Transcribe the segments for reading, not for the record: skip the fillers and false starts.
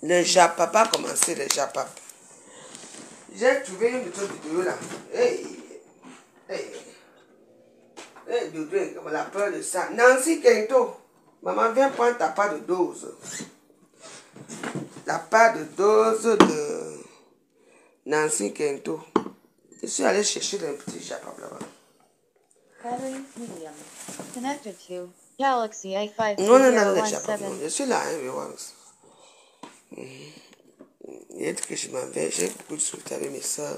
Le Japapa a commencé, le Japapa. J'ai trouvé une autre vidéo là. Hey, hey. Hey, Doudou, la peur de ça. Nancy Kento, maman, viens prendre ta part de dose. La part de dose de Nancy Kento. Je suis allé chercher un petit Japapa là-bas. Battery medium. Connected to Galaxy A5. Non, non, non, le Japapa. Je suis là, hein, il y a que je m'en vais, j'ai beaucoup de soucis avec mes soeurs.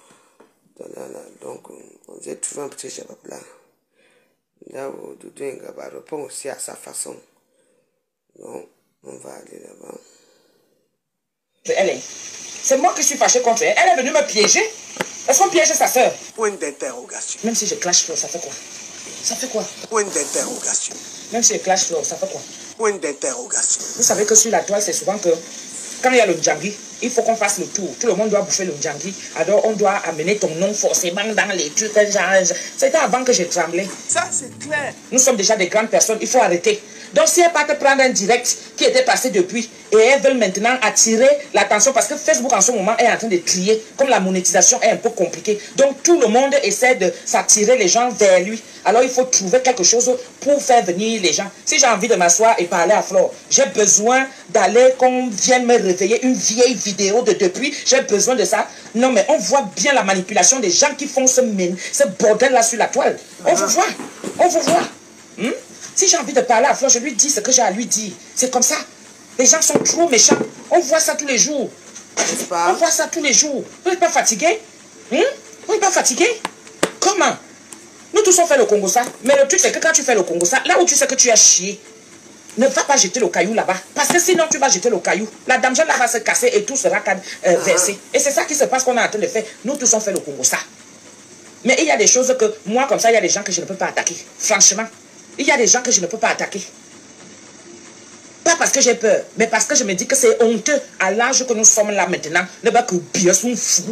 Donc, j'ai trouvé un petit Japapa là. Là où Doudou Ngaba répond aussi à sa façon. Donc, on va aller là-bas. Elle est. C'est moi qui suis fâché contre elle. Elle est venue me piéger. Est-ce qu'on piège sa soeur? Point d'interrogation. Même si je clash Flo, ça fait quoi? Ça fait quoi? Point d'interrogation. Même si je clash Flo, ça fait quoi? Point d'interrogation. Vous savez que sur la toile, c'est souvent que quand il y a le Ndjangi, il faut qu'on fasse le tour. Tout le monde doit bouffer le Ndjangi. Alors on doit amener ton nom forcément dans les trucs. C'était avant que j'ai tremblé. Ça, c'est clair. Nous sommes déjà des grandes personnes, il faut arrêter. Donc si elle part te prendre un direct qui était passé depuis et elles veulent maintenant attirer l'attention parce que Facebook en ce moment est en train de crier comme la monétisation est un peu compliquée. Donc tout le monde essaie de s'attirer les gens vers lui. Alors il faut trouver quelque chose pour faire venir les gens. Si j'ai envie de m'asseoir et parler à Flore, j'ai besoin d'aller qu'on vienne me réveiller une vieille vidéo de depuis. J'ai besoin de ça. Non mais on voit bien la manipulation des gens qui font ce bordel là sur la toile. On vous voit. On vous voit. Si j'ai envie de parler à Flore, je lui dis ce que j'ai à lui dire. C'est comme ça. Les gens sont trop méchants. On voit ça tous les jours. On voit ça tous les jours. Vous n'êtes pas fatigué? Vous n'êtes pas fatigué? Comment? Nous tous on fait le Congo ça. Mais le truc c'est que quand tu fais le Congo ça, là où tu sais que tu as chié, ne va pas jeter le caillou là-bas. Parce que sinon tu vas jeter le caillou. La dame là va se casser et tout sera versé. Et c'est ça qui se passe qu'on est en train de faire. Nous tous on fait le Congo ça. Mais il y a des choses que moi comme ça, il y a des gens que je ne peux pas attaquer. Franchement. Il y a des gens que je ne peux pas attaquer. Pas parce que j'ai peur, mais parce que je me dis que c'est honteux à l'âge que nous sommes là maintenant. Ne pas que bien sont fous.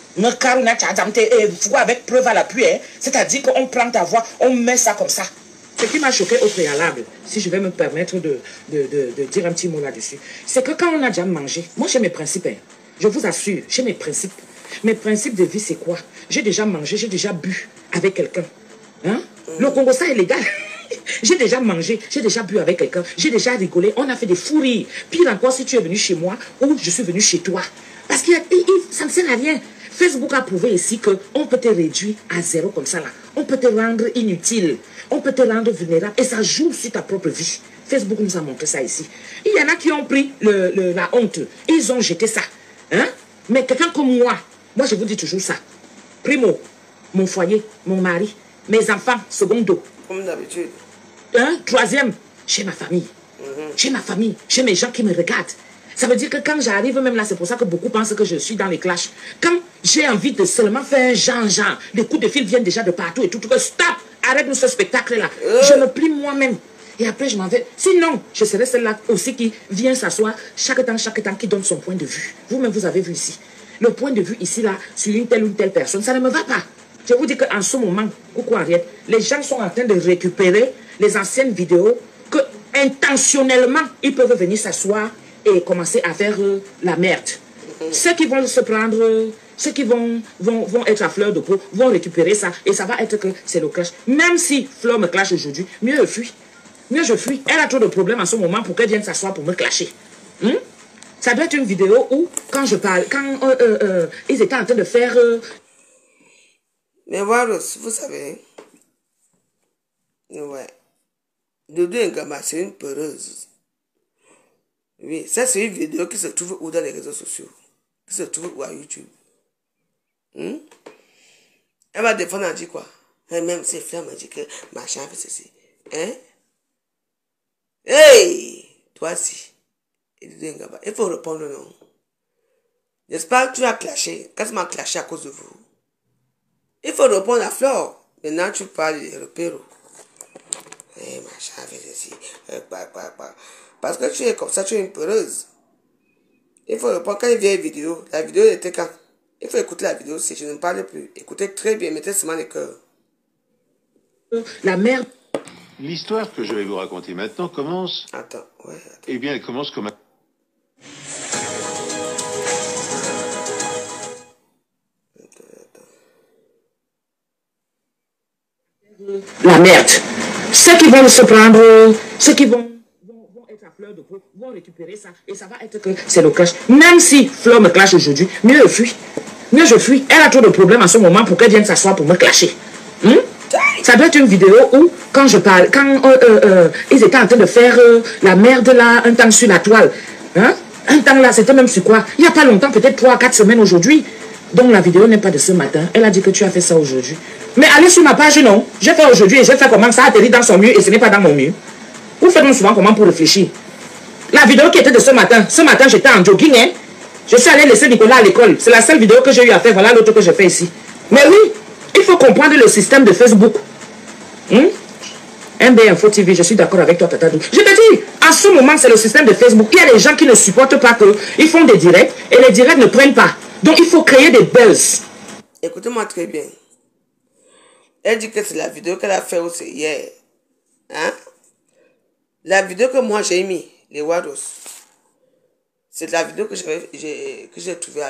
Avec preuve à l'appui. C'est-à-dire qu'on prend ta voix, on met ça comme ça. Ce qui m'a choqué au préalable, si je vais me permettre de dire un petit mot là-dessus, c'est que quand on a déjà mangé, moi j'ai mes principes. Je vous assure, j'ai mes principes. Mes principes de vie, c'est quoi? J'ai déjà mangé, j'ai déjà bu avec quelqu'un. Le Congo, ça est légal. J'ai déjà mangé, j'ai déjà bu avec quelqu'un, j'ai déjà rigolé, on a fait des fous rires. Pire encore si tu es venu chez moi ou je suis venu chez toi. Parce que ça ne sert à rien. Facebook a prouvé ici qu'on peut te réduire à zéro comme ça là. On peut te rendre inutile, on peut te rendre vulnérable et ça joue sur ta propre vie. Facebook nous a montré ça ici. Il y en a qui ont pris la honte, ils ont jeté ça. Mais quelqu'un comme moi je vous dis toujours ça. Primo, mon foyer, mon mari, mes enfants, secondo. Comme d'habitude. Troisième, j'ai ma famille. J'ai ma famille, j'ai mes gens qui me regardent. Ça veut dire que quand j'arrive, même là, c'est pour ça que beaucoup pensent que je suis dans les clashs. Quand j'ai envie de seulement faire un genre, les coups de fil viennent déjà de partout et tout. Stop, arrête-nous ce spectacle-là. Je me plie moi-même. Et après, je m'en vais. Sinon, je serai celle-là aussi qui vient s'asseoir chaque temps, qui donne son point de vue. Vous-même, vous avez vu ici. Le point de vue ici, là, sur une telle ou une telle personne, ça ne me va pas. Je vous dis qu'en ce moment, coucou Henriette, les gens sont en train de récupérer les anciennes vidéos que intentionnellement, ils peuvent venir s'asseoir et commencer à faire la merde. Ceux qui vont se prendre, ceux qui vont être à fleur de peau, vont récupérer ça et ça va être que c'est le clash. Même si Fleur me clash aujourd'hui, mieux je fuis. Mieux je fuis. Elle a trop de problèmes en ce moment pour qu'elle vienne s'asseoir pour me clasher. Ça doit être une vidéo où, quand je parle, quand ils étaient en train de faire... Mais voilà, vous savez, ouais, Doudou Ngama, c'est une peureuse. Oui, ça c'est une vidéo qui se trouve où dans les réseaux sociaux, qui se trouve où à YouTube. Elle va défendre, elle dit quoi? Même ses frères m'ont dit que machin fait ceci. Hey, toi si, Doudou Ngama, il faut répondre non. J'espère que tu as clashé, quand tu m'as clashé à cause de vous. Il faut répondre à Flore. Maintenant, tu parles de repéro. Machin, fait ceci. Parce que tu es comme ça, tu es une peureuse. Il faut répondre quand il vient une vidéo. La vidéo était quand? Il faut écouter la vidéo si je ne parle plus. Écoutez très bien, mettez seulement les cœurs. La mère. L'histoire que je vais vous raconter maintenant commence... Attends, ouais. Eh bien, elle commence comme un... la merde. Ceux qui vont se prendre, ceux qui vont être à fleur de peau, vont récupérer ça et ça va être que c'est le clash. Même si Fleur me clash aujourd'hui, mieux je fuis. Mieux je fuis. Elle a trop de problèmes en ce moment pour qu'elle vienne s'asseoir pour me clasher. Ça doit être une vidéo où, quand je parle, quand ils étaient en train de faire la merde là, un temps sur la toile. Hein? Un temps là, c'était même sur quoi? Il n'y a pas longtemps, peut-être 3 à 4 semaines aujourd'hui. Donc la vidéo n'est pas de ce matin. Elle a dit que tu as fait ça aujourd'hui. Mais allez sur ma page, non. J'ai fait aujourd'hui et j'ai fait comment ça atterrit dans son mur et ce n'est pas dans mon mur. Vous faites souvent comment pour réfléchir. La vidéo qui était de ce matin j'étais en jogging. Hein? Je suis allé laisser Nicolas à l'école. C'est la seule vidéo que j'ai eu à faire. Voilà l'autre que je fais ici. Mais oui, il faut comprendre le système de Facebook. MB Info TV, je suis d'accord avec toi, Tata Dou. Je te dis, en ce moment, c'est le système de Facebook. Il y a des gens qui ne supportent pas qu'ils font des directs et les directs ne prennent pas. Donc, il faut créer des buzz. Écoutez-moi très bien. Elle dit que c'est la vidéo qu'elle a fait aussi hier. Hein? La vidéo que moi j'ai mis, les Wados, c'est la vidéo que j'ai trouvée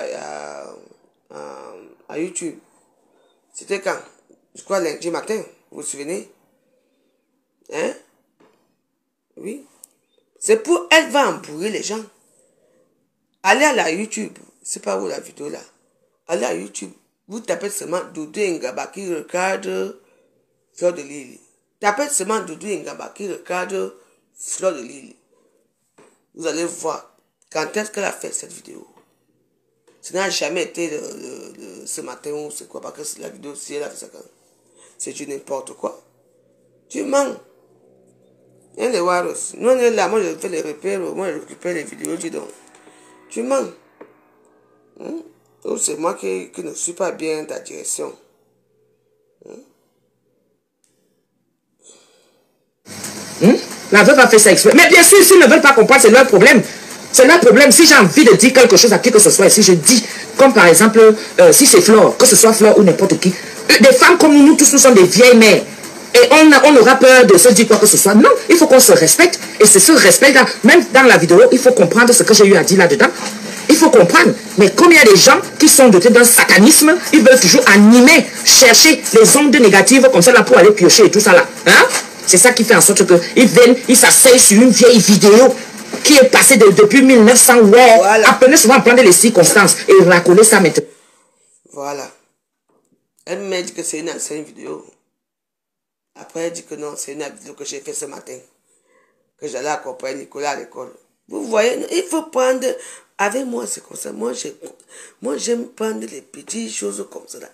à YouTube. C'était quand? Je crois lundi matin, vous vous souvenez? Hein? Oui. C'est pour, elle va embrouiller les gens. Allez à la YouTube. C'est pas où la vidéo là. Allez à YouTube. Vous tapez seulement Doudou Ngaba qui regarde Fleur de Lille. Tapez seulement Doudou Ngaba qui regarde Fleur de Lille. Vous allez voir quand est-ce qu'elle a fait cette vidéo. Ce n'a jamais été ce matin ou c'est quoi, parce que c'est la vidéo, si elle a fait ça quand c'est du n'importe quoi. Tu mens. Et les Waros. Nous on est là, moi je fais les repères, moi je récupère les vidéos, dis donc. Tu mens. Ou c'est moi qui ne suis pas bien ta direction. La veuve a fait ça exprès. Mais bien sûr, s'ils ne veulent pas comprendre, c'est leur problème. C'est leur problème. Si j'ai envie de dire quelque chose à qui que ce soit, si je dis, comme par exemple, si c'est Flore, que ce soit Flore ou n'importe qui, des femmes comme nous tous, nous sommes des vieilles mères. Et on aura peur de se dire quoi que ce soit. Non, il faut qu'on se respecte. Et c'est ce respect-là, même dans la vidéo, il faut comprendre ce que j'ai eu à dire là-dedans. Il faut comprendre. Mais comme il y a des gens qui sont dotés d'un satanisme, ils veulent toujours animer, chercher les ondes négatives comme ça là pour aller piocher et tout ça là. Hein? C'est ça qui fait en sorte qu'ils viennent, ils s'asseyent sur une vieille vidéo qui est passée depuis 1900. Ouais, voilà. Apprenez souvent à prendre les circonstances et racoler ça maintenant. Voilà. Elle m'a dit que c'est une ancienne vidéo. Après, elle dit que non, c'est une vidéo que j'ai fait ce matin. Que j'allais accompagner Nicolas à l'école. Vous voyez, il faut prendre... Avec moi, c'est comme ça. Moi, j'aime prendre les petites choses comme ça.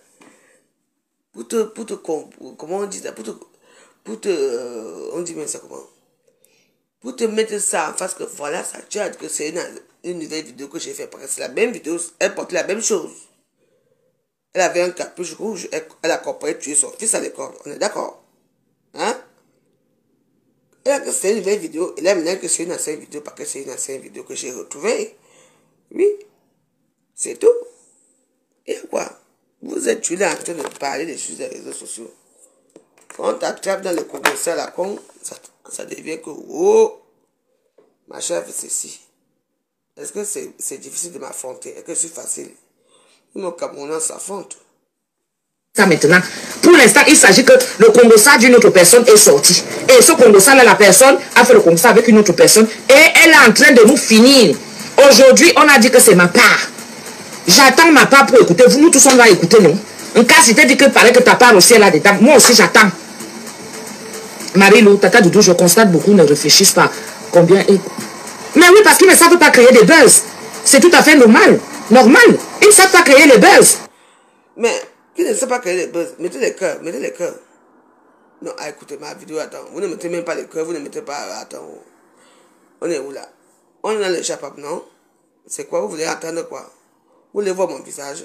Comment on dit ça? On dit même ça comment? Pour te mettre ça en face que voilà, ça, tu as dit que c'est une nouvelle vidéo que j'ai fait. Parce que c'est la même vidéo, elle portait la même chose. Elle avait un capuche rouge, elle a compris tuer son fils à l'école. On est d'accord? Hein? Elle a dit que c'est une nouvelle vidéo. Elle aime bien que c'est une ancienne vidéo parce que c'est une ancienne vidéo que j'ai retrouvée. Oui, c'est tout. Et quoi? Vous êtes là en train de parler des choses des réseaux sociaux. Quand on t'attrape dans le commentaire là, ça devient que oh, ma chère fait ceci. Est-ce que c'est difficile de m'affronter? Est-ce que c'est facile? Mon Camerounais s'affronte. Ça maintenant, pour l'instant, il s'agit que le Congo-ça d'une autre personne est sorti. Et ce Congo-ça là, la personne a fait le Congo-ça avec une autre personne et elle est en train de nous finir. Aujourd'hui, on a dit que c'est ma part. J'attends ma part pour écouter. Vous, nous tous, on va écouter, non? En cas, si tu dit que paraît que ta part aussi est là-dedans, moi aussi, j'attends. Marie-Lou, Tata Doudou, je constate beaucoup ne réfléchissent pas. Combien est... Mais oui, parce qu'ils ne savent pas créer des buzz. C'est tout à fait normal. Normal. Ils ne savent pas créer les buzz. Mais, qui ne savent pas créer les buzz? Mettez les cœurs, mettez les cœurs. Non, écoutez ma vidéo, attends. Vous ne mettez même pas les cœurs, vous ne mettez pas... Attends. On est où là? On est dans le chapap, non? C'est quoi? Vous voulez entendre quoi? Vous voulez voir mon visage?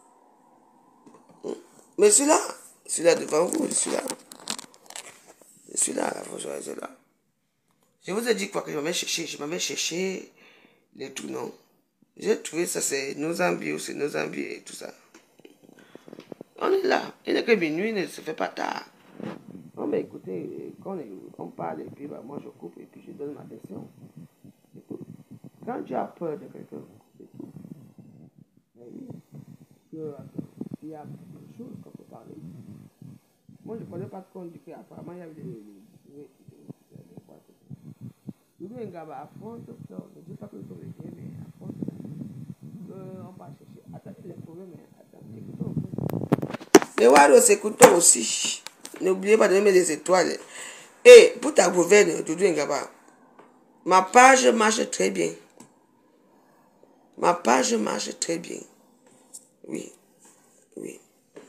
Mais celui-là devant vous, celui-là. Celui-là, là. Je vous ai dit quoi que je m'avais cherché les tout, non? J'ai trouvé ça, c'est nos ambies ou c'est nos ambies et tout ça. On est là. Il n'est que minuit, ne se fait pas tard. Non, mais écoutez, quand on parle et puis bah, moi je coupe et puis je donne ma version. Écoute, quand tu as peur de quelqu'un, écoute. Mais oui, il y a des choses qu'on peut parler. Moi, je ne connais pas ce qu'on dit qu'apparemment, il y avait des... Doudou Ngaba affronte Flore. Ne dis pas que Flore est bien, mais affronte. On va chercher. Attendez les problèmes, mais attendez, écoutons un peu. Les Waro, s'écoutons aussi. N'oubliez pas de mettre des étoiles. Et pour ta gouverne, Doudou Ngaba, ma page marche très bien. Ma page marche très bien. Oui. Oui.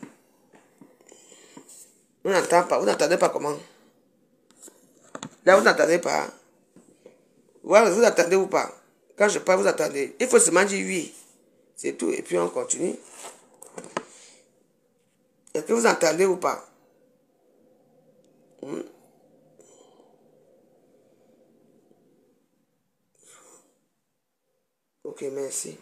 Vous n'entendez pas, vous n'entendez pas comment? Là, vous n'entendez pas. Voilà, vous attendez ou pas? Quand je parle, vous attendez. Il faut seulement dire oui. C'est tout. Et puis on continue. Est-ce que vous entendez ou pas? Ok, merci.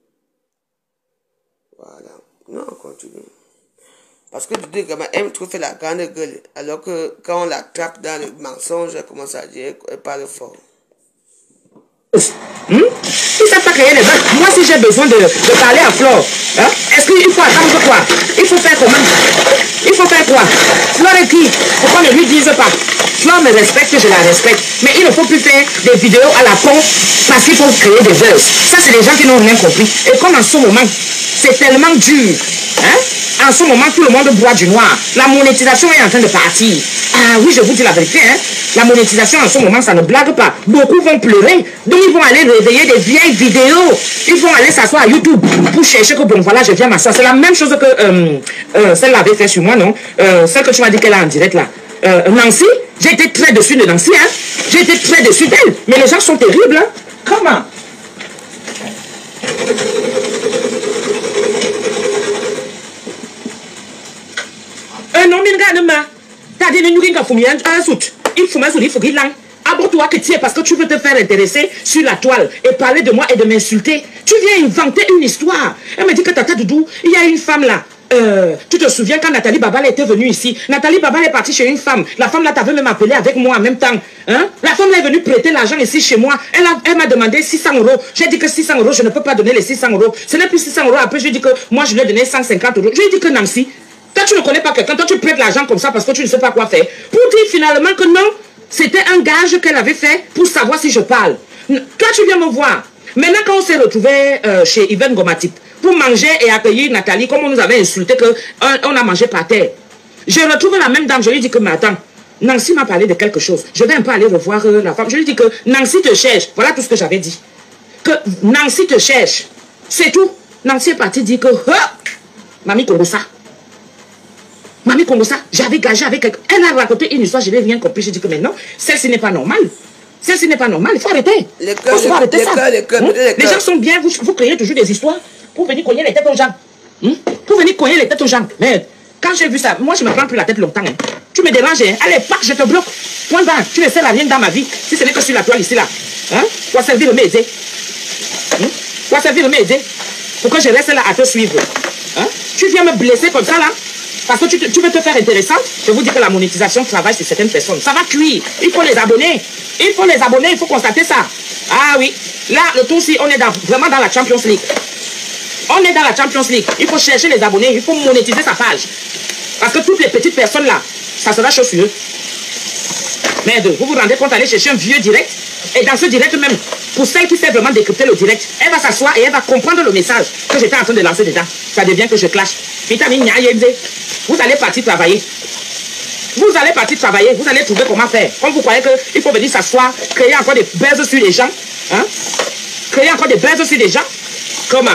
Voilà. Non, on continue. Parce que Doudou Ngaba aime trop faire la grande gueule. Alors que quand on l'attrape dans le mensonge, elle commence à dire qu'elle parle fort. Ils ne savent pas créer les bains. Moi, si j'ai besoin de parler à Flore, hein, est-ce qu'il faut attendre quoi? Il faut faire comment? Il faut faire quoi? Flore est qui? Pourquoi ne lui dise pas? Flore me respecte, je la respecte. Mais il ne faut plus faire des vidéos à la con parce qu'il faut créer des buzz. Ça, c'est des gens qui n'ont rien compris. Et comme en ce moment, c'est tellement dur. Hein? En ce moment, tout le monde boit du noir. La monétisation est en train de partir. Ah oui, je vous dis la vérité. Hein? La monétisation en ce moment, ça ne blague pas. Beaucoup vont pleurer. Donc, ils vont aller réveiller des vieilles vidéos. Ils vont aller s'asseoir à YouTube pour chercher que, bon, voilà, je viens m'asseoir. C'est la même chose que celle-là avait fait sur moi, non? Celle que tu m'as dit qu'elle a en direct, là. Nancy, j'ai été très déçu de Nancy. Hein? J'ai été très déçu d'elle. Mais les gens sont terribles. Hein? Comment? Non, mais regarde-moi. T'as dit que tu as fumé un soute. Il faut qu'il l'ait. Aborde-toi que tu es parce que tu veux te faire intéresser sur la toile et parler de moi et de m'insulter. Tu viens inventer une histoire. Elle me dit que Tata Doudou, il y a une femme là. Tu te souviens quand Nathalie Babal était venue ici? Nathalie Babal est partie chez une femme. La femme là t'avait même appelé avec moi en même temps. Hein? La femme là est venue prêter l'argent ici chez moi. Elle m'a demandé 600 €. J'ai dit que 600 €, je ne peux pas donner les 600 €. Ce n'est plus 600 €. Après, je lui ai dit que moi, je lui ai donné 150 €. Je lui ai dit que Nancy, toi, tu ne connais pas quelqu'un. Toi, tu prêtes l'argent comme ça parce que tu ne sais pas quoi faire. Pour dire finalement que non, c'était un gage qu'elle avait fait pour savoir si je parle. Toi, tu viens me voir. Maintenant, quand on s'est retrouvé chez Yvan Gomatip pour manger et accueillir Nathalie, comme on nous avait insulté qu'on a mangé par terre, je retrouve la même dame. Je lui dis que, mais attends, Nancy m'a parlé de quelque chose. Je vais un peu aller revoir la femme. Je lui dis que Nancy te cherche. Voilà tout ce que j'avais dit. Que Nancy te cherche. C'est tout. Nancy est partie dire que, Mamie Kongosa. Mamie Kongosa, j'avais gagé avec quelqu'un. Elle a raconté une histoire, je n'ai rien compris. Je dis que maintenant, celle-ci n'est pas normale. Celle-ci n'est pas normale. Il faut arrêter. Il faut arrêter ça. Les gens sont bien. Vous créez toujours des histoires pour venir cogner les têtes aux gens. Pour venir cogner les têtes aux gens. Mais quand j'ai vu ça, moi, je ne me prends plus la tête longtemps. Hein. Tu me déranges. Hein. Allez, pack, je te bloque. Point barre. Tu ne sers à rien dans ma vie. Si ce n'est que sur la toile ici, là. Hein? Pour servir de m'aider. Pour servir de m'aider. Pour que je reste là à te suivre. Hein? Tu viens me blesser comme ça, là. Parce que tu veux te faire intéressante. Je vous dis que la monétisation travaille sur certaines personnes. Ça va cuire. Il faut les abonner. Il faut les abonner. Il faut constater ça. Ah oui. Là, le tout-ci, on est vraiment dans la Champions League. On est dans la Champions League. Il faut chercher les abonnés. Il faut monétiser sa page. Parce que toutes les petites personnes là, ça sera chaud sur eux. Merde, vous vous rendez compte d'aller chercher un vieux direct. Et dans ce direct même, pour celle qui sait vraiment décrypter le direct, elle va s'asseoir et elle va comprendre le message que j'étais en train de lancer dedans. Ça devient que je clash. Vous allez partir travailler. Vous allez partir travailler. Vous allez trouver comment faire. Comme vous croyez qu'il faut venir s'asseoir, créer encore des buzz sur les gens. Hein? Créer encore des buzz sur les gens. Comment?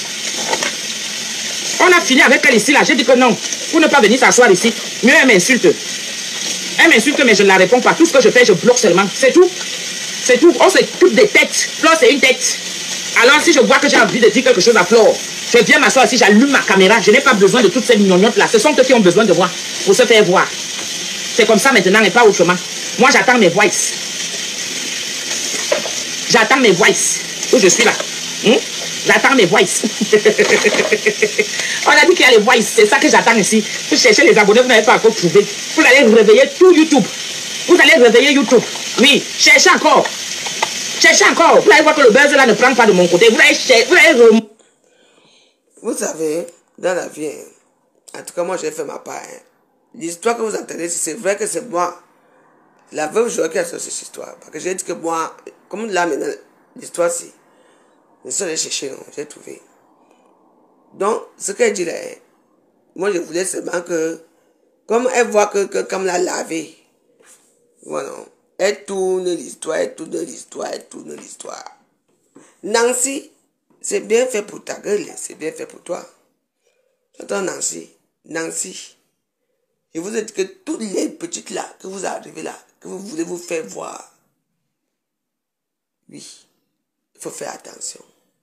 On a fini avec elle ici là. J'ai dit que non. Pour ne pas venir s'asseoir ici. Mieux elle m'insulte. Elle m'insulte mais je ne la réponds pas. Tout ce que je fais, je bloque seulement. C'est tout. C'est tout. On s'écoute des têtes. Flore, c'est une tête. Alors, si je vois que j'ai envie de dire quelque chose à Flore, je viens m'asseoir ici, j'allume ma caméra. Je n'ai pas besoin de toutes ces mignonnettes-là. Ce sont eux qui ont besoin de moi pour se faire voir. C'est comme ça maintenant et pas autrement. Moi, j'attends mes voices. J'attends mes voices. Où je suis là. J'attends mes voices. On a dit qu'il y a les voices. C'est ça que j'attends ici. Pour chercher les abonnés, vous n'avez pas encore trouvé. Vous allez réveiller tout YouTube. Vous allez réveiller YouTube. Oui, cherchez encore. Cherchez encore. Vous allez voir que le buzz là ne prend pas de mon côté. Vous allez Vous savez, dans la vie, en tout cas, moi, j'ai fait ma part. l'histoire que vous entendez, c'est vrai que c'est moi. La veuve Joël qui a sorti cette histoire. Parce que j'ai dit que moi, comme là maintenant, l'histoire c'est. Je suis allé chercher, non, j'ai trouvé. Donc, ce qu'elle dit là, moi je voulais seulement que, comme elle voit que comme l'a lavé, voilà, elle tourne l'histoire, elle tourne l'histoire, elle tourne l'histoire. Nancy, c'est bien fait pour ta gueule, c'est bien fait pour toi. J'entends Nancy, je vous ai dit que toutes les petites là, que vous arrivez là, que vous voulez vous faire voir, oui, il faut faire attention.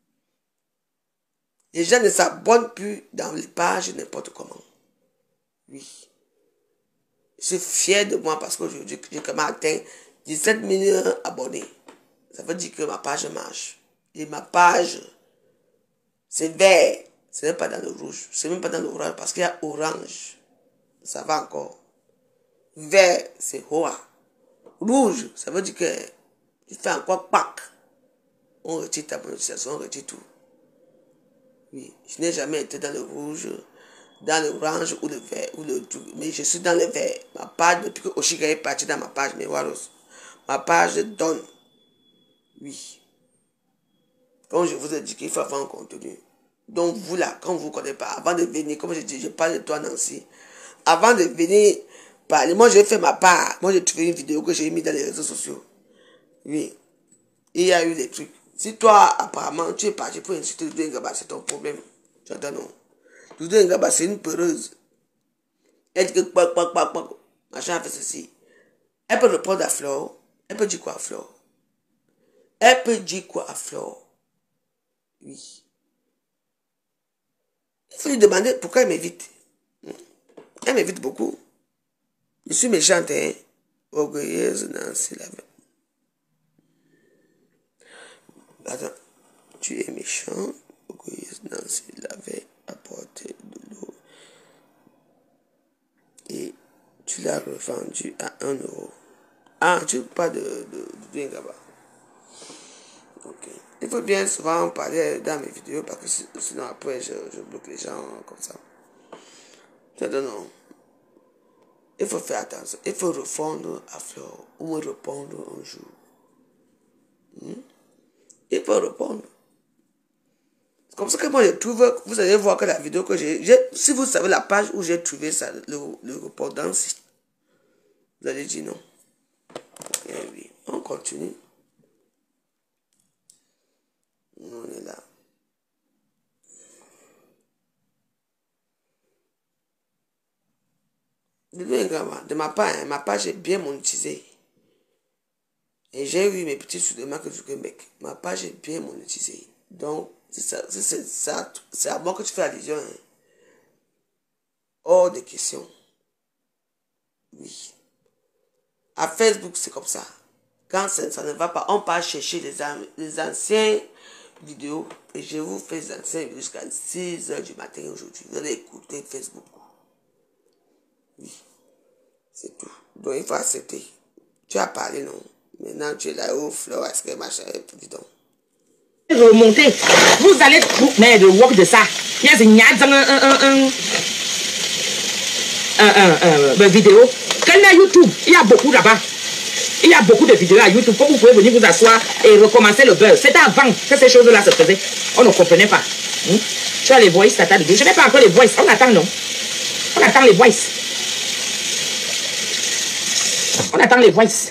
Les gens ne s'abonnent plus dans les pages n'importe comment. Oui. Je suis fier de moi parce qu'aujourd'hui, j'ai quand même atteint 17 millions d'abonnés. Ça veut dire que ma page marche. Et ma page, c'est vert. Ce n'est pas dans le rouge. C'est même pas dans l'orange parce qu'il y a orange. Ça va encore. Vert, c'est hoa. Rouge, ça veut dire que tu fais encore pack. On retire ta monétisation, on retire tout. Oui, je n'ai jamais été dans le rouge, dans l'orange ou le vert, ou le tout. Mais je suis dans le vert. Ma page, depuis que Oshiga est parti dans ma page, mais voilà, ma page donne. Oui. Comme je vous ai dit qu'il faut avoir un contenu. Donc vous là, quand vous ne connaissez pas, avant de venir, comme je dis, je parle de toi Nancy, avant de venir parler, moi j'ai fait ma part. Moi j'ai trouvé une vidéo que j'ai mis dans les réseaux sociaux. Oui. Et il y a eu des trucs. Si toi, apparemment, tu es parti pour insulter Doudou Ngaba, c'est ton problème. Tu entends, non? Doudou Ngaba, c'est une peureuse. Elle dit que machin fait ceci. Elle peut répondre à Flore. Elle peut dire quoi à Flore? Elle peut dire quoi à Flore? Oui. Il faut lui demander pourquoi elle m'évite. Elle m'évite beaucoup. Je suis méchante, hein? Orgueilleuse, Nancy Lavey. Attends. Tu es méchant, orgueilleuse, Nancy Lavey apporté de l'eau. Et tu l'as revendu à 1 euro. Ah, tu parles de Ngaba. Ok. Il faut bien souvent parler dans mes vidéos parce que sinon après je bloque les gens comme ça. Non. Il faut faire attention. Il faut répondre à Flore ou me répondre un jour. Il faut répondre. C'est comme ça que moi je trouve, vous allez voir que la vidéo que j'ai, si vous savez la page où j'ai trouvé ça, le report dans le site, vous allez dire non. Et oui, on continue. On est là. De ma part, hein, ma page est bien monétisée. Et j'ai eu mes petits soulèvements que du Québec. Ma page est bien monétisée. Donc, c'est à moi que tu fais allusion. Hein. Hors de question. Oui. À Facebook, c'est comme ça. Quand ça ne va pas, on part chercher les anciens vidéos. Et je vous fais les anciens vidéos jusqu'à 6 h du matin aujourd'hui. Vous allez écouter Facebook. Oui. C'est tout. Donc, il faut accepter. Tu as parlé, non? Maintenant, tu es là au Flore, est-ce que machin est plus donc? Remonter. Vous allez mais de work de ça. Il y a une vidéo. Quelle est YouTube? Il y a beaucoup là-bas. Il y a beaucoup de vidéos à YouTube. Comme vous pouvez venir vous asseoir et recommencer le buzz. C'était avant que ces choses-là se faisaient. On ne comprenait pas. Tu as les voices, tata de Dieu. Je n'ai pas encore les voices. On attend, non? On attend les voices. On attend les voices.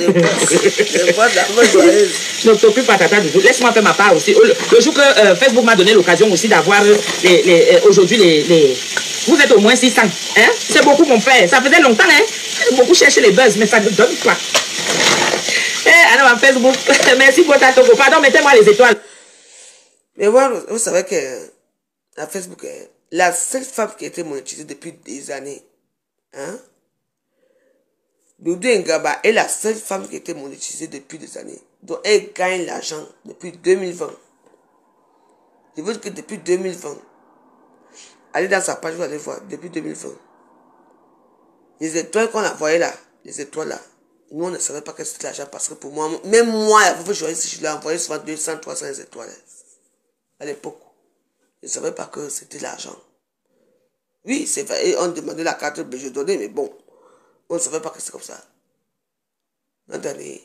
Ne t'occupe pas, tata de Dieu. Laisse-moi faire ma part aussi. Le jour que Facebook m'a donné l'occasion aussi d'avoir aujourd'hui les... Vous êtes au moins 600. Hein? C'est beaucoup, mon père. Ça faisait longtemps, hein? Beaucoup chercher les buzz, mais ça ne donne pas. Alors, Facebook, merci pour ta togo. Pardon, mettez-moi les étoiles. Mais voilà, vous savez que à Facebook, la seule femme qui a été monétisée depuis des années, hein? Doudou Ngaba est la seule femme qui a été monétisée depuis des années. Donc, elle gagne l'argent depuis 2020. Je veux dire que depuis 2020, allez dans sa page, vous allez voir, depuis 2020. Les étoiles qu'on a envoyées là, les étoiles là, nous on ne savait pas que c'était l'argent parce que pour moi, même moi, je l'ai envoyé souvent 200, 300 étoiles. À l'époque, je ne savais pas que c'était l'argent. Oui, c'est vrai. Et on demandait la carte bleue, je donnais, mais bon, on ne savait pas que c'est comme ça. Attendez.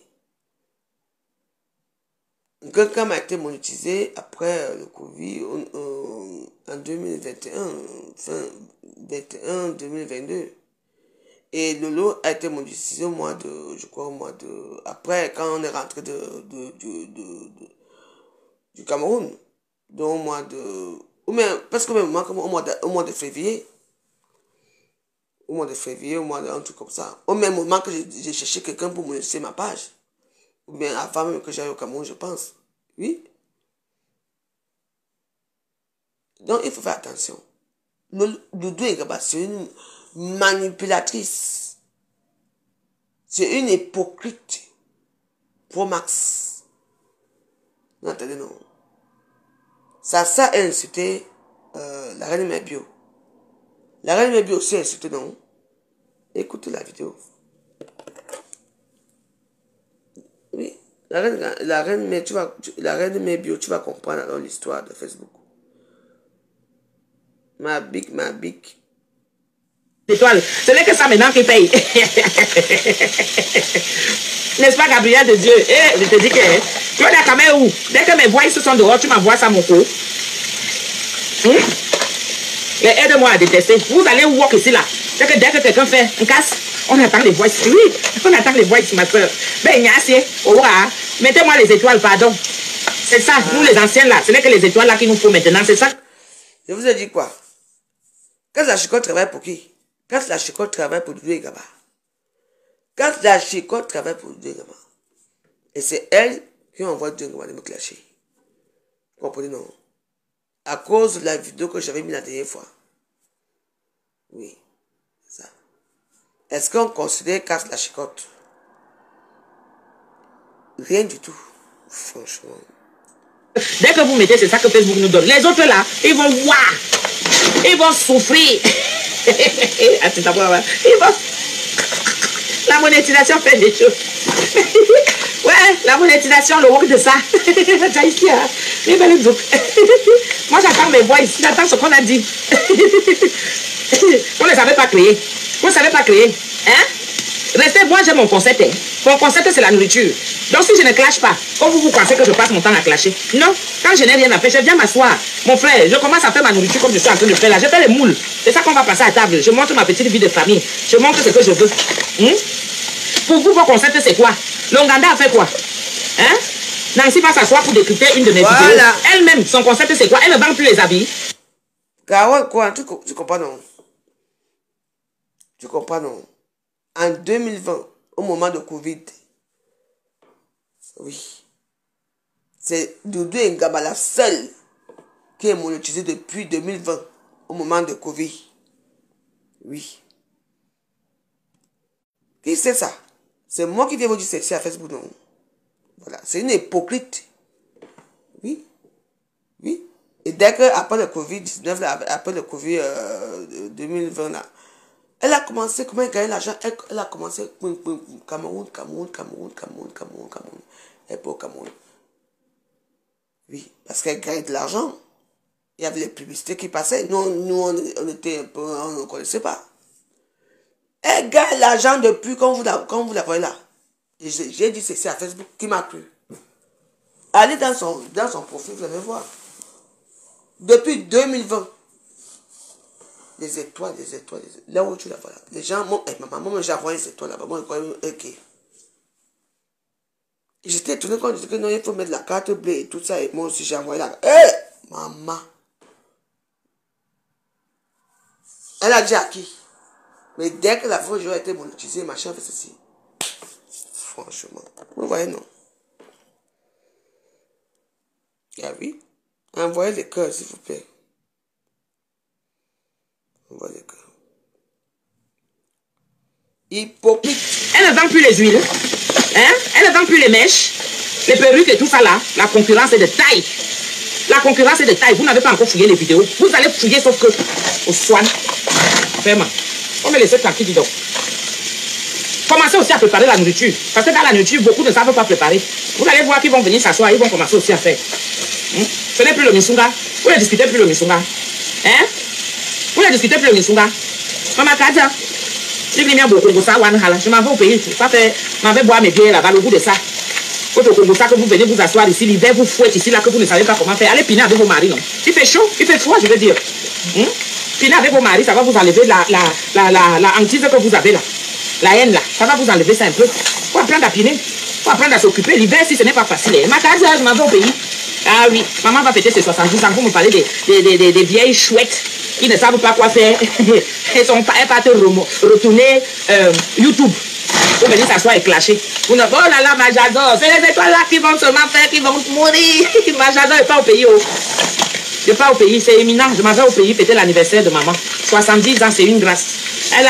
Quelqu'un a été monétisé après le Covid en 2021, fin 2022. Et le lot a été monétisé au mois de, je crois, au mois de, après, quand on est rentré du Cameroun. Donc, au mois de, ou même, parce que même au mois de février, au mois d'un truc comme ça. Au même moment que j'ai cherché quelqu'un pour monétiser ma page. Ou bien avant même que j'aille au Cameroun, je pense. Oui. Donc, il faut faire attention. Doudou Ingaba, c'est une manipulatrice. C'est une hypocrite. Pro max. Non, attendez, non. Ça a insulté la reine Mébio. La reine Mébio aussi a insulté, non? Écoutez la vidéo. Oui. La reine Mébio, tu vas comprendre alors l'histoire de Facebook. Ma big. Étoile. Ce n'est que ça maintenant qui paye. N'est-ce pas, Gabriel de Dieu? Eh, je te dis que tu es la caméra où? Dès que mes voix ici sont dehors, tu m'envoies ça, mon coup. Mais aide-moi à détester. Vous allez walk ici, là. Dès que quelqu'un fait un casse, on attend les voix ici. Oui, on attend les voix ici, ma soeur. Ben, il y a assez. Au revoir. Mettez-moi les étoiles, pardon. C'est ça, nous les anciens, là. Ce n'est que les étoiles, là, qu'il nous faut maintenant. C'est ça. Je vous ai dit quoi? Quand la chicotte travaille pour qui? Quand la chicotte travaille pour Doudou Ingaba. Quand la chicotte travaille pour Doudou Ingaba. Et c'est elle qui envoie Doudou Ingaba de me clasher. Vous comprenez, non? À cause de la vidéo que j'avais mis la dernière fois. Oui. Ça. Est-ce qu'on considère casse la chicotte? Rien du tout. Franchement. Dès que vous mettez, c'est ça que Facebook nous donne. Les autres là, ils vont voir. Ils vont souffrir. Ils vont... La monétisation fait des choses. Ouais, la monétisation, le work de ça. J'ai ici, hein. Moi, j'attends mes voix ici. J'attends ce qu'on a dit. Vous ne savez pas créer. Vous ne savez pas créer. Hein? Restez, moi j'ai mon concept. Hein. Mon concept c'est la nourriture. Donc si je ne clash pas, comme vous pensez que je passe mon temps à clasher. Non, quand je n'ai rien à faire, je viens m'asseoir. Mon frère, je commence à faire ma nourriture comme je suis en train de faire là. Je fais les moules. C'est ça qu'on va passer à table. Je montre ma petite vie de famille. Je montre ce que je veux. Pour vous, vos concepts c'est quoi? Longanda a fait quoi? Hein? Nancy va s'asseoir pour décrypter une de mes vidéos. Elle-même, son concept c'est quoi? Elle ne vend plus les habits. Carole, quoi? Tu comprends non? Tu comprends non? En 2020, au moment de Covid, oui, c'est Doudou Ingaba la seule qui est monétisée depuis 2020, au moment de Covid. Oui. Qui c'est ça? C'est moi qui viens vous dire c'est à Facebook, non? Voilà, c'est une hypocrite. Oui. Oui. Et dès que, après le Covid-19, après le Covid 2020, là, elle a commencé, comment elle gagne l'argent? Elle a commencé, Cameroun. Elle est pour Cameroun. Oui, parce qu'elle gagne de l'argent. Il y avait les publicités qui passaient. Nous on était un peu, on ne connaissait pas. Elle gagne l'argent depuis, quand vous la voyez là. J'ai dit c'est à Facebook qui m'a cru. Allez dans son profil, vous allez voir. Depuis 2020. Des étoiles. Là où tu la vois là. Les gens, ma maman, j'ai envoyé ces étoiles là-bas. Moi, je croyais, ok. J'étais étonné quand je disais que non, il faut mettre la carte bleue et tout ça. Et moi aussi, j'ai envoyé là. Maman. Elle a dit à qui? Mais dès que la fois j'aurais été monétisée, machin fait ceci. Franchement. Vous voyez, non? Ah oui? Envoyez les cœurs, s'il vous plaît. Envoyez les cœurs. Hypocrite. Elle ne vend plus les huiles. Hein? Elle ne vend plus les mèches, les perruques et tout ça là. La concurrence est de taille. La concurrence est de taille. Vous n'avez pas encore fouillé les vidéos. Vous allez fouiller sauf que au soin. Vraiment. On me laisse tranquille, dis donc. Commencez aussi à préparer la nourriture. Parce que dans la nourriture, beaucoup ne savent pas préparer. Vous allez voir qu'ils vont venir s'asseoir. Ils vont commencer aussi à faire. Ce n'est plus le misunga. Vous ne discutez plus le misunga. Hein? Vous ne discutez plus avec Sunga. Maman Kadia. Je m'en vais au pays. Je m'en vais boire mes bières là-bas, le goût de ça. Au Congo, ça que vous venez vous asseoir ici, l'hiver vous fouette ici, là que vous ne savez pas comment faire. Allez piner avec vos maris, non. Il fait chaud, il fait froid, je veux dire. Piner avec vos maris, ça va vous enlever la hantise que vous avez là. La haine là, ça va vous enlever ça un peu. Faut apprendre à piner. Faut apprendre à s'occuper. L'hiver, si ce n'est pas facile. Ma case, je m'en vais au pays. Ah oui, maman va fêter ses 70 ans. Vous me parlez des vieilles chouettes qui ne savent pas quoi faire. Elles sont pas te retourner YouTube. Vous venez s'asseoir et clasher. Vous ne, oh là là, ma j'adore. C'est les étoiles là qui vont seulement faire, qui vont mourir. Ma j'adore n'est pas au pays. Oh. Je ne vais pas au pays, c'est éminent. Je m'en vais au pays fêter l'anniversaire de maman. 70 ans, c'est une grâce. Elle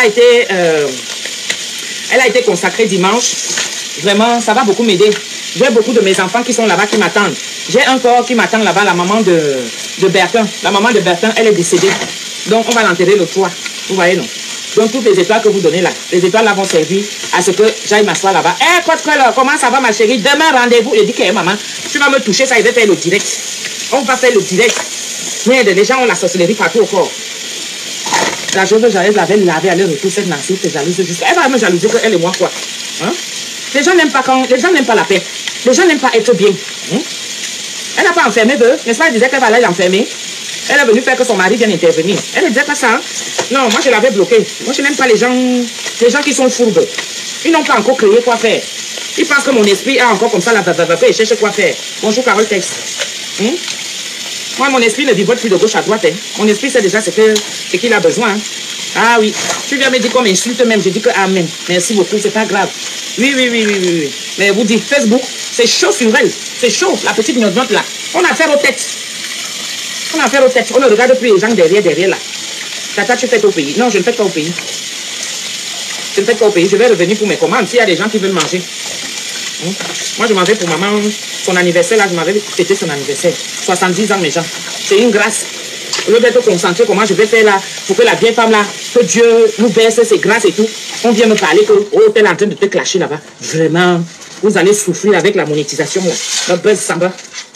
a été consacrée dimanche. Vraiment, ça va beaucoup m'aider. J'ai beaucoup de mes enfants qui sont là-bas, qui m'attendent. J'ai un corps qui m'attend là-bas, la maman de Bertin. La maman de Bertin, elle est décédée. Donc, on va l'enterrer le soir. Vous voyez, non? Donc, toutes les étoiles que vous donnez là, les étoiles là vont servir à ce que j'aille m'asseoir là-bas. Eh, comment ça va, ma chérie? Demain, rendez-vous. Je dis que, maman, tu vas me toucher, ça, il va faire le direct. On va faire le direct. Merde, les gens ont la sorcellerie partout au corps. La chose que j'avais lavé à leur retour, cette Nancy, c'est jalouse jusqu'à. Elle va me jalouser que elle et moi, quoi. Hein? Les gens n'aiment pas la paix. Les gens n'aiment pas être bien. Elle n'a pas enfermé d'eux. N'est-ce pas? Elle disait qu'elle va aller l'enfermer. Elle est venue faire que son mari vienne intervenir. Elle ne disait pas ça. Hein? Non, moi je l'avais bloqué. Moi je n'aime pas les gens qui sont fourbes. Ils n'ont pas encore créé quoi faire. Ils pensent que mon esprit a encore comme ça la et cherche quoi faire. Bonjour Carole Tex. Moi mon esprit ne vivote plus de gauche à droite. Hein. Mon esprit sait déjà ce qu'il a besoin. Hein. Ah oui. Tu viens me dire qu'on m'insulte même. Je dis que amen. Merci beaucoup, c'est pas grave. Oui. Mais vous dites Facebook, c'est chaud sur elle. C'est chaud, la petite note là. On a affaire aux têtes. On ne regarde plus les gens derrière là. Tata, tu fais au pays. Non, je ne fais pas au pays. Je vais revenir pour mes commandes s'il y a des gens qui veulent manger. Moi, je m'en vais pour maman. Son anniversaire là, je m'en vais fêter son anniversaire. 70 ans, mes gens. C'est une grâce. Au lieu d'être concentré, comment je vais faire là, pour que la vieille femme là, que Dieu nous verse ses grâces et tout, on vient me parler que, oh, t'es en train de te clasher là-bas. Vraiment, vous allez souffrir avec la monétisation là. Le buzz samba.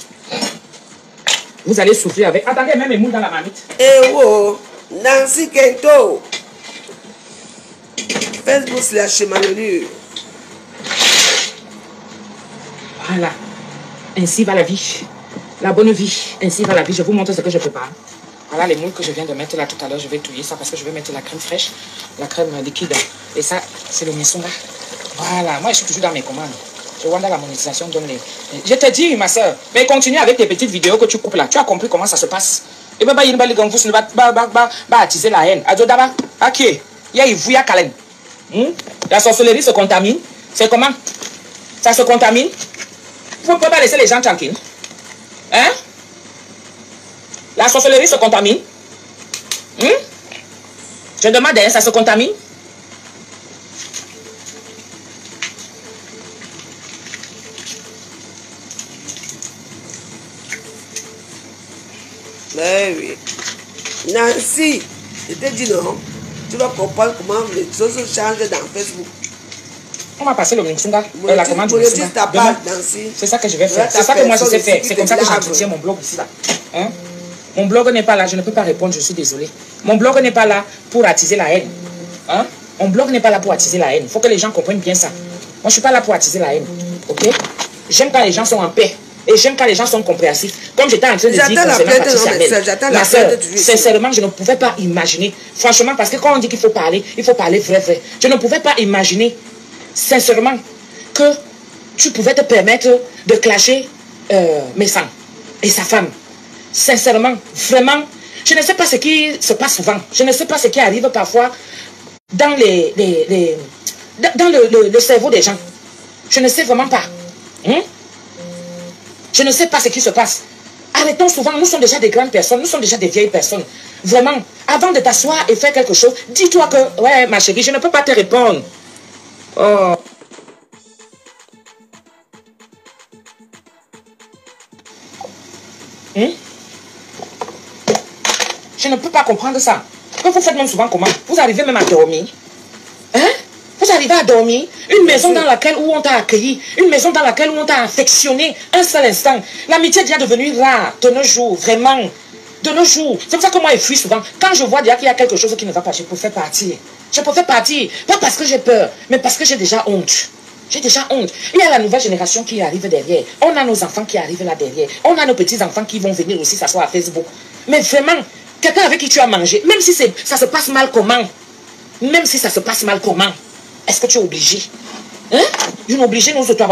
Vous allez souffrir avec. Attendez, même les moules dans la marmite. Eh oh, Nancy Kento. Facebook /Malhonneur. Voilà. Ainsi va la vie. La bonne vie. Ainsi va la vie. Je vous montre ce que je prépare. Voilà les moules que je viens de mettre là tout à l'heure. Je vais touiller ça parce que je vais mettre la crème fraîche, la crème liquide. Et ça, c'est le maison là. Voilà. Moi, je suis toujours dans mes commandes. Je vois dans la monétisation donne les... Je te dis, ma soeur, mais continue avec tes petites vidéos que tu coupes là. Tu as compris comment ça se passe. Et bien, il va attiser la haine. Adjodaba, ok. Il y a Ivouya Kalen. La sorcellerie se contamine. C'est comment? Ça se contamine. Vous ne pouvez pas laisser les gens tranquilles. Hein? La sorcellerie se contamine. Je demande, ça se contamine? Mais oui. Nancy, je te dis non. Tu vas comprendre comment les choses changent dans Facebook. On va passer le Mixunga. La commande du Mixunga. C'est ça que je vais faire. C'est ça que moi je sais faire. C'est comme ça que j'entretiens mon blog ici là. Hein? Mon blog n'est pas là. Je ne peux pas répondre. Je suis désolé. Mon blog n'est pas là pour attiser la haine. Hein? Mon blog n'est pas là pour attiser la haine. Il faut que les gens comprennent bien ça. Moi je ne suis pas là pour attiser la haine. Ok? J'aime quand les gens sont en paix. Et j'aime quand les gens sont compréhensifs. Comme j'étais en train de dire concernant Patricia Bell. Ma soeur, sincèrement, je ne pouvais pas imaginer. Franchement, parce que quand on dit qu'il faut parler vrai. Je ne pouvais pas imaginer, sincèrement, que tu pouvais te permettre de clasher Messan et sa femme. Sincèrement, vraiment, je ne sais pas ce qui se passe souvent. Je ne sais pas ce qui arrive parfois dans dans le cerveau des gens. Je ne sais vraiment pas. Je ne sais pas ce qui se passe. Arrêtons souvent, nous sommes déjà des grandes personnes, nous sommes déjà des vieilles personnes. Vraiment, avant de t'asseoir et faire quelque chose, dis-toi que, ouais, ma chérie, je ne peux pas te répondre. Oh. Je ne peux pas comprendre ça. Quand vous faites même souvent comment? Vous arrivez même à dormir. Hein? Vous arrivez à dormir, une maison dans laquelle où on t'a accueilli, une maison dans laquelle où on t'a affectionné un seul instant. L'amitié est déjà devenue rare de nos jours, vraiment. De nos jours, c'est pour ça que moi je fuis souvent. Quand je vois déjà qu'il y a quelque chose qui ne va pas, je préfère partir. Je préfère partir. Pas parce que j'ai peur, mais parce que j'ai déjà honte. J'ai déjà honte. Il y a la nouvelle génération qui arrive derrière. On a nos enfants qui arrivent là derrière. On a nos petits-enfants qui vont venir aussi s'asseoir à Facebook. Mais vraiment, quelqu'un avec qui tu as mangé, même si ça se passe mal comment, même si ça se passe mal comment, est-ce que tu es obligé? Hein? Nous obligés, nous autres.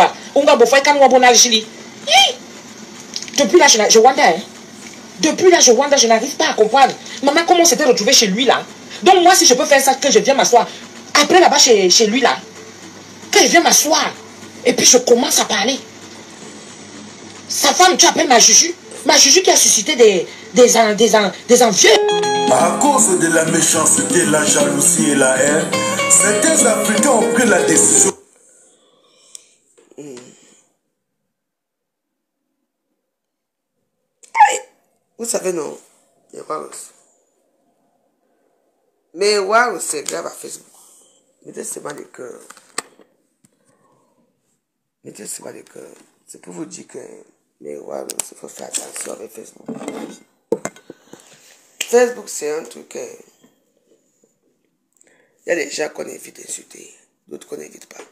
Depuis là, je wonder. Hein? Depuis là, je wonder, je n'arrive pas à comprendre. Maman, comment on s'était retrouvé chez lui là? Donc moi, si je peux faire ça, que je viens m'asseoir. Après là-bas, chez lui là. Que je viens m'asseoir. Et puis je commence à parler. Sa femme, tu appelles ma Juju. Ma Juju qui a suscité des envieux. À cause de la méchanceté, la jalousie et la haine, certains Africains ont pris la décision. Vous savez, non, il y a Warros. Mais Warros, c'est grave à Facebook. Mettez seulement les cœurs. Mettez seulement les cœurs. C'est pour vous dire que mais Warros, il faut faire attention avec Facebook. Facebook, c'est un truc. Il y a des gens qu'on évite d'insulter, d'autres qu'on n'évite pas.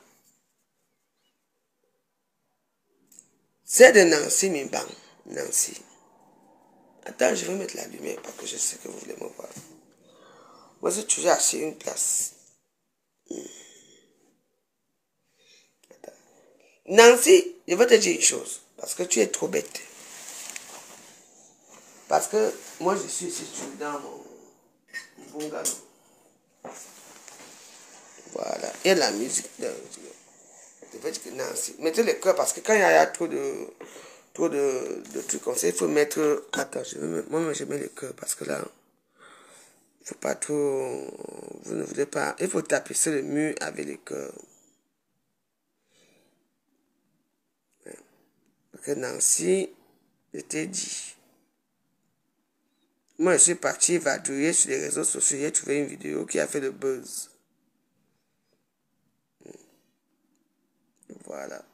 C'est de Nancy Mimban. Nancy. Attends, je vais mettre la lumière parce que je sais que vous voulez me voir. Moi, j'ai toujours acheté une place. Attends. Nancy, je vais te dire une chose. Parce que tu es trop bête. Parce que moi, je suis situé dans mon bungalow. Voilà. Il y a la musique. Je vais dire que Nancy. Mettez le cœur parce que quand il y a trop de trucs comme ça, il faut mettre. Attends, moi je mets le cœur parce que là, il ne faut pas trop. Vous ne voulez pas. Il faut tapisser le mur avec le cœur. Parce que Nancy, je t'ai dit. Moi, je suis parti vadrouiller sur les réseaux sociaux. J'ai trouvé une vidéo qui a fait le buzz. Voilà.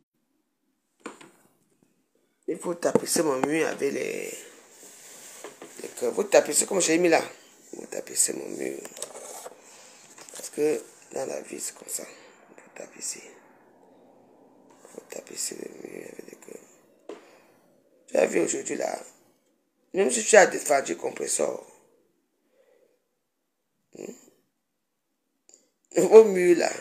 Il faut tapisser mon mur avec les cœurs. Vous tapissez comme j'ai mis là. Vous tapissez mon mur. Parce que dans la vie, c'est comme ça. Il faut tapisser. Il faut tapisser le mur avec les cœurs. Tu as vu aujourd'hui là. Même si tu as défendu compresseur. Au mur là.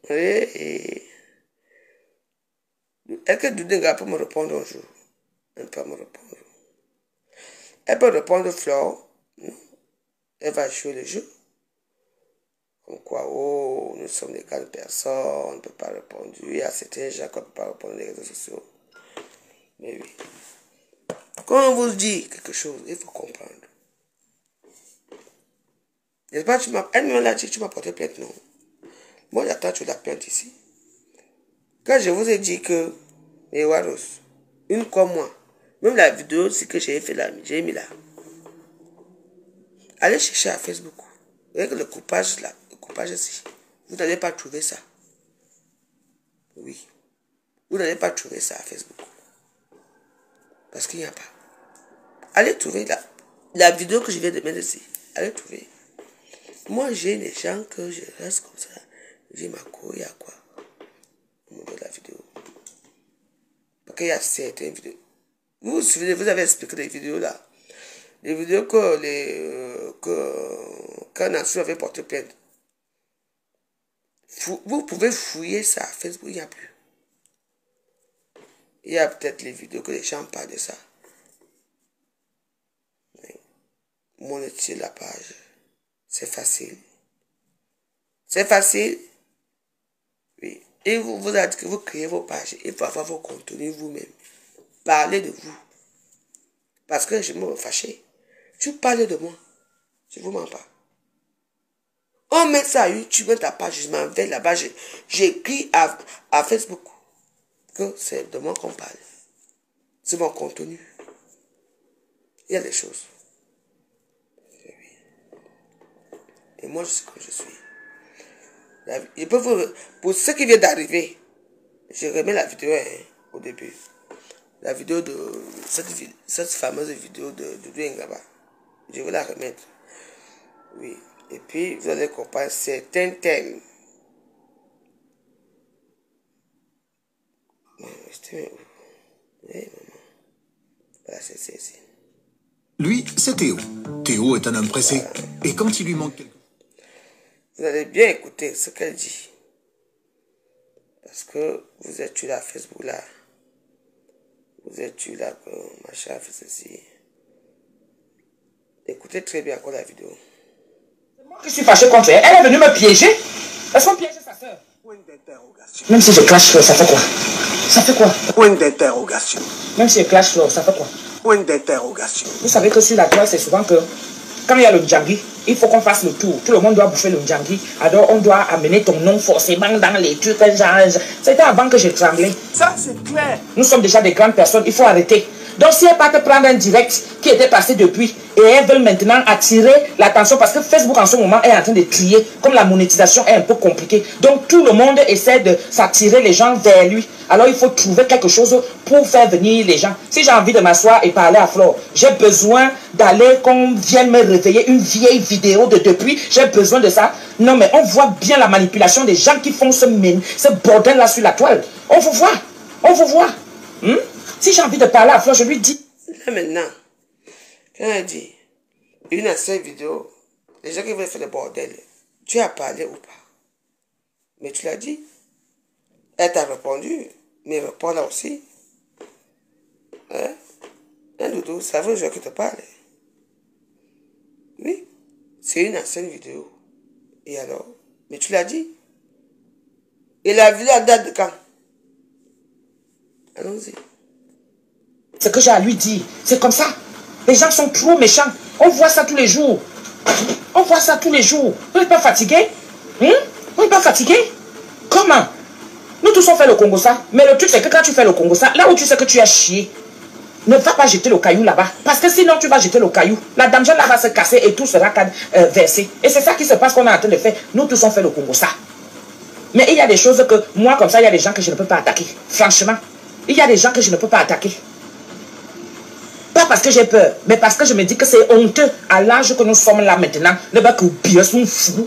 Est-ce que Doudinga peut me répondre un jour? Elle ne peut pas me répondre. Elle peut répondre Flore. Elle va jouer le jeu. Comme quoi, oh, nous sommes des grandes personnes, on ne peut pas répondre. Il y a certains gens qui ne peuvent pas répondre les réseaux sociaux. Mais oui. Quand on vous dit quelque chose, il faut comprendre. N'est-ce pas, elle me l'a dit, tu m'as porté plainte, non? Moi, j'attends tu la plainte ici. Quand je vous ai dit que, mais Warros, une comme moi, même la vidéo aussi que j'ai fait là, j'ai mis là. Allez chercher à Facebook. Avec le coupage là, le coupage ici. Vous n'allez pas trouver ça. Oui. Vous n'allez pas trouver ça à Facebook. Parce qu'il n'y a pas. Allez trouver la vidéo que je viens de mettre ici. Allez trouver. Moi, j'ai des gens que je reste comme ça. J'ai ma couille à quoi au niveau de la vidéo. Parce qu'il y a certaines vidéos. Vous vous souvenez, vous avez expliqué les vidéos là. Les vidéos quand Nassou avait porté plainte. Vous pouvez fouiller ça à Facebook, il n'y a plus. Il y a peut-être les vidéos que les gens parlent de ça. Monétiser la page. C'est facile. C'est facile. Oui. Et vous avez dit que vous créez vos pages. Il faut avoir vos contenus vous-même. Parlez de vous. Parce que je me fâche. Tu parles de moi. Je ne vous mens pas. On met ça à YouTube, ta page, je m'en vais là-bas. J'écris à Facebook que c'est de moi qu'on parle. C'est mon contenu. Il y a des choses. Et moi, je sais comme je suis. Je peux vous, pour ce qui vient d'arriver, je remets la vidéo au début. La vidéo de cette fameuse vidéo de Doudou Ngaba. Je vais la remettre. Oui. Et puis, vous allez comprendre certains thèmes. Oui, maman. Voilà, c'est ici. Lui, c'est Théo. Théo est un homme pressé. Voilà. Et quand il lui manque quelque chose... Vous allez bien écouter ce qu'elle dit. Parce que vous êtes sur la Facebook là. Vous êtes sur là que machin fait ceci. Écoutez très bien encore la vidéo. Je suis fâché contre elle. Elle est venue me piéger. Est-ce qu'on piège sa soeur? Point d'interrogation. Même si je clash Flo, ça fait quoi? Ça fait quoi? Point d'interrogation. Même si je clash Flo, ça fait quoi? Point d'interrogation. Vous savez que sur la toile, c'est souvent que quand il y a le Ndjangi, il faut qu'on fasse le tour. Tout le monde doit bouffer le Ndjangi. Alors on doit amener ton nom forcément dans les trucs. C'était avant que je tremblais. Ça, c'est clair. Nous sommes déjà des grandes personnes, il faut arrêter. Donc si elles partent prendre un direct qui était passé depuis et elles veulent maintenant attirer l'attention parce que Facebook en ce moment est en train de crier, comme la monétisation est un peu compliquée. Donc tout le monde essaie de s'attirer les gens vers lui. Alors il faut trouver quelque chose pour faire venir les gens. Si j'ai envie de m'asseoir et parler à Flore, j'ai besoin d'aller qu'on vienne me réveiller une vieille vidéo de depuis. J'ai besoin de ça. Non mais on voit bien la manipulation des gens qui font ce bordel là sur la toile. On vous voit. On vous voit. Si j'ai envie de parler à Flore, je lui dis. Là maintenant, quand elle dit une ancienne vidéo, les gens qui veulent faire le bordel, tu as parlé ou pas? Mais tu l'as dit. Elle t'a répondu, mais réponds là aussi. Hein? Un doudou, ça veut dire que te parle. Oui, c'est une ancienne vidéo. Et alors? Mais tu l'as dit. Et la vidéo date de quand? Allons-y. Ce que j'ai à lui dire, c'est comme ça. Les gens sont trop méchants. On voit ça tous les jours. On voit ça tous les jours. Vous n'êtes pas fatigué? Vous n'êtes pas fatigué? Comment? Nous tous on fait le Congo ça. Mais le truc c'est que quand tu fais le Congo ça, là où tu sais que tu as chié, ne va pas jeter le caillou là-bas. Parce que sinon tu vas jeter le caillou. La dame là va se casser et tout sera versé. Et c'est ça qui se passe qu'on est en train de faire. Nous tous on fait le Congo ça. Mais il y a des choses que, moi comme ça, il y a des gens que je ne peux pas attaquer. Franchement, il y a des gens que je ne peux pas attaquer. Pas parce que j'ai peur, mais parce que je me dis que c'est honteux à l'âge que nous sommes là maintenant. Ne pas que bien sont fous.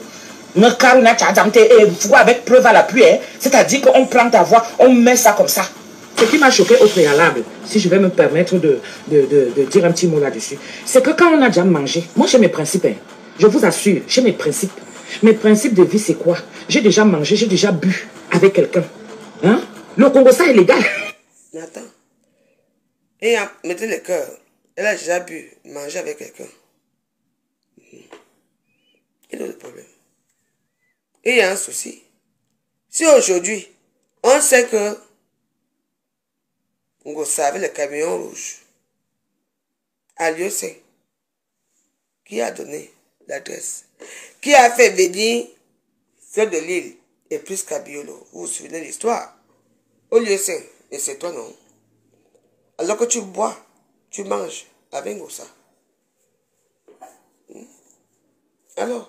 Avec preuve à l'appui, c'est-à-dire qu'on prend ta voix, on met ça comme ça. Ce qui m'a choqué au préalable, si je vais me permettre de dire un petit mot là-dessus, c'est que quand on a déjà mangé, moi j'ai mes principes, je vous assure, j'ai mes principes. Mes principes de vie, c'est quoi? J'ai déjà mangé, j'ai déjà bu avec quelqu'un. Hein? Le Congo, ça est légal. Attends. Et mettez le cœur. Elle a déjà bu, mangé avec quelqu'un. Il y a le problème. Et il y a un souci. Si aujourd'hui, on sait que on savait le camion rouge à Lieu-Saint, qui a donné l'adresse, qui a fait venir ceux de l'île et plus Cabiolo. Vous vous souvenez de l'histoire? Au Lieu-Saint, et c'est toi non? Alors que tu bois, tu manges avec Ngossa. Alors,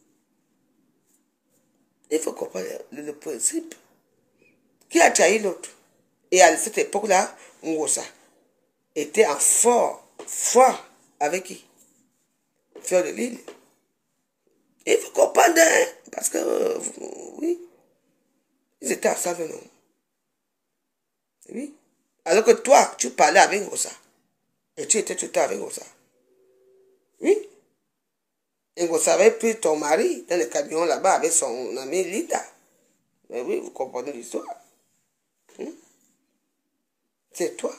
il faut comprendre le principe. Qui a trahi l'autre? Et à cette époque-là, Ngossa était en fort avec qui? Fleur de l'île. Il faut comprendre, hein, parce que, oui, ils étaient ensemble, non? Oui. Alors que toi, tu parlais avec Ngossa. Et tu étais tout le temps avec Ngossa. Oui. Et Ngossa avait pris ton mari dans le camion là-bas avec son amie Linda. Mais oui, vous comprenez l'histoire. C'est toi.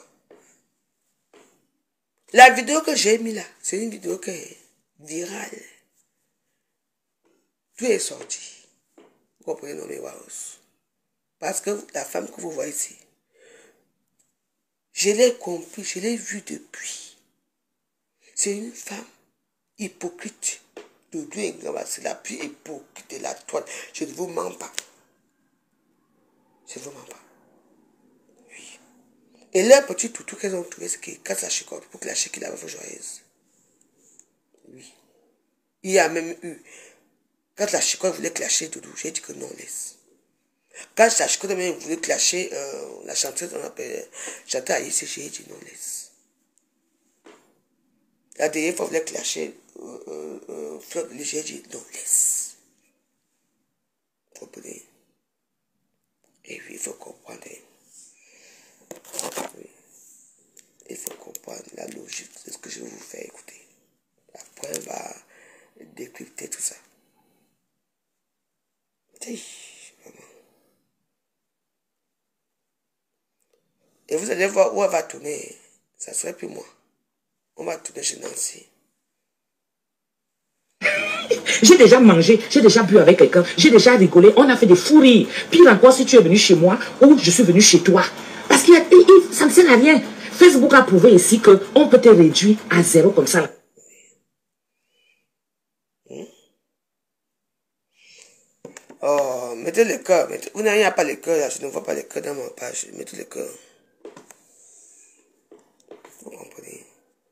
La vidéo que j'ai mis là, c'est une vidéo qui est virale. Tout est sorti. Vous comprenez, non, mes waros. Parce que la femme que vous voyez ici, je l'ai compris, je l'ai vue depuis. C'est une femme hypocrite. C'est la plus hypocrite de la toile. Je ne vous mens pas. Je ne vous mens pas. Oui. Et leur petit toutou qu'elles ont trouvé, c'est qu'ils cassent la chicotte pour que la chicotte la fasse joyeuse. Oui. Il y a même eu, quand la chicotte voulait clasher Doudou, j'ai dit que non, laisse. Quand la chicotte même voulait clasher la chanteuse, on appelle chanter à ici, j'ai dit non, laisse. La dernière fois, vous voulez clasher Fleur de j'ai dit non, laisse. Vous comprenez? Et puis, il faut comprendre. Oui. Il faut comprendre la logique de ce que je vais vous faire écouter. Après, on va décrypter tout ça. Et vous allez voir où elle va tourner. Ça serait plus moi. On va tourner chez Nancy. J'ai déjà mangé, j'ai déjà bu avec quelqu'un, j'ai déjà rigolé, on a fait des fous rires. Pire encore si tu es venu chez moi ou je suis venu chez toi. Parce que ça ne sert à rien. Facebook a prouvé ici qu'on peut te réduire à 0 comme ça. Oh, mettez le cœur. Vous n'avez pas le cœur là, je ne vois pas le cœur dans ma page. Mettez le cœur. Vous comprenez?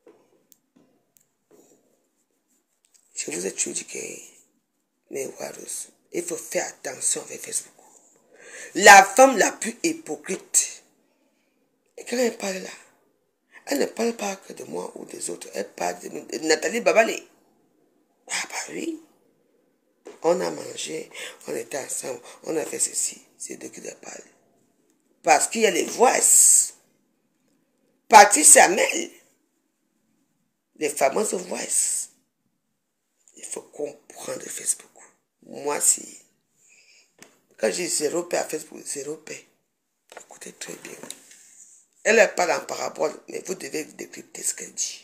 Je vous ai toujours dit que, mais Warus, il faut faire attention avec Facebook. La femme la plus hypocrite. Et quand elle parle là, elle ne parle pas que de moi ou des autres. Elle parle de Nathalie Babalé. Ah bah oui. On a mangé, on était ensemble, on a fait ceci. C'est de qui elle parle. Parce qu'il y a les voices. Patricia Mel. Les fameuses voices. Il faut comprendre Facebook. Moi, si. Quand j'ai 0 paix à Facebook, 0 paix. Écoutez très bien. Elle parle en parabole, mais vous devez décrypter ce qu'elle dit.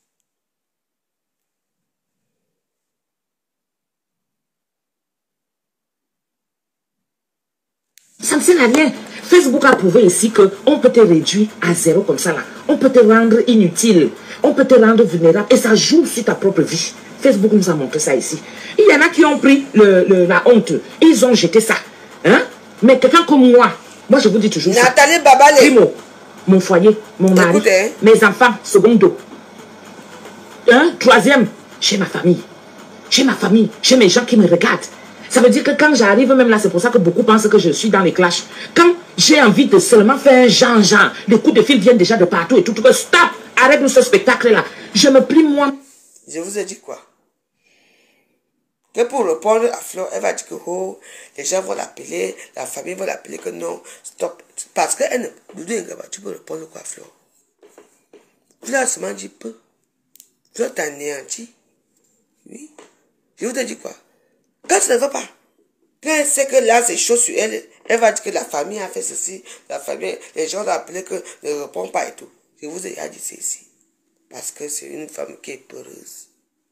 Ça ne sert à rien. Facebook a prouvé ici qu'on peut te réduire à 0 comme ça là. On peut te rendre inutile. On peut te rendre vulnérable. Et ça joue sur ta propre vie. Facebook nous a montré ça ici. Il y en a qui ont pris la honte. Ils ont jeté ça. Hein? Mais quelqu'un comme moi je vous dis toujours Nathalie ça. Babalé. Primo, mon foyer, mon mari, écoutez, mes enfants, secondo. Troisième, chez ma famille. Chez ma famille, chez mes gens qui me regardent. Ça veut dire que quand j'arrive, même là, c'est pour ça que beaucoup pensent que je suis dans les clashs. Quand j'ai envie de seulement faire un genre, les coups de fil viennent déjà de partout et tout. Stop, arrête ce spectacle-là. Je me plie moi. Je vous ai dit quoi? Que pour répondre à Fleur, elle va dire que oh, les gens vont l'appeler, la famille va l'appeler que non, stop. Parce que elle ne... Tu peux répondre quoi, Fleur? Fleur seulement dit peu. Fleur t'anéantit. Oui. Je vous ai dit quoi? Quand ça ne va pas, quand elle sait que là c'est chaud sur elle, elle va dire que la famille a fait ceci, la famille, les gens l'ont appelé que ne répond pas et tout. Je vous ai dit ceci. Parce que c'est une femme qui est peureuse.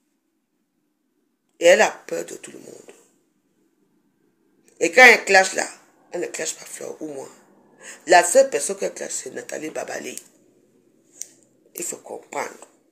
Et elle a peur de tout le monde. Et quand elle clash là, elle ne clash pas Fleur ou moi. La seule personne qui clash, c'est Nathalie Babalé. Il faut comprendre.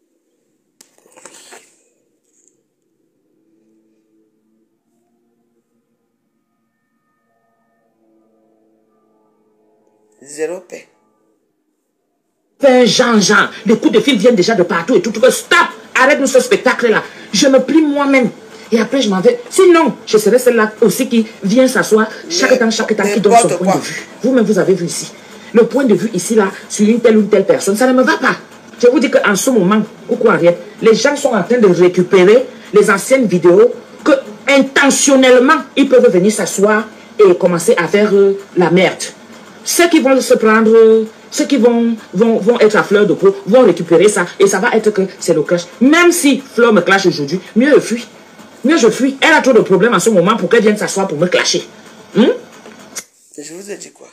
Zéro paix. Fais Jean. Les coups de fil viennent déjà de partout et tout. Stop, arrête ce spectacle-là. Je me plie moi-même. Et après, je m'en vais. Sinon, je serai celle-là aussi qui vient s'asseoir chaque temps, qui donne son point de vue. Vous-même, vous avez vu ici. Le point de vue ici, là, sur une telle ou telle personne, ça ne me va pas. Je vous dis qu'en ce moment, coucou Ariette, les gens sont en train de récupérer les anciennes vidéos que, intentionnellement, ils peuvent venir s'asseoir et commencer à faire la merde. Ceux qui vont se prendre, ceux qui vont être à fleur de peau, vont récupérer ça. Et ça va être que c'est le clash. Même si Fleur me clash aujourd'hui, mieux je fuis. Mieux je fuis. Elle a trop de problèmes en ce moment pour qu'elle vienne s'asseoir pour me clasher. Je vous ai dit quoi?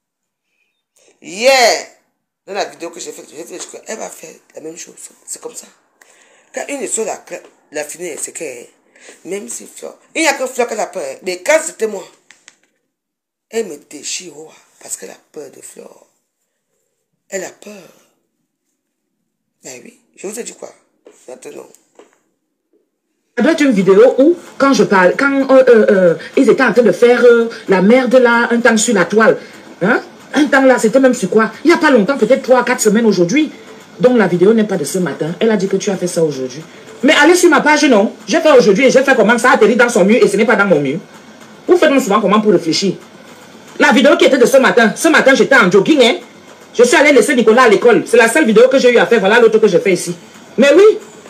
Hier, dans la vidéo que j'ai faite, elle va faire la même chose. C'est comme ça. Quand une histoire la finir, c'est que même si Fleur, il n'y a que Fleur qui a peur. Mais quand c'était moi, elle me déchire parce qu'elle a peur de Fleur. Elle a peur. Ben oui, je vous ai dit quoi? Maintenant. Ça doit être une vidéo où, quand je parle, quand ils étaient en train de faire la merde là, un temps sur la toile. Hein? Un temps là, c'était même sur quoi? Il n'y a pas longtemps, peut-être 3 à 4 semaines aujourd'hui. Donc la vidéo n'est pas de ce matin. Elle a dit que tu as fait ça aujourd'hui. Mais allez sur ma page, non. J'ai fait aujourd'hui et j'ai fait comment ça atterrit dans son mur et ce n'est pas dans mon mur. Vous faites souvent comment pour réfléchir? La vidéo qui était de ce matin j'étais en jogging, hein. Je suis allé laisser Nicolas à l'école. C'est la seule vidéo que j'ai eu à faire. Voilà l'autre que j'ai fait ici. Mais oui,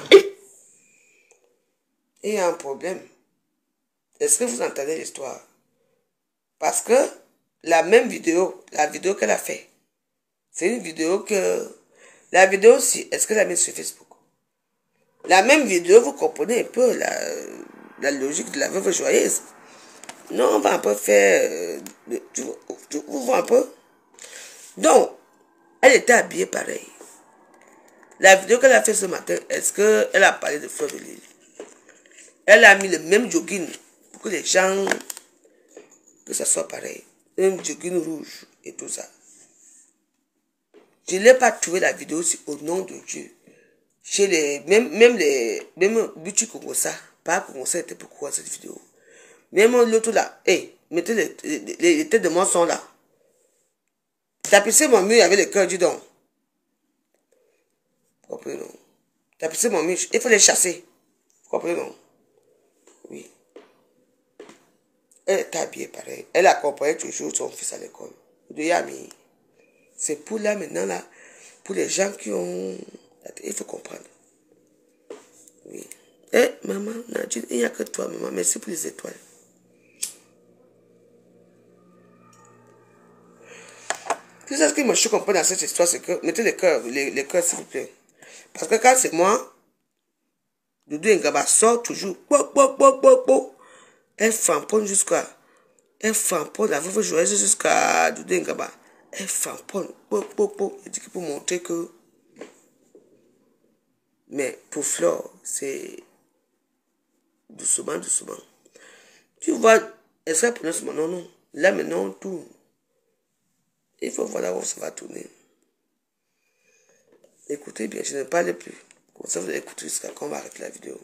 il y a un problème. Est-ce que vous entendez l'histoire? Parce que la même vidéo, la vidéo qu'elle a fait, c'est une vidéo que... La vidéo aussi, est-ce qu'elle a mis sur Facebook? La même vidéo, vous comprenez un peu la logique de la veuve joyeuse. Non, on va un peu faire... vous voyez un peu? Donc, elle était habillée pareil. La vidéo qu'elle a fait ce matin, est-ce qu'elle a parlé de Fleur de Lys? Elle a mis le même jogging pour que les gens... que ça soit pareil. Le même jogging rouge et tout ça. Je n'ai pas trouvé la vidéo aussi au nom de Dieu. Chez les... Même Butu Kongosa. Pas Kongosa était pourquoi cette vidéo. Même l'autre là. Hey, mettez les têtes de mensonges là. Tapissez mon mur avec le cœur du don. Comprenez non? Tapissez mon mur. Il faut les chasser. Comprenez non? Oui. Elle est habillée pareil. Elle accompagnait toujours son fils à l'école. De Yami. C'est pour là maintenant là. Pour les gens qui ont... Il faut comprendre. Oui. Eh, maman, Nadine, il n'y a que toi, maman. Merci pour les étoiles. Tout ça, ce qui me choque un peu dans cette histoire, c'est que... Mettez les cœurs, s'il vous plaît. Parce que quand c'est moi, Doudou Ngaba sort toujours. Elle framponne jusqu'à... Elle framponne la veuve joyeuse jusqu'à Doudou Ngaba. Elle framponne. Elle dit que pour montrer que... Mais pour Flore, c'est... Doucement. Tu vois, est-ce qu'elle prononce mon nom? Non. Là maintenant, on tourne. Il faut voir là où ça va tourner. Écoutez bien, je ne parle plus. Comme ça, vous allez écouter jusqu'à quand on va arrêter la vidéo.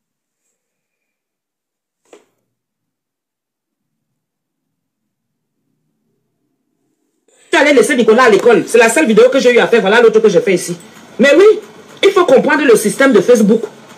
Tu allais laisser Nicolas à l'école. C'est la seule vidéo que j'ai eu à faire. Voilà l'autre que j'ai fait ici. Mais oui, il faut comprendre le système de Facebook.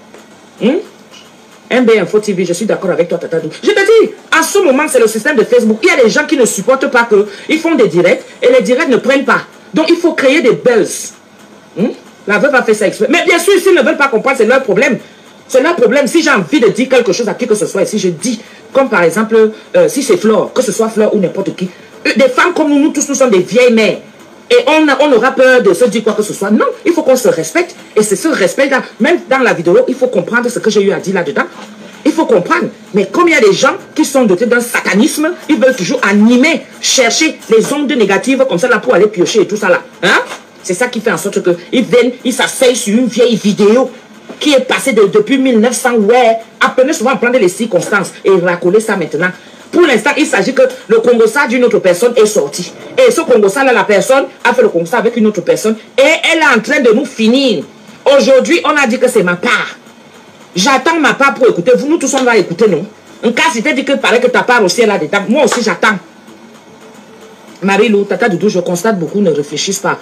MB Info TV, je suis d'accord avec toi, Tata Dou. Je te dis, à ce moment, c'est le système de Facebook. Il y a des gens qui ne supportent pas qu'ils font des directs et les directs ne prennent pas. Donc, il faut créer des buzz. La veuve a fait ça exprès. Mais bien sûr, s'ils ne veulent pas comprendre, c'est leur problème. C'est leur problème. Si j'ai envie de dire quelque chose à qui que ce soit ici, je dis, comme par exemple, si c'est Flore, que ce soit Flore ou n'importe qui. Des femmes comme nous tous, nous sommes des vieilles mères. Et on aura peur de se dire quoi que ce soit. Non, il faut qu'on se respecte. Et c'est ce respect-là. Même dans la vidéo, il faut comprendre ce que j'ai eu à dire là-dedans. Il faut comprendre. Mais comme il y a des gens qui sont dotés d'un satanisme, ils veulent toujours animer, chercher les ondes négatives comme ça là pour aller piocher et tout ça là. Hein? C'est ça qui fait en sorte qu'ils viennent, ils s'asseyent sur une vieille vidéo qui est passée depuis 1900. Ouais, apprenez souvent à prendre les circonstances et racoler ça maintenant. Pour l'instant, il s'agit que le Congo-ça d'une autre personne est sorti. Et ce Congo-ça là, la personne a fait le Congo-ça avec une autre personne. Et elle est en train de nous finir. Aujourd'hui, on a dit que c'est ma part. J'attends ma part pour écouter. Vous, nous tous, on va écouter, non? En cas, si tu dit que paraît que ta part aussi est là-dedans. Moi aussi, j'attends. Marie-Lou, Tata Doudou, je constate beaucoup ne réfléchissent pas.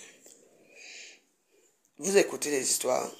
Vous écoutez les histoires.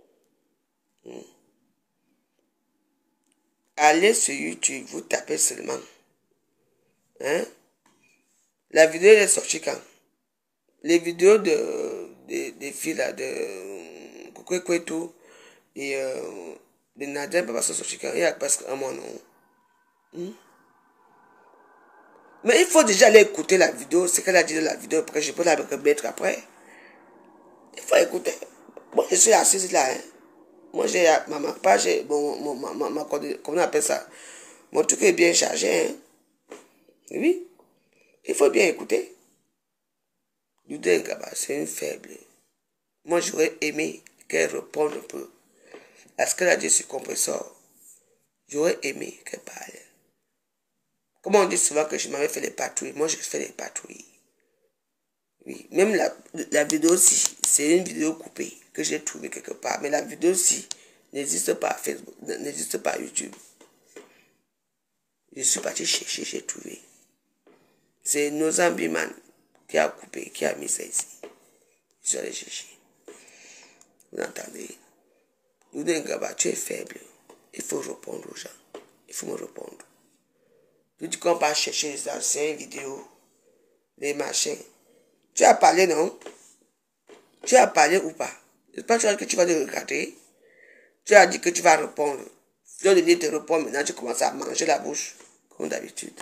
Allez sur YouTube, vous tapez seulement. Hein? La vidéo elle est sortie quand? Les vidéos des filles là, de Koukou et tout, et de Nadia Baba sont sorties quand? Il y a presque un mois, non? Mais il faut déjà aller écouter la vidéo, ce qu'elle a dit de la vidéo, parce que je peux la remettre après. Il faut écouter. Moi, je suis assise là, hein. Moi, j'ai ma page, comment on appelle ça? Mon truc est bien chargé, hein. Oui. Il faut bien écouter. Doudou Ngaba, c'est une faible. Moi, j'aurais aimé qu'elle réponde un peu à ce qu'elle a dit sur compresseur. J'aurais aimé qu'elle parle. Comme on dit souvent que je m'avais fait les patrouilles, moi, je fais les patrouilles. Oui. Même la vidéo aussi, c'est une vidéo coupée que j'ai trouvée quelque part. Mais la vidéo aussi n'existe pas à Facebook, n'existe pas à YouTube. Je suis parti chercher, j'ai trouvé. C'est Nozambiman qui a coupé, qui a mis ça ici. Je suis allé chercher. Vous entendez? Doudou Ngaba, tu es faible. Il faut répondre aux gens. Il faut me répondre. Tu dis qu'on va chercher les anciennes vidéos, les machins. Tu as parlé, non? Tu as parlé ou pas? J'espère que tu vas le regarder. Tu as dit que tu vas répondre. Fleur de vie te répond maintenant, tu commences à manger la bouche, comme d'habitude.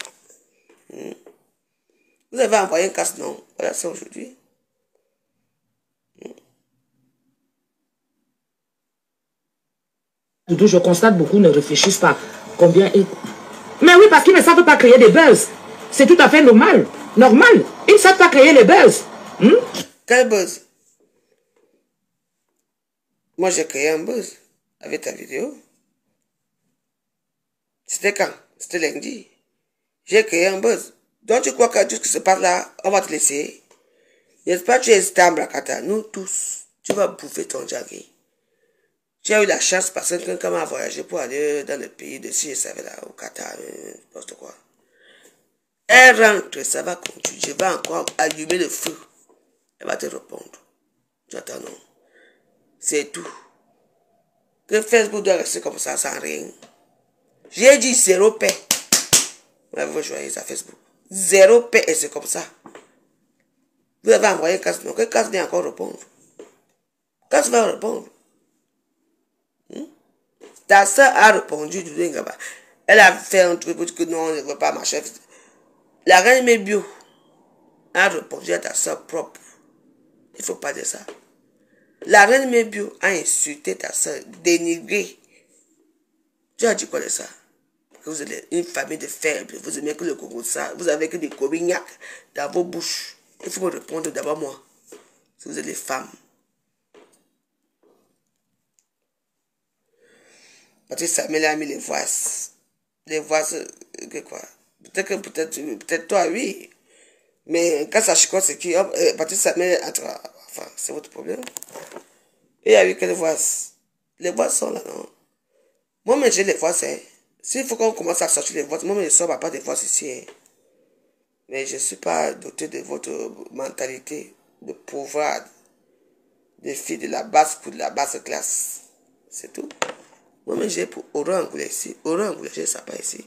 Vous avez envoyé un casse, non? Voilà ça aujourd'hui. Doudou, je constate beaucoup ne réfléchissent pas. Combien est... Mais oui, parce qu'ils ne savent pas créer des buzz. C'est tout à fait normal. Normal. Ils ne savent pas créer les buzz. Quel buzz? Moi, j'ai créé un buzz avec ta vidéo. C'était quand? C'était lundi. J'ai créé un buzz. Donc, tu crois que tout ce qui se passe là, on va te laisser? N'est-ce pas, tu es stable, Kata. Nous tous, tu vas bouffer ton jargon. Tu as eu la chance parce que quelqu'un m'a voyagé pour aller dans le pays de si je savais là, au Qatar, n'importe quoi. Elle rentre, ça va continuer. Je vais encore allumer le feu. Elle va te répondre. J'attends, non. C'est tout. Que Facebook doit rester comme ça, sans rien. J'ai dit 0 paix. Vous voyez ça, Facebook. 0 paix et c'est comme ça. Vous avez envoyé un casse, non? Que casse vient encore répondre? Casse va répondre. Ta soeur a répondu, elle a fait un truc pour dire que non, je ne veux pas ma chef. La reine Mébio a répondu à ta soeur propre. Il ne faut pas dire ça. La reine Mébio a insulté ta soeur, dénigré. Tu as dit quoi de ça? Que vous êtes une famille de faibles, vous aimez que le Congo ça, vous avez que des cobignacs dans vos bouches. Il faut me répondre d'abord moi. Si vous êtes les femmes. Parce que Samuel a mis les voix. Les voix, que quoi? Peut-être toi, oui. Mais quand ça chicote, c'est qui? Parce que Samuel, enfin, c'est votre problème. Et il y a eu que les voix. Les voix sont là, non? Moi-même, j'ai les voix, hein. S'il faut qu'on commence à sortir les voix, moi-même, je ne sors pas des voix ici, hein. Mais je ne suis pas doté de votre mentalité de pouvoir des filles de la basse pour de la basse classe. C'est tout. Moi-même, j'ai pour Aurore Angoulé ici. Aurore Angoulé, j'ai ça pas ici.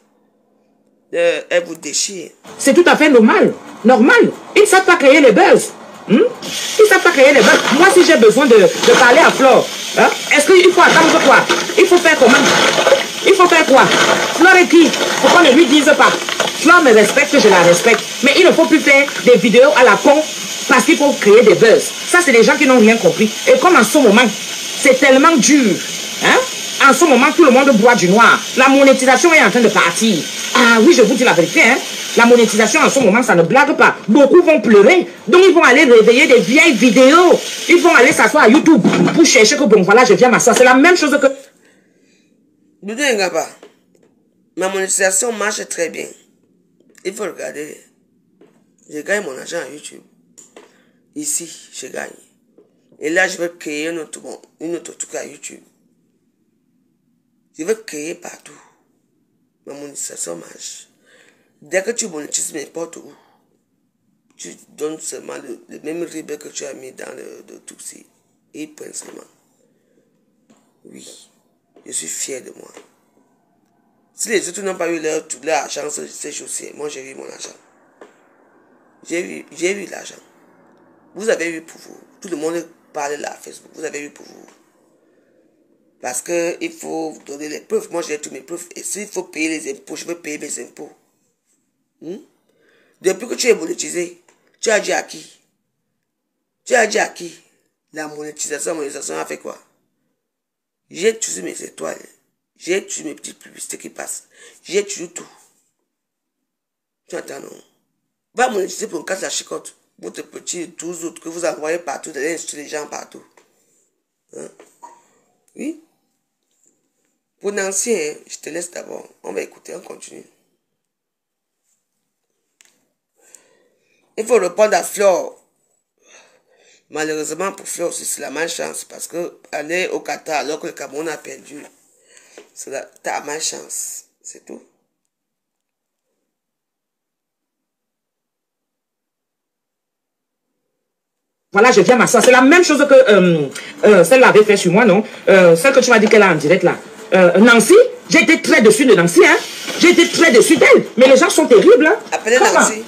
Elle vous déchire. C'est tout à fait normal. Normal. Ils ne savent pas créer les buzz. Ils ne savent pas créer les buzz. Moi, si j'ai besoin de parler à Flore, est-ce qu'il faut attendre quoi? Il faut faire comment? Il faut faire quoi? Flore est qui? Pourquoi ne lui dise pas? Flore me respecte, je la respecte. Mais il ne faut plus faire des vidéos à la con parce qu'il faut créer des buzz. Ça, c'est des gens qui n'ont rien compris. Et comme en ce moment, c'est tellement dur. En ce moment, tout le monde boit du noir. La monétisation est en train de partir. Ah oui, je vous dis la vérité. La monétisation, en ce moment, ça ne blague pas. Beaucoup vont pleurer. Donc, ils vont aller réveiller des vieilles vidéos. Ils vont aller s'asseoir à YouTube pour chercher que, bon, voilà, je viens m'asseoir. C'est la même chose que... Doudou Ngaba, ma monétisation marche très bien. Il faut regarder. Je gagne mon argent à YouTube. Ici, je gagne. Et là, je vais créer une autre truc à YouTube. Je vais créer partout. Ma monétisation marche. Dès que tu monétises n'importe où, tu donnes seulement le même ribe que tu as mis dans le Tutsi. Et ils prennent seulement. Oui, je suis fier de moi. Si les autres n'ont pas eu leur argent ces jours-ci, moi j'ai eu mon argent. J'ai eu l'argent. Vous avez eu pour vous. Tout le monde parle là à Facebook. Vous avez eu pour vous. Parce qu'il faut donner les preuves. Moi, j'ai toutes mes preuves. Et s'il faut payer les impôts, je veux payer mes impôts. Depuis que tu es monétisé, tu as dit à qui? Tu as dit à qui? La monétisation a fait quoi? J'ai utilisé mes étoiles. J'ai utilisé mes petites publicités qui passent. J'ai utilisé tout. Tu entends, non? Va monétiser pour une casse la chicotte. Votre petit, tous autres que vous envoyez partout, d'aller insulter les gens partout. Oui? Pour Nancy, je te laisse d'abord. On va écouter, on continue. Il faut répondre à Flore. Malheureusement pour Flore aussi, c'est la malchance. Parce que aller au Qatar alors que le Cameroun a perdu, t'as la malchance. C'est tout. Voilà, je viens m'asseoir. C'est la même chose que celle-là avait fait sur moi, non? Celle que tu m'as dit qu'elle a en direct là. Nancy, j'ai été très déçu de Nancy, hein. J'ai été très déçu d'elle. Mais les gens sont terribles, hein. Appelez Nancy.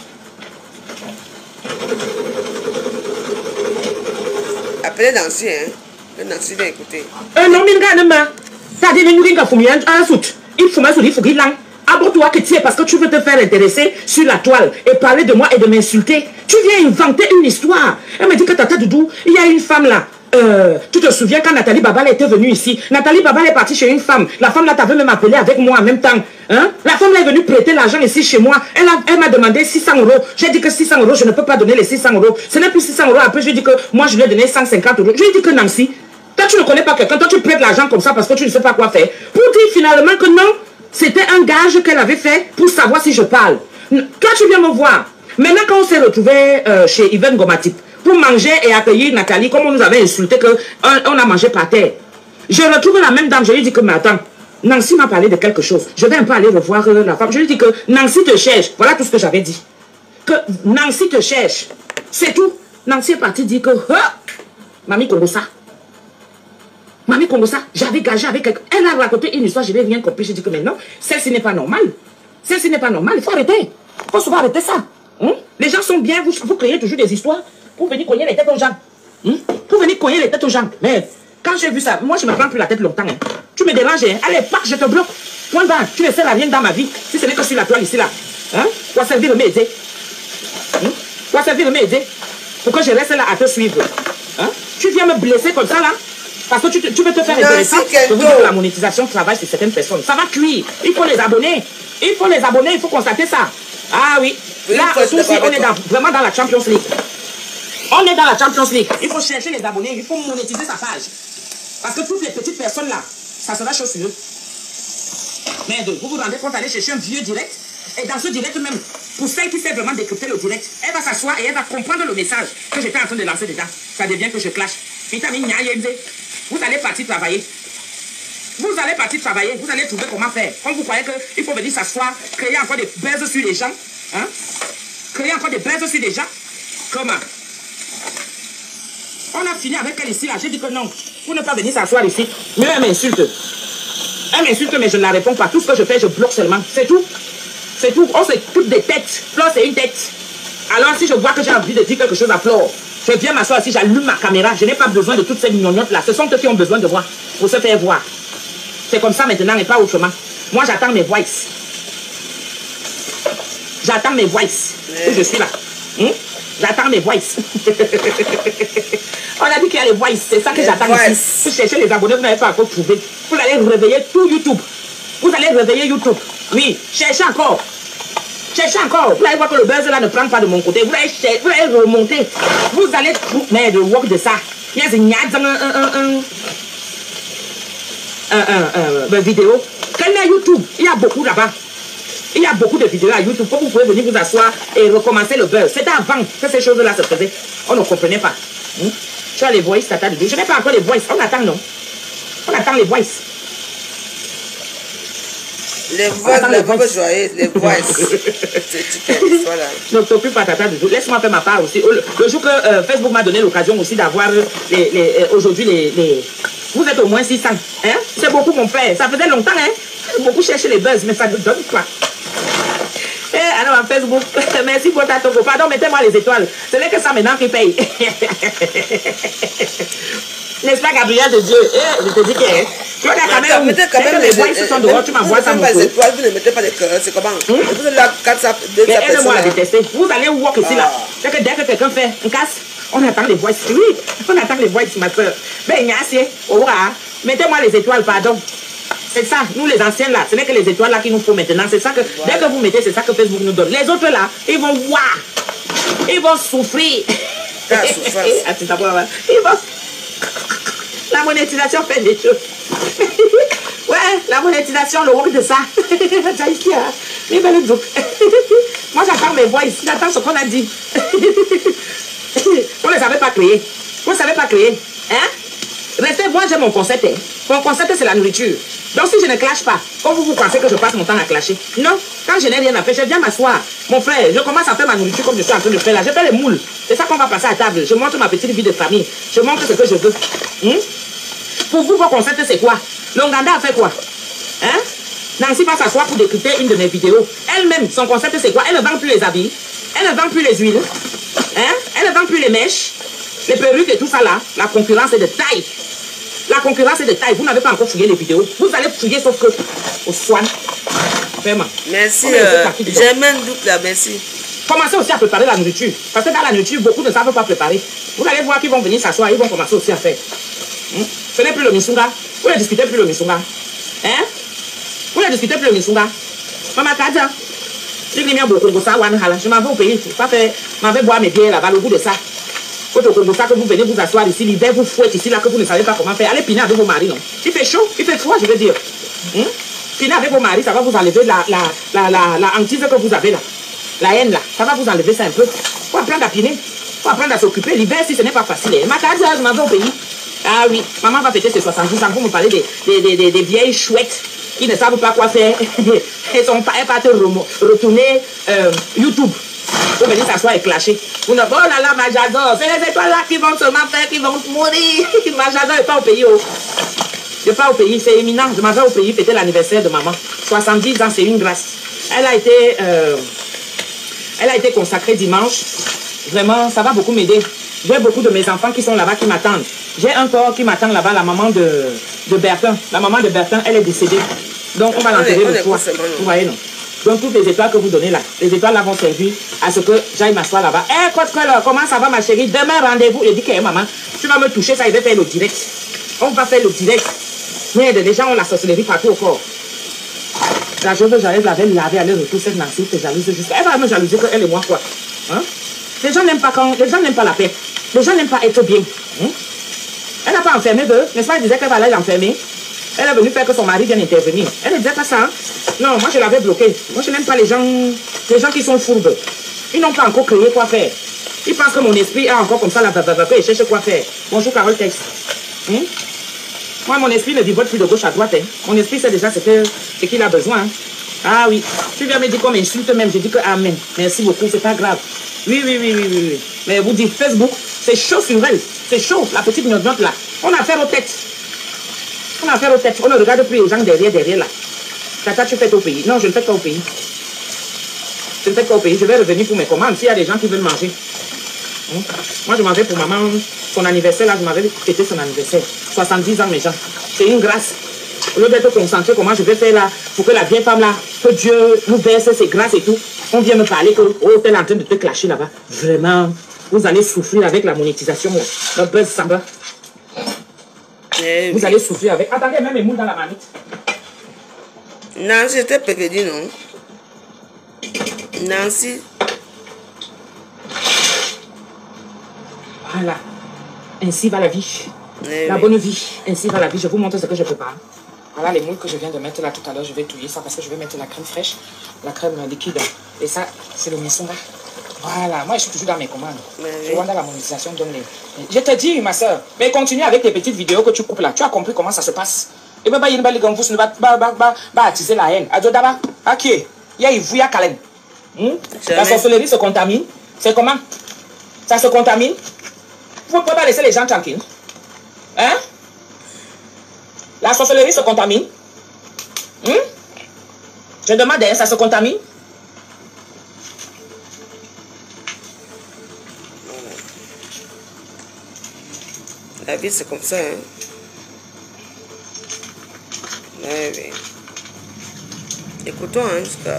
Appelez Nancy, hein. Que Nancy vient écouter. Non, Minga, T'as des menus qui font un foot. Il faut me dire, il faut qu'il l'en. Abonne-toi que tu es parce que tu veux te faire intéresser sur la toile et parler de moi et de m'insulter. Tu viens inventer une histoire. Elle me dit que Tata Doudou, il y a une femme là. Tu te souviens quand Nathalie Babal était venue ici? Nathalie Babal est partie chez une femme. La femme là t'avait même appelé avec moi en même temps. Hein? La femme là est venue prêter l'argent ici chez moi. Elle m'a demandé 600 €. J'ai dit que 600 €, je ne peux pas donner les 600 €. Ce n'est plus 600 €. Après, je dis que moi, je lui ai donné 150 €. Je lui ai dit que Nancy, toi, tu ne connais pas quelqu'un. Toi, tu prêtes l'argent comme ça parce que tu ne sais pas quoi faire. Pour dire finalement que non, c'était un gage qu'elle avait fait pour savoir si je parle. Toi, tu viens me voir. Maintenant, quand on s'est retrouvé chez Yvonne Gomatip, pour manger et accueillir Nathalie, comme on nous avait insulté qu'on a mangé par terre. Je retrouve la même dame, je lui dis que, mais attends, Nancy m'a parlé de quelque chose. Je vais un peu aller revoir la femme. Je lui dis que Nancy te cherche. Voilà tout ce que j'avais dit. Que Nancy te cherche. C'est tout. Nancy est partie dire que, Mamie Kongosa. Mamie Kongosa, j'avais gagé avec quelqu'un. Elle a raconté une histoire, je n'ai rien compris. Je dis que, mais non, celle-ci n'est pas normale. Celle-ci n'est pas normale. Il faut arrêter. Il faut souvent arrêter ça. Les gens sont bien, vous créez toujours des histoires. Pour venir cogner les têtes aux gens. Pour venir cogner les têtes aux gens. Mais quand j'ai vu ça, moi je ne me prends plus la tête longtemps. Hein. Tu me déranges. Hein. Allez, pack, je te bloque. Point barre. Tu ne sers à rien dans ma vie. Si ce n'est que sur la toile ici là. Hein? Pour servir de m'aider. Pour servir de m'aider. Pour que je reste là à te suivre. Hein? Tu viens me blesser comme ça là. Parce que tu veux te faire intéressant. Je vous dis que la monétisation travaille sur certaines personnes. Ça va cuire. Il faut les abonner. Il faut les abonner. Il faut constater ça. Ah oui. Là, aussi, on est vraiment dans la Champions League. On est dans la Champions League. Il faut chercher les abonnés. Il faut monétiser sa page. Parce que toutes les petites personnes là, ça sera chaud sur eux. Mais vous vous rendez compte, aller chercher un vieux direct. Et dans ce direct même, pour celle qui sait vraiment décrypter le direct, elle va s'asseoir et elle va comprendre le message que j'étais en train de lancer déjà. Ça devient que je clash. Vous allez partir travailler. Vous allez partir travailler. Vous allez trouver comment faire. Comme vous croyez qu'il faut venir s'asseoir, créer encore des buzz sur les gens. Hein? Créer encore des buzz sur les gens. Comment? On a fini avec elle ici là. J'ai dit que non. Vous ne pas venir s'asseoir ici. Mais elle m'insulte. Elle m'insulte, mais je ne la réponds pas. Tout ce que je fais, je bloque seulement. C'est tout. C'est tout. On se toutes des têtes. Flore, c'est une tête. Alors, si je vois que j'ai envie de dire quelque chose à Flore, je viens m'asseoir ici, j'allume ma caméra. Je n'ai pas besoin de toutes ces mignonnettes là. Ce sont eux qui ont besoin de moi pour se faire voir. C'est comme ça maintenant et pas autrement. Moi, j'attends mes voices. J'attends mes voices. Et je suis là. J'attends mes voices. On a dit qu'il y a les voices. C'est ça que j'attends ici. Vous cherchez les abonnés, vous n'avez pas encore trouvé. Vous allez réveiller tout YouTube. Vous allez réveiller YouTube. Oui, cherchez encore. Cherchez encore. Vous allez voir que le buzz là ne prend pas de mon côté. Vous allez remonter. Vous allez trouver. Mais le work de ça. Il y a une vidéo. Quand il y a YouTube, il y a beaucoup là-bas. Il y a beaucoup de vidéos à YouTube. Vous pouvez venir vous asseoir et recommencer le buzz. C'était avant que ces choses-là se faisaient. On ne comprenait pas. Tu as les voices, Tata Doudou. Je n'ai pas encore les voices. On attend, non? On attend les voices. Les voices, les voices joyeuses, les voices. Voilà. Ne t'occupe pas, Tata Doudou. Laisse-moi faire ma part aussi. Le jour que Facebook m'a donné l'occasion aussi d'avoir aujourd'hui les... Vous êtes au moins 600. Hein? C'est beaucoup, mon frère. Ça faisait longtemps, hein? Beaucoup chercher les buzz, mais ça ne donne pas. Alors, Facebook, merci pour ta togo. Pardon, mettez-moi les étoiles. Ce n'est que ça maintenant qui paye. N'est-ce pas, Gabriel de Dieu? Je te dis que... Tu as quand même les voix qui sont dehors, tu m'envoies ça, mon frère. Vous ne mettez pas les cœurs, c'est comment? Vous êtes là, 400 mais aide-moi à détester. Vous allez walk ici, là. C'est que dès que quelqu'un fait un casse, on attend les voix. Oui, on attend les voix, ma soeur. Ben, mettez-moi les étoiles, pardon. C'est ça, nous les anciens là, ce n'est que les étoiles là qu'il nous faut maintenant. C'est ça que, dès que vous mettez, c'est ça que Facebook nous donne. Les autres là, ils vont voir. Ils vont souffrir. Ils vont... La monétisation fait des choses. Ouais, la monétisation, le work de ça. Moi j'attends mes voix ici, j'attends ce qu'on a dit. Vous ne les avez pas créés. Vous ne savez pas créer. Hein? Restez, moi j'ai mon concept. Hein. Mon concept c'est la nourriture. Donc si je ne clash pas, comme vous pensez que je passe mon temps à clasher. Non, quand je n'ai rien à faire, je viens m'asseoir. Mon frère, je commence à faire ma nourriture comme je suis en train de faire là. Je fais les moules. C'est ça qu'on va passer à table. Je montre ma petite vie de famille. Je montre ce que je veux. Pour vous, vos concepts c'est quoi? Longanda a fait quoi? Hein? Nancy va s'asseoir pour décrypter une de mes vidéos. Elle-même, son concept c'est quoi? Elle ne vend plus les habits. Elle ne vend plus les huiles. Hein? Elle ne vend plus les mèches. Les perruques et tout ça là. La concurrence est de taille. La concurrence est de taille. Vous n'avez pas encore fouillé les vidéos. Vous allez fouiller sauf que au soin. Vraiment. Merci. J'ai un doute là, merci. Commencez aussi à préparer la nourriture. Parce que dans la nourriture, beaucoup ne savent pas préparer. Vous allez voir qu'ils vont venir s'asseoir, ils vont commencer aussi à faire. Ce n'est plus le misunga. Vous ne discutez plus le misunga. Hein? Vous ne discutez plus le misunga. Maman Kadia. Je m'en vais au pays. Je m'en vais boire mes bières là-bas, au bout de ça. Au bout de ça, que vous venez vous asseoir ici, l'hiver vous fouette ici, là, que vous ne savez pas comment faire. Allez piner avec vos maris, non? Il fait chaud, il fait froid, je veux dire. Piner avec vos maris, ça va vous enlever la hantise que vous avez là. La haine là, ça va vous enlever ça un peu. Faut apprendre à piner. Faut apprendre à s'occuper. L'hiver, si ce n'est pas facile. Ma carte, je m'en vais au pays. Ah oui, maman va fêter ses 70 ans. Vous me parlez des vieilles chouettes qui ne savent pas quoi faire. Elles sont pas te retourner YouTube. Vous venez s'asseoir et clasher. Vous ne oh là là, ma j'adore. C'est les étoiles là qui vont seulement faire, qui vont mourir. Ma j'adore n'est pas au pays. Oh. Je ne pas au pays, c'est éminent. Je m'en vais au pays fêter l'anniversaire de maman. 70 ans, c'est une grâce. Elle a été consacrée dimanche. Vraiment, ça va beaucoup m'aider. J'ai beaucoup de mes enfants qui sont là-bas, qui m'attendent. J'ai un corps qui m'attend là-bas, la maman de Bertin. La maman de Bertin, elle est décédée. Donc, on va l'enterrer le soir. Vous voyez, non? Donc, toutes les étoiles que vous donnez là, les étoiles là vont servir à ce que j'aille m'asseoir là-bas. Eh, comment ça va, ma chérie? Demain, rendez-vous. Je dis que, maman, tu vas me toucher, ça, il va faire le direct. On va faire le direct. Mais les gens ont la sorcellerie partout au corps. La chose que j'arrive, la veille, laver, aller retour, cette Nancy, que jalouse jusqu'à. Elle va me jalouser que elle et moi, quoi. Hein? Les gens n'aiment pas la paix. Les gens n'aiment pas être bien. Elle n'a pas enfermé d'eux. N'est-ce pas? Elle disait qu'elle va aller l'enfermer. Elle est venue faire que son mari vienne intervenir. Elle ne disait pas ça. Hein? Non, moi je l'avais bloqué. Moi je n'aime pas les gens qui sont fourbes. Ils n'ont pas encore créé quoi faire. Ils pensent que mon esprit est encore comme ça, là, et cherche quoi faire. Bonjour Carole Tex. Moi mon esprit ne vivote plus de gauche à droite. Hein. Mon esprit sait déjà ce qu'il a besoin. Hein. Ah oui. Tu viens me dire qu'on m'insulte même. Je dis que amen. Merci beaucoup, c'est pas grave. Oui. Mais vous dites Facebook, c'est chaud sur elle. C'est chaud, la petite gnognotte là. On a affaire aux têtes. On ne regarde plus les gens derrière là. Tata, tu fais au pays. Non, je ne fais pas au pays. Je ne fais pas au pays. Je vais revenir pour mes commandes s'il y a des gens qui veulent manger. Moi, je m'en vais pour maman. Son anniversaire là, je m'avais fêté son anniversaire. 70 ans, mes gens. C'est une grâce. Au lieu d'être concentré, comment je vais faire là, pour que la vieille femme là, que Dieu nous verse ses grâces et tout, on vient me parler que, oh, t'es en train de te clasher là-bas. Vraiment, vous allez souffrir avec la monétisation là. Le buzz, ça va. Vous allez souffrir avec. Attendez, même les moules dans la manette. Nancy, c'était péquédi, non? Nancy. Voilà. Ainsi va la vie. La bonne vie. Ainsi va la vie. Je vous montre ce que je prépare. Voilà les moules que je viens de mettre là tout à l'heure. Je vais touiller ça parce que je vais mettre la crème fraîche, la crème liquide. Et ça, c'est le misonga. Voilà. Moi, je suis toujours dans mes commandes. Je vois dans la monétisation. Je te dis, ma soeur, mais continue avec tes petites vidéos que tu coupes là. Tu as compris comment ça se passe. Et bien, il y a une vous ne attiser la haine. Adodaba, ok. Il y a une vouille à câlin. La sorcellerie se contamine. C'est comment? Ça se contamine. Vous ne pouvez pas laisser les gens tranquilles. Hein? La sorcellerie se contamine. Je demande, ça se contamine? La vie, c'est comme ça. Hein? Oui. Écoutons, hein, jusqu'à...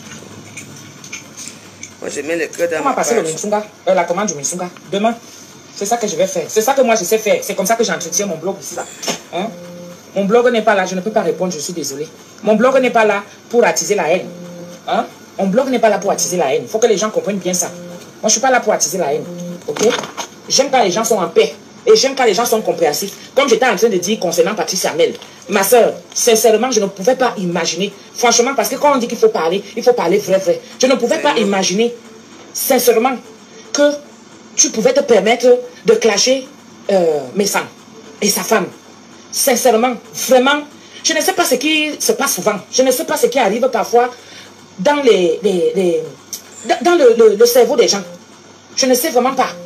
Moi, je mets le cœur dans ma page. On va passer la commande du Minsunga. Demain. C'est ça que je vais faire. C'est ça que moi, je sais faire. C'est comme ça que j'entretiens mon blog ici. Là. Hein? Mon blog n'est pas là. Je ne peux pas répondre. Je suis désolé. Mon blog n'est pas là pour attiser la haine. Hein? Mon blog n'est pas là pour attiser la haine. Il faut que les gens comprennent bien ça. Moi, je ne suis pas là pour attiser la haine. Ok? J'aime quand les gens sont en paix. Et j'aime quand les gens sont compréhensifs. Comme j'étais en train de dire concernant Patricia Mel. Ma soeur, sincèrement, je ne pouvais pas imaginer. Franchement, parce que quand on dit qu'il faut parler vrai. Je ne pouvais pas imaginer, sincèrement, que tu pouvais te permettre de clasher mes femmes et sa femme. Sincèrement, vraiment, je ne sais pas ce qui se passe souvent. Je ne sais pas ce qui arrive parfois dans le cerveau des gens. Je ne sais vraiment pas.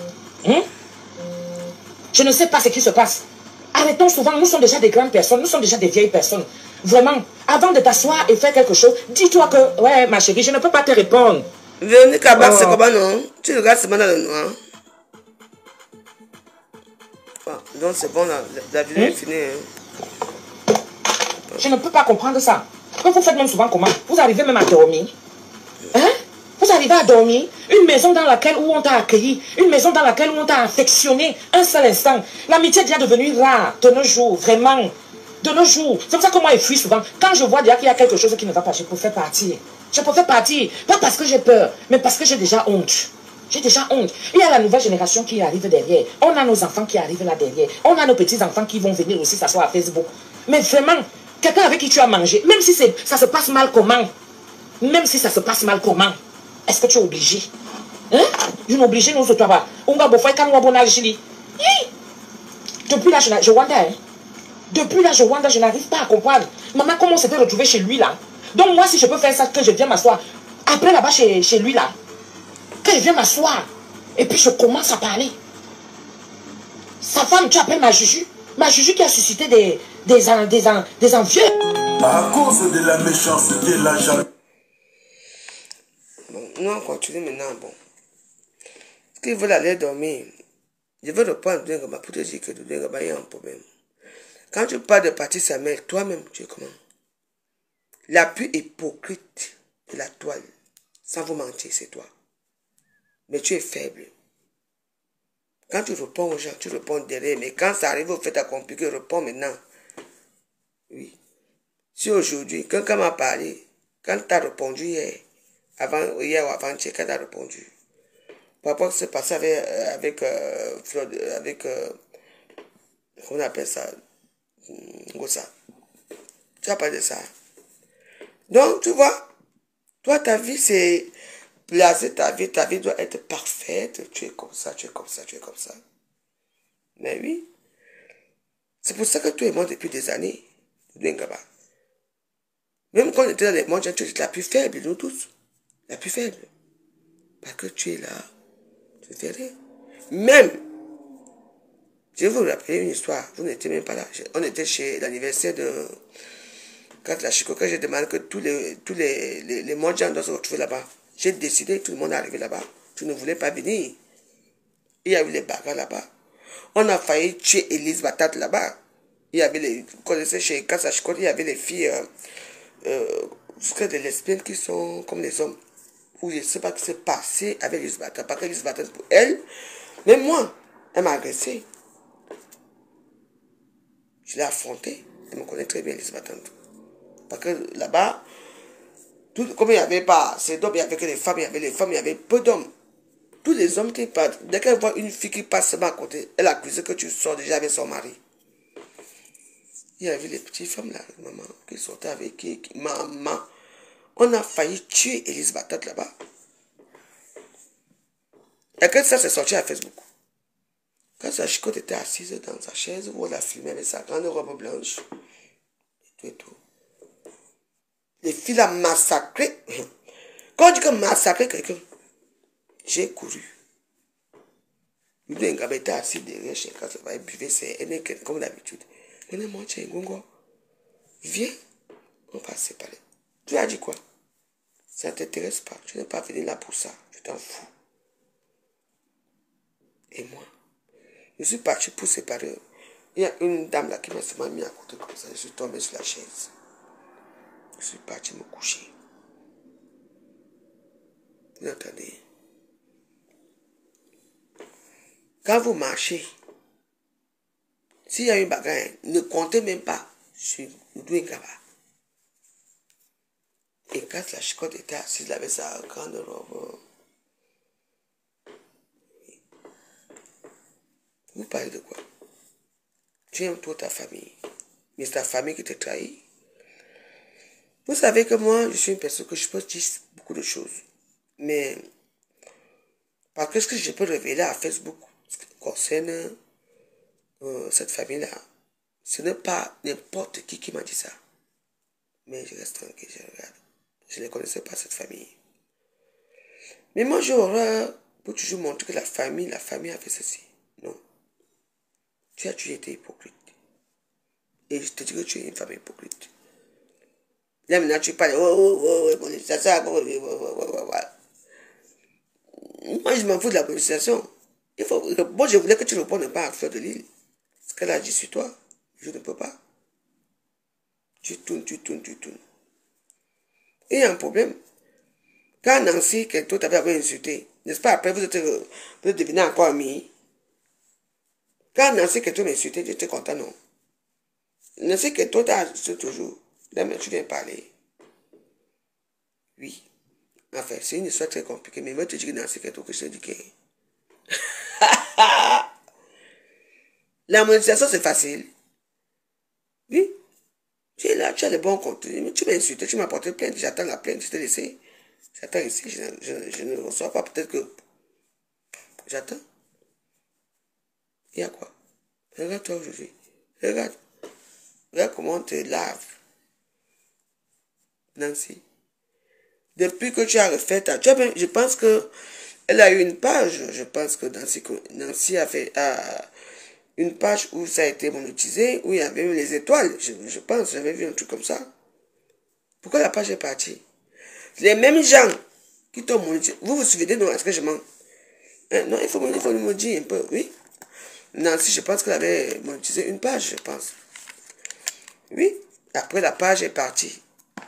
Je ne sais pas ce qui se passe. Arrêtons souvent, nous sommes déjà des grandes personnes, nous sommes déjà des vieilles personnes. Vraiment, avant de t'asseoir et faire quelque chose, dis-toi que, ouais, ma chérie, je ne peux pas te répondre. Véronique Abba, c'est comment, non? Tu regardes seulement dans le noir. Donc c'est bon, la vidéo est finie. Hein. Je ne peux pas comprendre ça. Quand vous faites même souvent comment? Vous arrivez même à dormir. Hein? Vous arrivez à dormir. Une maison dans laquelle où on t'a accueilli. Une maison dans laquelle où on t'a affectionné. Un seul instant. L'amitié est déjà devenue rare de nos jours. Vraiment. De nos jours. C'est pour ça que moi je fuis souvent. Quand je vois déjà qu'il y a quelque chose qui ne va pas, je préfère partir. Je préfère partir. Pas parce que j'ai peur, mais parce que j'ai déjà honte. J'ai déjà honte. Il y a la nouvelle génération qui arrive derrière. On a nos enfants qui arrivent là derrière. On a nos petits-enfants qui vont venir aussi s'asseoir à Facebook. Mais vraiment, quelqu'un avec qui tu as mangé, même si ça se passe mal comment? Même si ça se passe mal comment? Est-ce que tu es obligé? Hein? Je suis obligé, nous, toi, pas. On va boire quand on va boire Chili. Depuis là, je wonder, hein? Depuis là, je n'arrive pas à comprendre. Maman, comment on s'était retrouvé chez lui là? Donc moi, si je peux faire ça, que je viens m'asseoir. Après là-bas, chez lui là. Que je viens m'asseoir. Et puis je commence à parler. Sa femme, tu appelles ma Juju. Ma Juju qui a suscité des envieux. À cause de la méchanceté, la jalousie. Bon, nous on continue maintenant. Bon. Parce qu'ils veulent aller dormir. Je veux reprendre Doudouingaba pour te dire que Doudouingaba, il y a un problème. Quand tu parles de partie Samuel, toi-même, tu es comment? La plus hypocrite de la toile, sans vous mentir, c'est toi. Mais tu es faible. Quand tu réponds aux gens, tu réponds derrière. Mais quand ça arrive au fait accompli, tu réponds maintenant. Oui. Si aujourd'hui, quelqu'un m'a parlé, quand tu as répondu hier ou avant-hier, quand tu as répondu, par rapport à ce qui s'est passé avec comment on appelle ça? Gossa. Tu as parlé de ça. Donc, tu vois, toi, ta vie, c'est placer ta vie doit être parfaite. Tu es comme ça, tu es comme ça, tu es comme ça. Mais oui, c'est pour ça que tu es mort depuis des années. Même quand on était dans les mondes, tu es la plus faible de nous tous. La plus faible. Parce que tu es là, tu fais rien. Même, je vais vous rappeler une histoire. Vous n'étiez même pas là. On était chez l'anniversaire de la Chico, quand j'ai demandé que tous les mondiaux doivent se retrouver là-bas. J'ai décidé, tout le monde est arrivé là-bas. Tu ne voulais pas venir. Il y a eu les bagarres là-bas. On a failli tuer Elise Batate là-bas. Il y avait vous connaissez chez Casa Chico, il y avait les filles, des lesbiennes qui sont comme les hommes. Où je ne sais pas ce qui s'est passé avec Elise Batate. Parce que Elise Batate, pour elle, même moi, elle m'a agressé. Je l'ai affrontée. Elle me connaît très bien, Elise Batate. Parce que là-bas, comme il n'y avait pas ces d'hommes, il n'y avait que les femmes, il y avait les femmes, il y avait peu d'hommes. Tous les hommes qui partent, dès qu'elle voit une fille qui passe seulement à côté, elle accuse que tu sors déjà avec son mari. Il y avait les petites femmes là, maman, qui sortaient avec qui maman. On a failli tuer Elise Batate là-bas. Et que ça s'est sorti à Facebook. Quand sa chicotte était assise dans sa chaise, où on a filmé avec sa grande robe blanche, et tout. Les filles l'ont massacré. Quand on dit que massacrer quelqu'un, j'ai couru. Doudouingaba était assis derrière chez Kassava, il buvait ses Heineken comme d'habitude. Mon tiens, Gongo, viens, on va se séparer. Tu as dit quoi? Ça ne t'intéresse pas, tu n'es pas venu là pour ça, tu t'en fous. Et moi, je suis parti pour séparer. Il y a une dame là qui m'a seulement mis à côté comme ça, je suis tombé sur la chaise. Je suis parti me coucher. Vous entendez? Quand vous marchez, s'il y a une bagarre, ne comptez même pas sur Doudouingaba. Et quand la chicotte était assise avec sa grande robe, vous parlez de quoi? Tu aimes toi ta famille, mais c'est ta famille qui te trahit. Vous savez que moi, je suis une personne que je peux dire beaucoup de choses. Mais, parce que ce que je peux révéler à Facebook concerne cette famille-là, ce n'est pas n'importe qui m'a dit ça. Mais je reste tranquille, je regarde. Je ne connaissais pas cette famille. Mais moi, j'aurais pour toujours montrer que la famille a fait ceci. Non. Tu as toujours été hypocrite. Et je te dis que tu es une femme hypocrite. Là maintenant tu parles, ça, moi je m'en fous de la monétisation. Moi je voulais que tu répondes pas à Fleur de Lille. qu'elle a dit sur toi. Je ne peux pas. Tu tournes, tu tournes, tu tournes. Et il y a un problème. Quand Nancy, quelqu'un t'avait insulté, n'est-ce pas, après vous êtes devenu encore amis. Quand Nancy, quelqu'un m'insultait, j'étais content, non. Nancy, quelqu'un t'a insulté toujours. Là, mais tu viens parler. Oui. Enfin, c'est une histoire très compliquée, mais moi, tu dis que Nancy, quelqu'un que je te dis que... La monétisation, c'est facile. Oui. Tu es là, tu as le bon contenu. Tu m'as insulté, tu m'as porté plainte, j'attends la plainte, je t'ai laissé. J'attends ici, je ne reçois pas, peut-être que... J'attends. Il y a quoi? Regarde-toi aujourd'hui. Regarde. Regarde comment on te lave. Nancy. Depuis que tu as refait ta... Je pense que elle a eu une page. Je pense que Nancy a fait une page où ça a été monétisé, où il y avait eu les étoiles. Je pense, j'avais vu un truc comme ça. Pourquoi la page est partie? Les mêmes gens qui t'ont monétisé. Vous vous souvenez de ce que je mens? Non, il faut me dire un peu, oui. Nancy, je pense qu'elle avait monétisé une page, je pense. Oui. Après, la page est partie.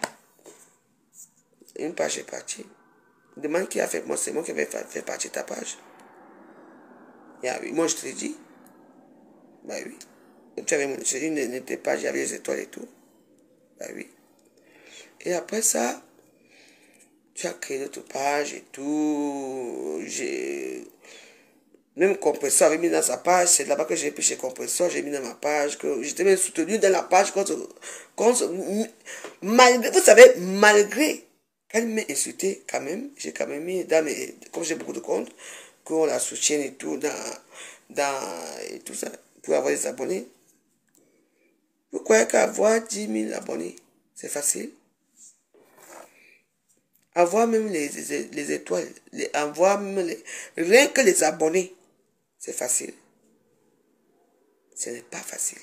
Une page est partie. Demande qui a fait. Moi, c'est moi qui avais fait partie de ta page. Yeah, oui. Moi, je te l'ai dit. Bah oui. Tu avais monétisé une de tes pages, il y avait les étoiles et tout. Bah oui. Et après ça, tu as créé d'autres pages et tout. Même Compresseur avait mis dans sa page, c'est là-bas que j'ai pris chez Compresseur, j'ai mis dans ma page, que j'étais même soutenu dans la page malgré, vous savez, malgré qu'elle m'ait insulté quand même, j'ai quand même mis dans mes, comme j'ai beaucoup de comptes, qu'on la soutienne et tout, et tout ça, pour avoir des abonnés. Vous croyez qu'avoir 10 000 abonnés, c'est facile? Avoir même les étoiles, avoir même rien que les abonnés, c'est facile. Ce n'est pas facile.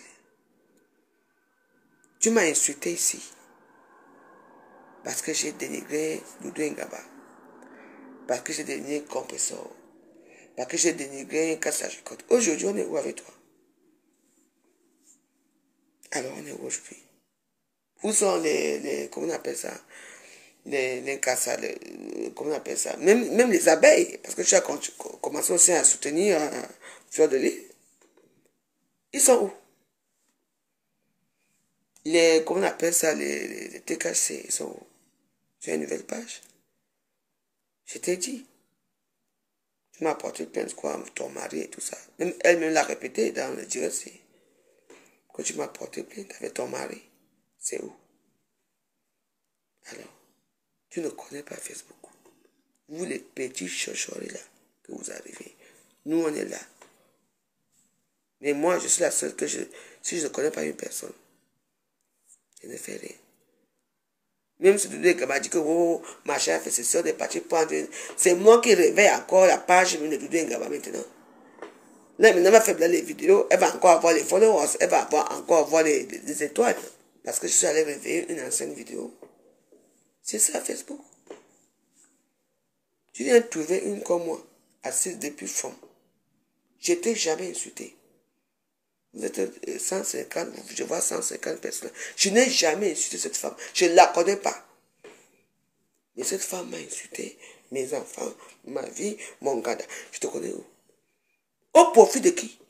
Tu m'as insulté ici. Parce que j'ai dénigré Doudou Ngaba. Parce que j'ai dénigré Compresseur. Parce que j'ai dénigré Kassajikote. Aujourd'hui, on est où avec toi? Alors, on est où aujourd'hui? Où sont comment on appelle ça? Comment on appelle ça? Même les abeilles. Parce que tu as commencé aussi à soutenir Fleur de Lys. Ils sont où? Comment on appelle ça? Les TKC, ils sont où? J'ai une nouvelle page. Je t'ai dit. Tu m'as apporté plainte quoi, ton mari et tout ça. Même elle-même l'a répété dans le direct. Quand tu m'as porté plainte avec ton mari, c'est où? Alors, tu ne connais pas Facebook. Vous les petits chochorés là, que vous arrivez. Nous, on est là. Mais moi, je suis la seule que si je ne connais pas une personne, je ne fais rien. Même si Doudou Ngaba m'a dit que oh, ma chère fait ses soeurs des parties prendre. C'est moi qui réveille encore la page de Doudou Ngaba maintenant. Là, maintenant, elle va faire les vidéos, elle va encore avoir les followers, elle va encore avoir les étoiles. Parce que je suis allé réveiller une ancienne vidéo. C'est ça, Facebook. Tu viens de trouver une comme moi, assise depuis fond. Je t'ai jamais insulté. Vous êtes 150, je vois 150 personnes. Je n'ai jamais insulté cette femme. Je ne la connais pas. Mais cette femme m'a insulté, mes enfants, ma vie, mon gada. Je te connais où? Au profit de qui?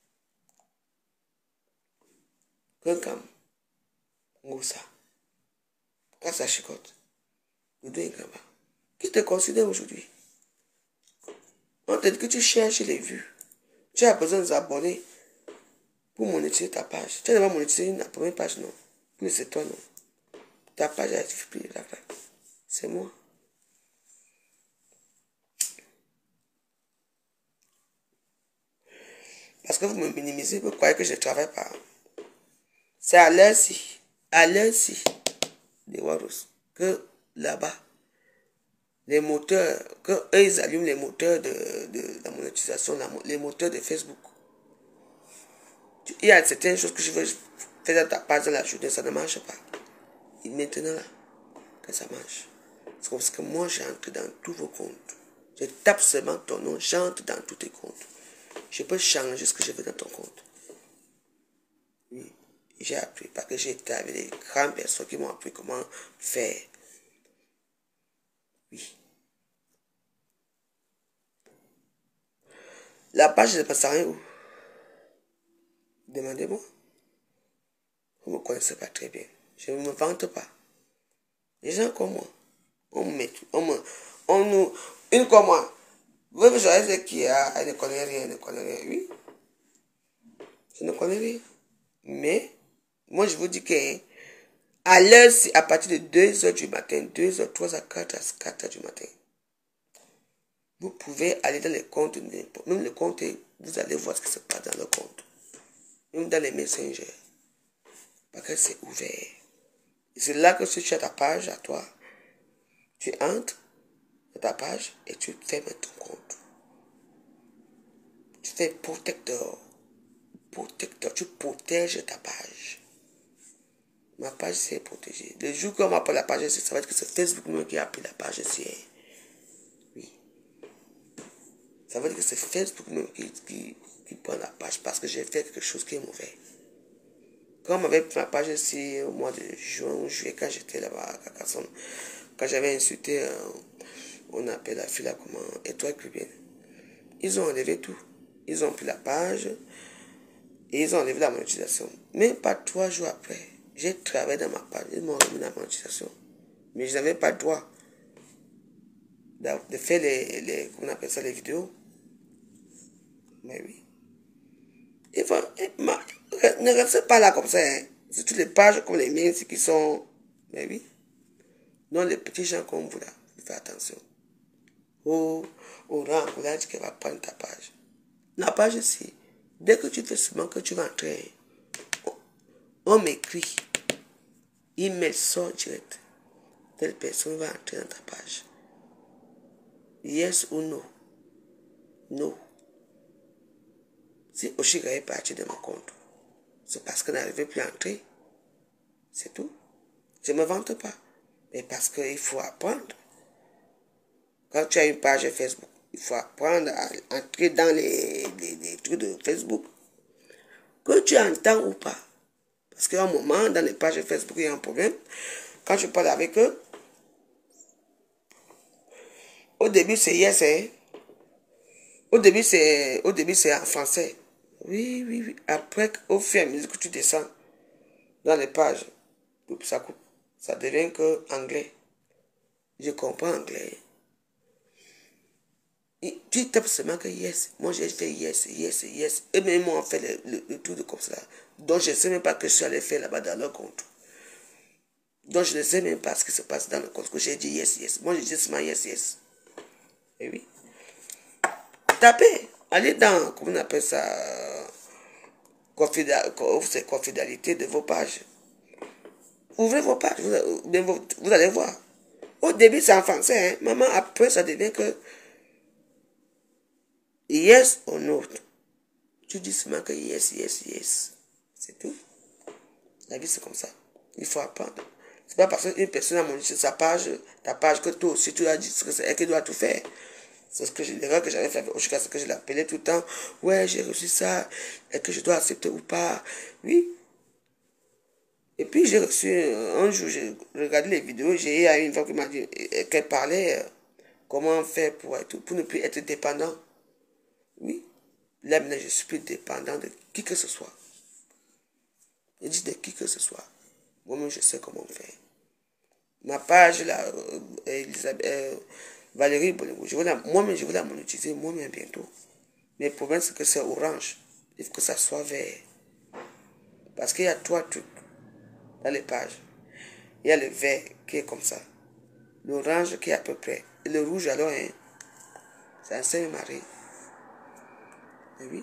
Quelqu'un. Ngoussa. Kassajikote. Doudou Ngaba. Qui te considère aujourd'hui? On te dit que tu cherches les vues. Tu as besoin d'abonnés pour monétiser ta page. Tu n'as pas monétisé la première page, non. Plus c'est toi, non. Ta page a été prise. C'est moi. Parce que vous me minimisez, vous croyez que je ne travaille pas. C'est à l'heure-ci, des Warros, que là-bas, les moteurs, que eux ils allument les moteurs de la monétisation, les moteurs de Facebook. Il y a certaines choses que je veux faire dans ta page dans la journée, ça ne marche pas. Et maintenant là, que ça marche. C'est parce que moi j'entre dans tous vos comptes. Je tape seulement ton nom, j'entre dans tous tes comptes. Je peux changer ce que je veux dans ton compte. Oui, j'ai appris parce que j'ai été avec des grandes personnes qui m'ont appris comment faire. Oui. La page de Passarin où? Demandez-moi. Vous ne me connaissez pas très bien. Je ne me vante pas. Les gens comme moi, une comme moi. Vous voyez, je sais qui elle ne connaît rien, elle ne connaît rien. Oui. Je ne connais rien. Mais, moi je vous dis que à l'heure, à partir de 2h du matin, 2h, 3h, 4h, 4h du matin, vous pouvez aller dans les comptes, même les comptes, vous allez voir ce qui se passe dans le compte. Même dans les messengers. Parce que c'est ouvert. C'est là que si tu as ta page à toi, tu entres dans ta page et tu fermes ton compte. Tu fais protecteur. Protecteur. Tu protèges ta page. Ma page c'est protégée. Le jour qu'on m'appelle la page, ça va être que c'est Facebook même qui a pris la page ici. Oui. Ça veut dire que c'est Facebook même qui prend la page parce que j'ai fait quelque chose qui est mauvais. Quand on m'avait pris ma page ici au mois de juin ou juillet, quand j'étais là-bas à Carcassonne, quand j'avais insulté, on appelle la fille là comment, Étoile Cubaine. Ils ont enlevé tout. Ils ont pris la page et ils ont enlevé la monétisation. Même pas 3 jours après, j'ai travaillé dans ma page. Ils m'ont remis la monétisation. Mais je n'avais pas le droit de faire comment on appelle ça, les vidéos. Mais oui. Ne restez pas là comme ça. Hein. C'est toutes les pages comme les miennes qui sont... Mais oui. Non, les petits gens comme vous là, faites attention. Au rencoulage qui va prendre ta page. La page ici, dès que tu fais seulement que tu vas entrer, on m'écrit. Email sort direct. Telle personne va entrer dans ta page. Yes ou no? No. Si Oshiga est parti de mon compte, c'est parce qu'elle n'arrivait plus à entrer. C'est tout. Je ne me vante pas. Mais parce qu'il faut apprendre. Quand tu as une page Facebook, il faut apprendre à entrer dans les trucs de Facebook. Que tu entends ou pas. Parce qu'à un moment, dans les pages Facebook, il y a un problème. Quand je parle avec eux, au début, c'est yes, hein. Au début, c'est en français. Oui, oui, oui. Après, au fur et à mesure que tu descends dans les pages, ça coupe. Ça devient que anglais. Je comprends anglais. Et tu tapes seulement que yes. Moi, j'ai fait yes, yes, yes. Et même moi, on fait le tour de comme ça. Donc, je ne sais même pas que je suis allé faire là-bas dans leur compte. Donc, je ne sais même pas ce qui se passe dans le compte. Que j'ai dit yes, yes. Moi, j'ai dit seulement yes, yes. Et oui. Tapez. Allez dans, comment on appelle ça, confidentialité de vos pages. Ouvrez vos pages. Vous allez voir. Au début, c'est en français. Hein. Maman, après, ça devient que yes or no. Tu dis seulement que yes, yes, yes. C'est tout. La vie, c'est comme ça. Il faut apprendre. C'est pas parce qu'une personne a modifié sa page, ta page, que toi aussi, tu as dit que c'est elle qui doit tout faire. C'est ce que l'erreur que j'avais fait avec Oshika, c'est que je l'appelais tout le temps. Ouais, j'ai reçu ça. Est-ce que je dois accepter ou pas? Oui. Et puis, j'ai reçu, un jour, j'ai regardé les vidéos, j'ai eu une femme qui m'a dit, qu'elle parlait, comment faire pour ne plus être dépendant. Oui. Là, maintenant, je suis plus dépendant de qui que ce soit. Je dis de qui que ce soit. Moi-même, je sais comment faire. Ma page, là, Valérie Bolingo, moi-même, je vais la monétiser, moi-même, bientôt. Mais le problème, c'est que c'est orange. Il faut que ça soit vert. Parce qu'il y a 3 trucs dans les pages. Il y a le vert qui est comme ça. L'orange qui est à peu près. Et le rouge, alors, hein, c'est un semi-marée. Et oui.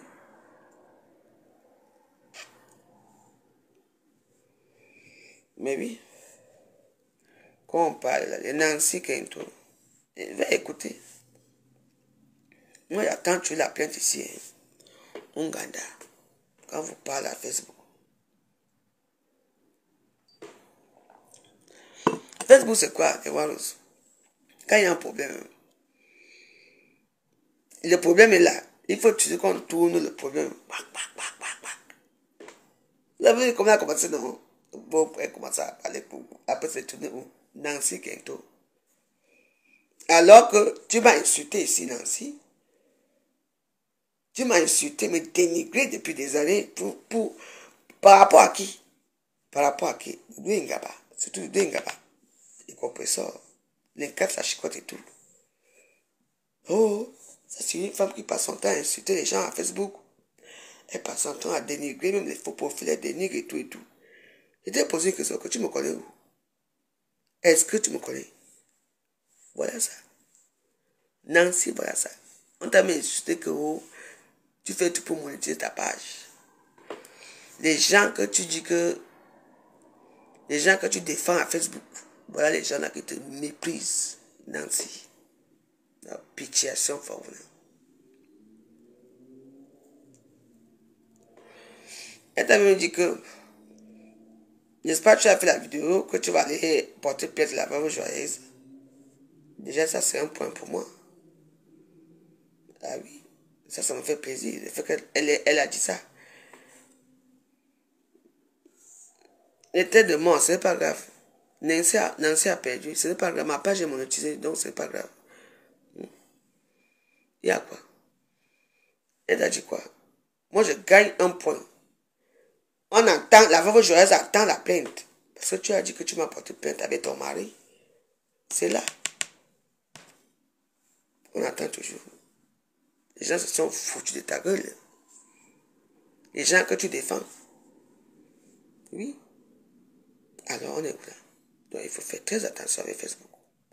Mais oui. Quand on parle, là, il y a Nancy Kento. Va écouter. Moi, quand tu la plainte ici, hein, Onganda, quand vous parlez à Facebook. Facebook, c'est quoi, les Waros? Quand il y a un problème, le problème est là. Il faut qu'on tourne le problème. Vous avez vu comment elle a commencé, non? Bon, elle commence à parler pour vous. Après, c'est tourné où? Nancy Kento. Alors que tu m'as insulté ici, Nancy. Tu m'as insulté, me dénigré depuis des années par rapport à qui? Par rapport à qui? Douingaba. Surtout Douingaba. Les compresseurs. Les quatre, la chicotte et tout. Oh, ça c'est une femme qui passe son temps à insulter les gens à Facebook. Elle passe son temps à dénigrer, même les faux profils, elle dénigre et tout et tout. Je t'ai posé une question, que tu me connais où? Est-ce que tu me connais? Voilà ça. Nancy, voilà ça. On t'a même insulté que oh, tu fais tout pour monétiser ta page. Les gens que tu dis que... Les gens que tu défends à Facebook, voilà les gens là qui te méprisent, Nancy. La pitiation for vous. Elle t'a même dit que, n'est-ce pas, tu as fait la vidéo, que tu vas aller porter plainte à la veuve joyeuse. Déjà, ça c'est un point pour moi. Ah oui, ça me fait plaisir. Le fait qu'elle a dit ça. L'état de mort, ce n'est pas grave. Nancy a perdu, ce n'est pas grave. Ma page est monétisée, donc ce n'est pas grave. Il y a quoi? Elle a dit quoi? Moi, je gagne un point. On entend, la veuve joyeuse attend la plainte. Parce que tu as dit que tu m'as porté plainte avec ton mari. C'est là. On attend toujours. Les gens se sont foutus de ta gueule. Les gens que tu défends. Oui. Alors on est là. Donc il faut faire très attention avec Facebook.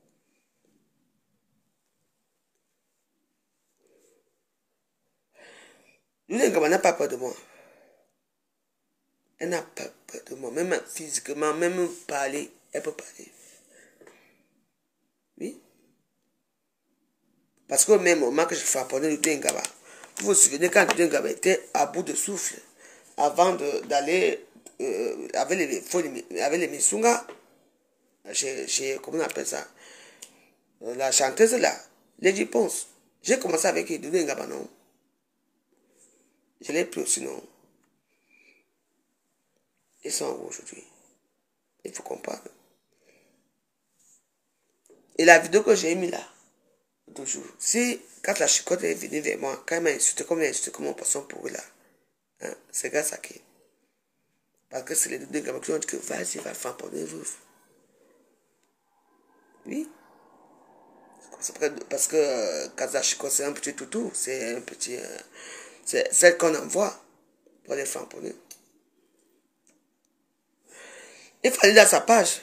L'Ungaba n'a pas peur de moi. Elle n'a pas peur de moi. Même physiquement, même parler, elle peut parler. Oui. Parce qu'au même moment que je frapponnais le L'Ungaba, vous vous souvenez quand L'Ungaba était à bout de souffle, avant d'aller avec les Missunga, comment on appelle ça, la chanteuse là, Lady Ponce. J'ai commencé avec L'Ungaba, non? Je l'ai pris aussi, non? Ils sont en haut aujourd'hui. Il faut comprendre. Et la vidéo que j'ai mis là, toujours, si, quand la chicotte est venue vers moi, quand elle m'a insulté comme mon poisson pourri là, hein, c'est grâce à qui? Parce que c'est les deux gamins qui ont dit que vas-y, va faire pour des vous. Oui. Parce que quand la chicotte c'est un petit toutou, c'est un petit. C'est celle qu'on envoie pour les femmes pour nous. Il fallait dans sa page.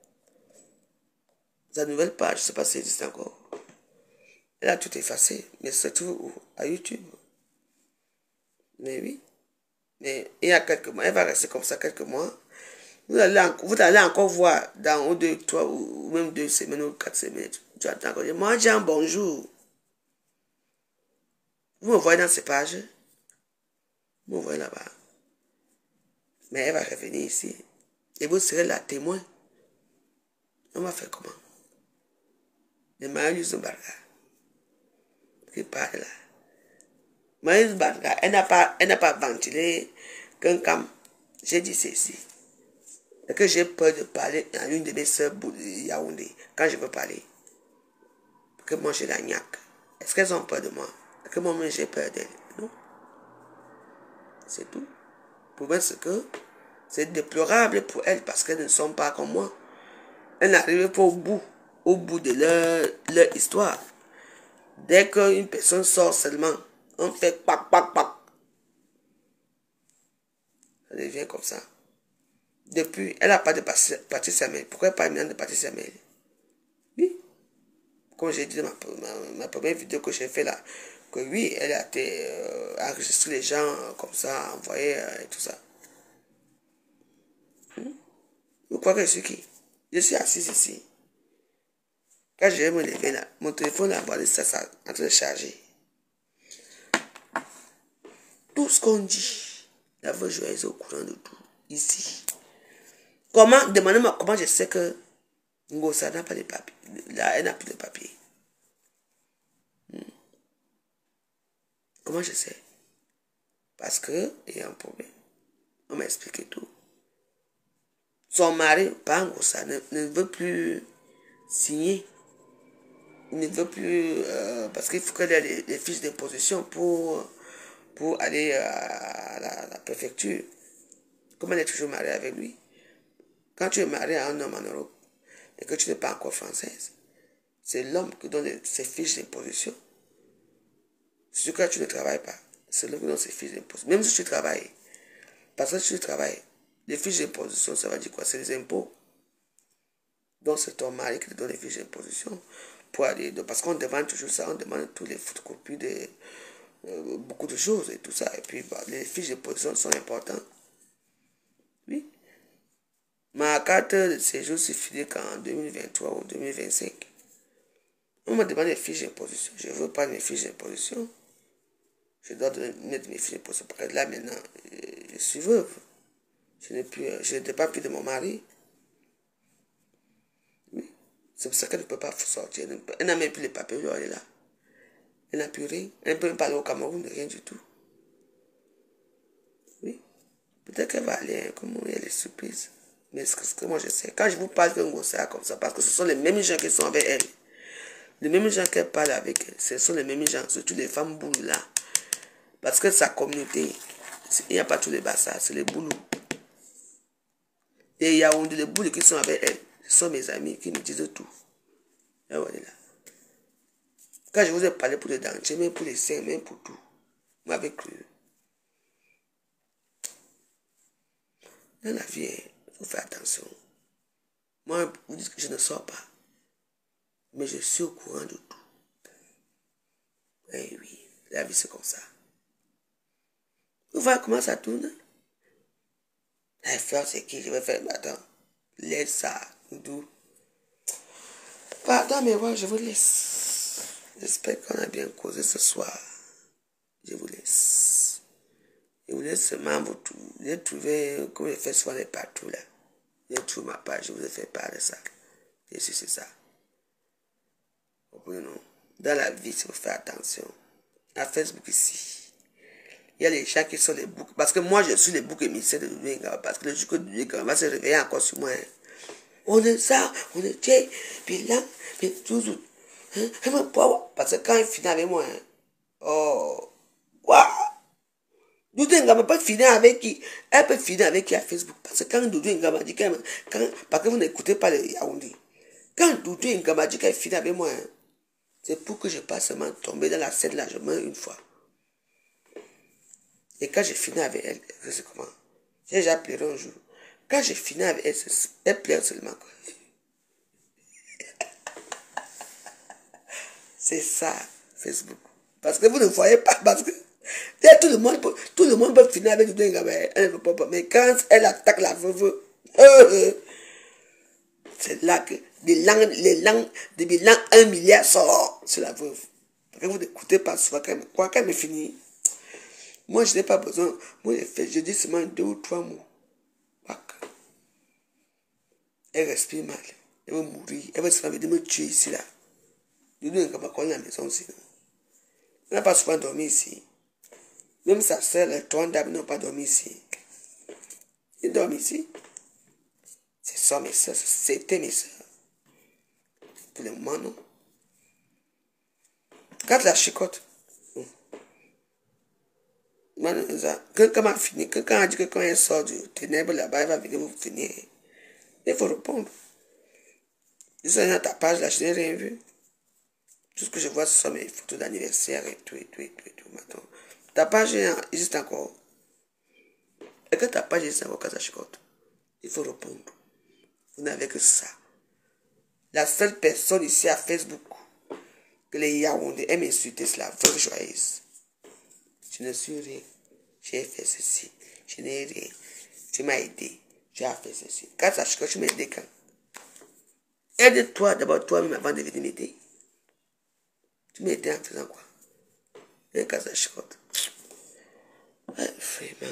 Sa nouvelle page, je ne sais pas si elle existe encore. Elle a tout effacé, mais c'est tout à YouTube. Mais oui. Mais il y a quelques mois, elle va rester comme ça quelques mois. Vous allez encore voir dans 2, 3 ou même 2 semaines ou 4 semaines. Tu attends encore. Moi, j'ai un bonjour. Vous me voyez dans ces pages. Vous me voyez là-bas. Mais elle va revenir ici. Et vous serez la témoin. On va faire comment? Le Marius Barga. Qui parle là. Marius Barga, elle n'a pas ventilé qu'un cam. J'ai dit ceci. Et que j'ai peur de parler à une de mes soeurs Yaoundé. Quand je veux parler. Pour que moi j'ai la gnaque. Est-ce qu'elles ont peur de moi? Est-ce que moi-même j'ai peur d'elles? Non. C'est tout. Pour moi, c'est que c'est déplorable pour elles parce qu'elles ne sont pas comme moi. Elles n'arrivent pas au bout de leur histoire. Dès qu'une personne sort seulement, on fait pac, pac, pac. Ça devient comme ça. Depuis, elle n'a pas de Patricia Mel. Pourquoi pas une de Patricia Mel? Oui. Comme j'ai dit dans ma première vidéo que j'ai fait là, que oui, elle a été enregistrer les gens comme ça, envoyer et tout ça. Vous croyez que je suis qui? Je suis assis ici. Quand je vais me lever là, mon téléphone là, ça en train de charger. Tout ce qu'on dit, la voix joyeuse au courant de tout. Ici. Comment, demandez-moi comment je sais que Ngosa n'a pas de papier. Là, elle n'a plus de papier. Comment je sais? Parce que il y a un problème. On m'a expliqué tout. Son mari, pas en gros ça, ne veut plus signer. Il ne veut plus... parce qu'il faut qu'elle ait les fiches d'imposition pour aller à la préfecture. Comme elle est toujours mariée avec lui. Quand tu es marié à un homme en Europe et que tu n'es pas encore française, c'est l'homme qui donne ses fiches d'imposition. Si tu ne travailles pas, c'est l'homme qui donne ses fiches d'imposition. Même si tu travailles, parce que si tu travailles, les fiches d'imposition, ça va dire quoi? C'est les impôts. Donc c'est ton mari qui te donne les fiches d'imposition pour aller. Parce qu'on demande toujours ça, on demande tous les photocopies de beaucoup de choses et tout ça. Et puis les fiches d'imposition sont importantes. Oui. Ma carte de séjour s'est finie qu'en 2023 ou 2025. On m'a demandé les fiches d'imposition. Je ne veux pas mes fiches d'imposition. Je dois mettre mes fiches d'imposition. Parce que là maintenant, je suis veuve. Je n'étais pas plus de mon mari. Oui. C'est pour ça qu'elle ne peut pas sortir. Elle n'a même plus les papiers. Elle est là. Elle n'a plus rien. Elle ne peut même pas aller au Cameroun, rien du tout. Oui. Peut-être qu'elle va aller. Comment il y a les surprises. Mais ce que moi je sais. Quand je vous parle d'un gros ça comme ça, parce que ce sont les mêmes gens qui sont avec elle. Les mêmes gens qu'elle parle avec elle. Ce sont les mêmes gens. Surtout les femmes boules là. Parce que sa communauté, il n'y a pas tous les bassards. C'est les boulous. Et il y a les boules qui sont avec elle. Ce sont mes amis qui me disent tout. Et voilà. Quand je vous ai parlé pour les dentiers, même pour les seins, même pour tout, vous m'avez cru. Dans la vie, il faut faire attention. Moi, vous dites que je ne sors pas. Mais je suis au courant de tout. Eh oui, la vie c'est comme ça. Vous voyez comment ça tourne? La fleur c'est qui? Je vais faire maintenant. Laisse ça, d'où? Pardon, mais moi, je vous laisse. J'espère qu'on a bien causé ce soir. Je vous laisse. Je vous laisse seulement vous tout. J'ai trouvé, comme je fais souvent les partout là. J'ai trouvé ma page, je vous ai fait part de ça. Et si c'est ça. Comprenez, non? Dans la vie, il faut faire attention. À Facebook ici, il y a les gens qui sont les boucs. Parce que moi, je suis les boucs émissaires de Doudou Ngaba. Parce que le jour que Doudou Ngaba va se réveiller encore sur moi. Hein. On est ça, on est Tché, puis là, puis toujours. Hein? Parce que quand il finit avec moi, hein, oh, quoi? Doudou Ngaba peut finir avec qui? Elle peut finir avec qui à Facebook? Parce que quand Doudou Ngaba dit qu'elle. Parce que vous n'écoutez pas les Yaoundé. Quand Doudou Ngaba dit qu'elle finit avec moi, hein, c'est pour que je passe seulement tomber dans la scène là, je meurs une fois. Et quand j'ai fini avec elle, je sais comment. J'ai déjà pleuré un jour. Quand j'ai fini avec elle, elle pleure seulement. C'est ça, Facebook. Parce que vous ne voyez pas, parce que tout le monde peut finir avec Doudou Ngaba. Mais quand elle attaque la veuve, c'est là que les langues 1 milliard sortent sur la veuve. Parce que vous n'écoutez pas souvent quand elle me finit. Moi, je n'ai pas besoin. Moi, je dis seulement 2 ou 3 mots. Elle respire mal. Elle va mourir. Elle va se faire me tuer ici, là. Doudou Ngaba colle la maison aussi. Elle n'a pas souvent dormi ici. Même sa soeur, les 3 dames n'ont pas dormi ici. Ils dorment ici. C'est ça, mes soeurs. C'était mes soeurs. Pour le moment, non. Quand la chicote. Quand on finit, quand on dit que quand elle sort du ténèbre là-bas, elle va venir vous finir. Il faut répondre. Je suis dans ta page là, je n'ai rien vu. Tout ce que je vois, ce sont mes photos d'anniversaire et tout. Maintenant. Ta page existe encore. Et que ta page existe encore, Kazachicote, il faut répondre. Vous n'avez que ça. La seule personne ici à Facebook que les Yaoundé aiment insulter, c'est la veuve joyeuse. Je ne suis rien. J'ai fait ceci. Je n'ai rien. Tu m'as aidé. Tu as fait ceci. Quand tu m'as aidé quand? Aide-toi d'abord toi-même avant de venir m'aider. Tu m'as aidé en faisant quoi? Et quand ça chicote. Ouais, vraiment.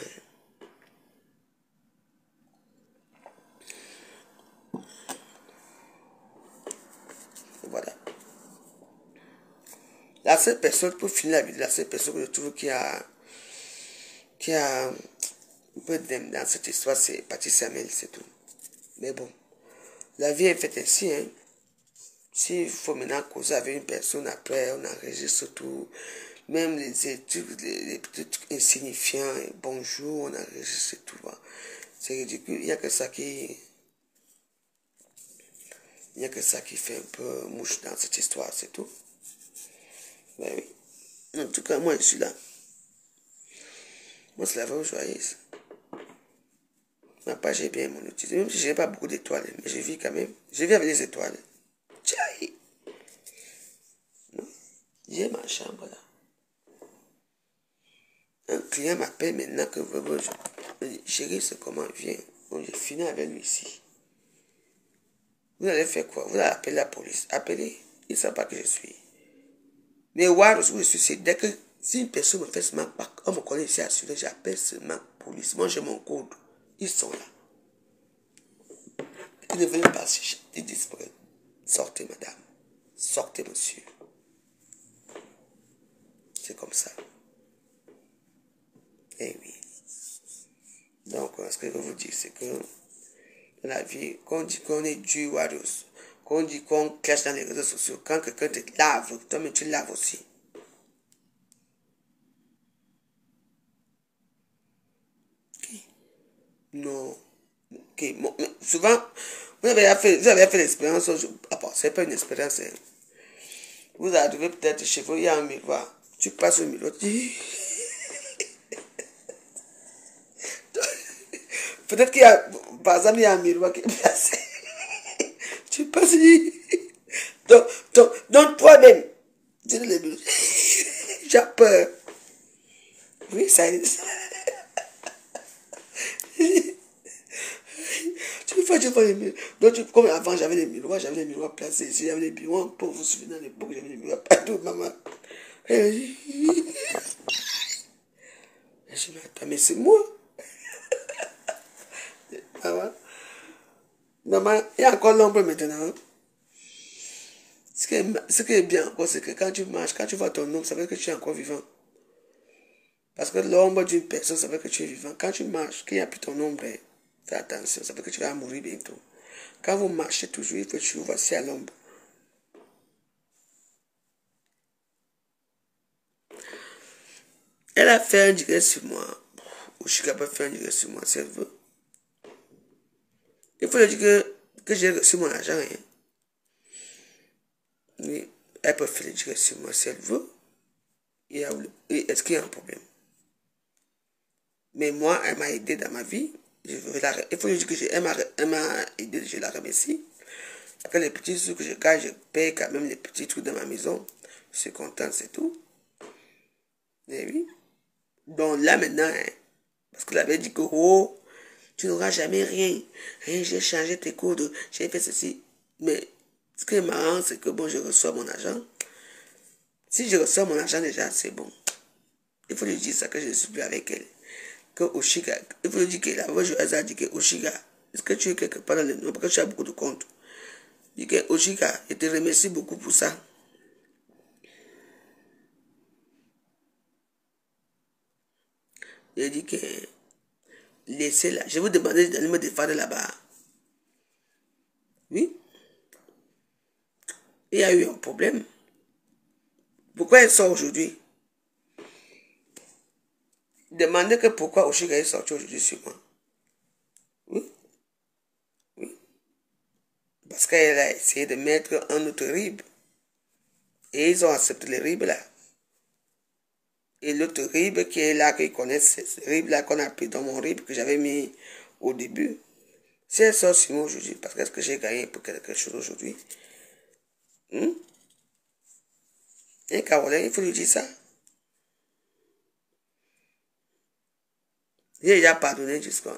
Voilà. La seule personne, pour finir la vidéo, la seule personne que je trouve qui a peu dans cette histoire, c'est Patricia Mel, c'est tout. Mais bon, la vie est faite ainsi, hein. S'il faut maintenant causer avec une personne, après, on enregistre tout. Même les trucs, les petits trucs insignifiants, bonjour, on enregistre tout. C'est ridicule. Il n'y a que ça qui... Il n'y a que ça qui fait un peu mouche dans cette histoire, c'est tout. Ben oui. En tout cas, moi, je suis là. Moi, c'est la vraie joyeuse. Ma page est bien monétisée. Même si je n'ai pas beaucoup d'étoiles, mais je vis quand même. Je vis avec les étoiles. Tchaï! J'ai ma chambre là. Un client m'appelle maintenant que je dis, chérie, c'est comment viens. Bon, j'ai fini avec lui ici. Vous allez faire quoi? Vous allez appeler la police. Appelez. Ils ne savent pas que je suis. Mais où je suis, c'est dès que si une personne me fait seulement pas, on me connaît ici assuré, j'appelle seulement police. Moi, j'ai mon code. Ils sont là. Ils ne veulent pas. Ils disent, sortez, madame. Sortez, monsieur. C'est comme ça. Eh oui. Donc, ce que je veux vous dire, c'est que dans la vie, quand on dit qu'on est Dieu, qu'on dit qu'on clash dans les réseaux sociaux, quand quelqu'un te lave, toi-même tu laves aussi. Okay. Non. Okay. Bon, souvent, vous avez fait l'expérience, c'est pas une expérience. Hein. Vous arrivez peut-être chez vous, il y a un miroir. Tu passes au miroir, tu dis... Peut-être qu'il y a, par exemple, il y a un miroir qui est placé. Tu passes, donc toi-même, dis le miroir. J'ai peur. Oui, ça existe. Tu vois les miroirs. Donc, comme avant, j'avais les miroirs placés ici, j'avais les miroirs, pour vous souvenir, à l'époque, j'avais les miroirs partout, maman. Et je me dis, attends, mais c'est moi. Maman, il y a encore l'ombre maintenant. Ce qui est bien encore, c'est que quand tu marches, quand tu vois ton ombre, ça veut dire que tu es encore vivant. Parce que l'ombre d'une personne, ça veut dire que tu es vivant. Quand tu marches, qu'il n'y a plus ton ombre, fais attention, ça veut dire que tu vas mourir bientôt. Quand vous marchez toujours, il faut que tu vois si à l'ombre. Elle a fait un direct sur moi. Oshika peut faire un direct sur moi si elle veut. Il faut lui dire que j'ai reçu mon argent. Hein. Oui, elle peut faire le direct sur moi si elle veut. Est-ce qu'il y a un problème? Mais moi, elle m'a aidé dans ma vie. Il faut lui dire que elle m'a aidé, je la remercie. Après les petits sous que je gagne, je paye quand même les petits trucs dans ma maison. Je suis content, c'est tout. Et oui. Donc là maintenant, hein, parce qu'elle avait dit que oh, tu n'auras jamais rien. Rien, j'ai changé tes codes, j'ai fait ceci. Mais ce qui est marrant, c'est que bon, je reçois mon argent. Si je reçois mon argent déjà, c'est bon. Il faut lui dire ça que je suis plus avec elle. Que Oshika, il faut lui dire que la voix joyeuse a dit que Oshika, est-ce que tu es quelque part dans le nom? Parce que tu as beaucoup de comptes. Il dit que Oshika, je te remercie beaucoup pour ça. Il dit que laissez-la. Je vais vous demander d'aller me défendre là-bas. Oui. Il y a eu un problème. Pourquoi elle sort aujourd'hui? Demandez que pourquoi Oshika est sorti aujourd'hui sur moi. Oui. Oui. Parce qu'elle a essayé de mettre un autre RIB. Et ils ont accepté le RIB là. Et l'autre RIB qui est là, qu'ils connaissent, ce RIB là qu'on a pris dans mon RIB que j'avais mis au début. Si elle sort sur moi aujourd'hui, parce que est-ce que j'ai gagné pour quelque chose aujourd'hui? Et Caroline, il faut lui dire ça. J'ai déjà pardonné jusqu'à...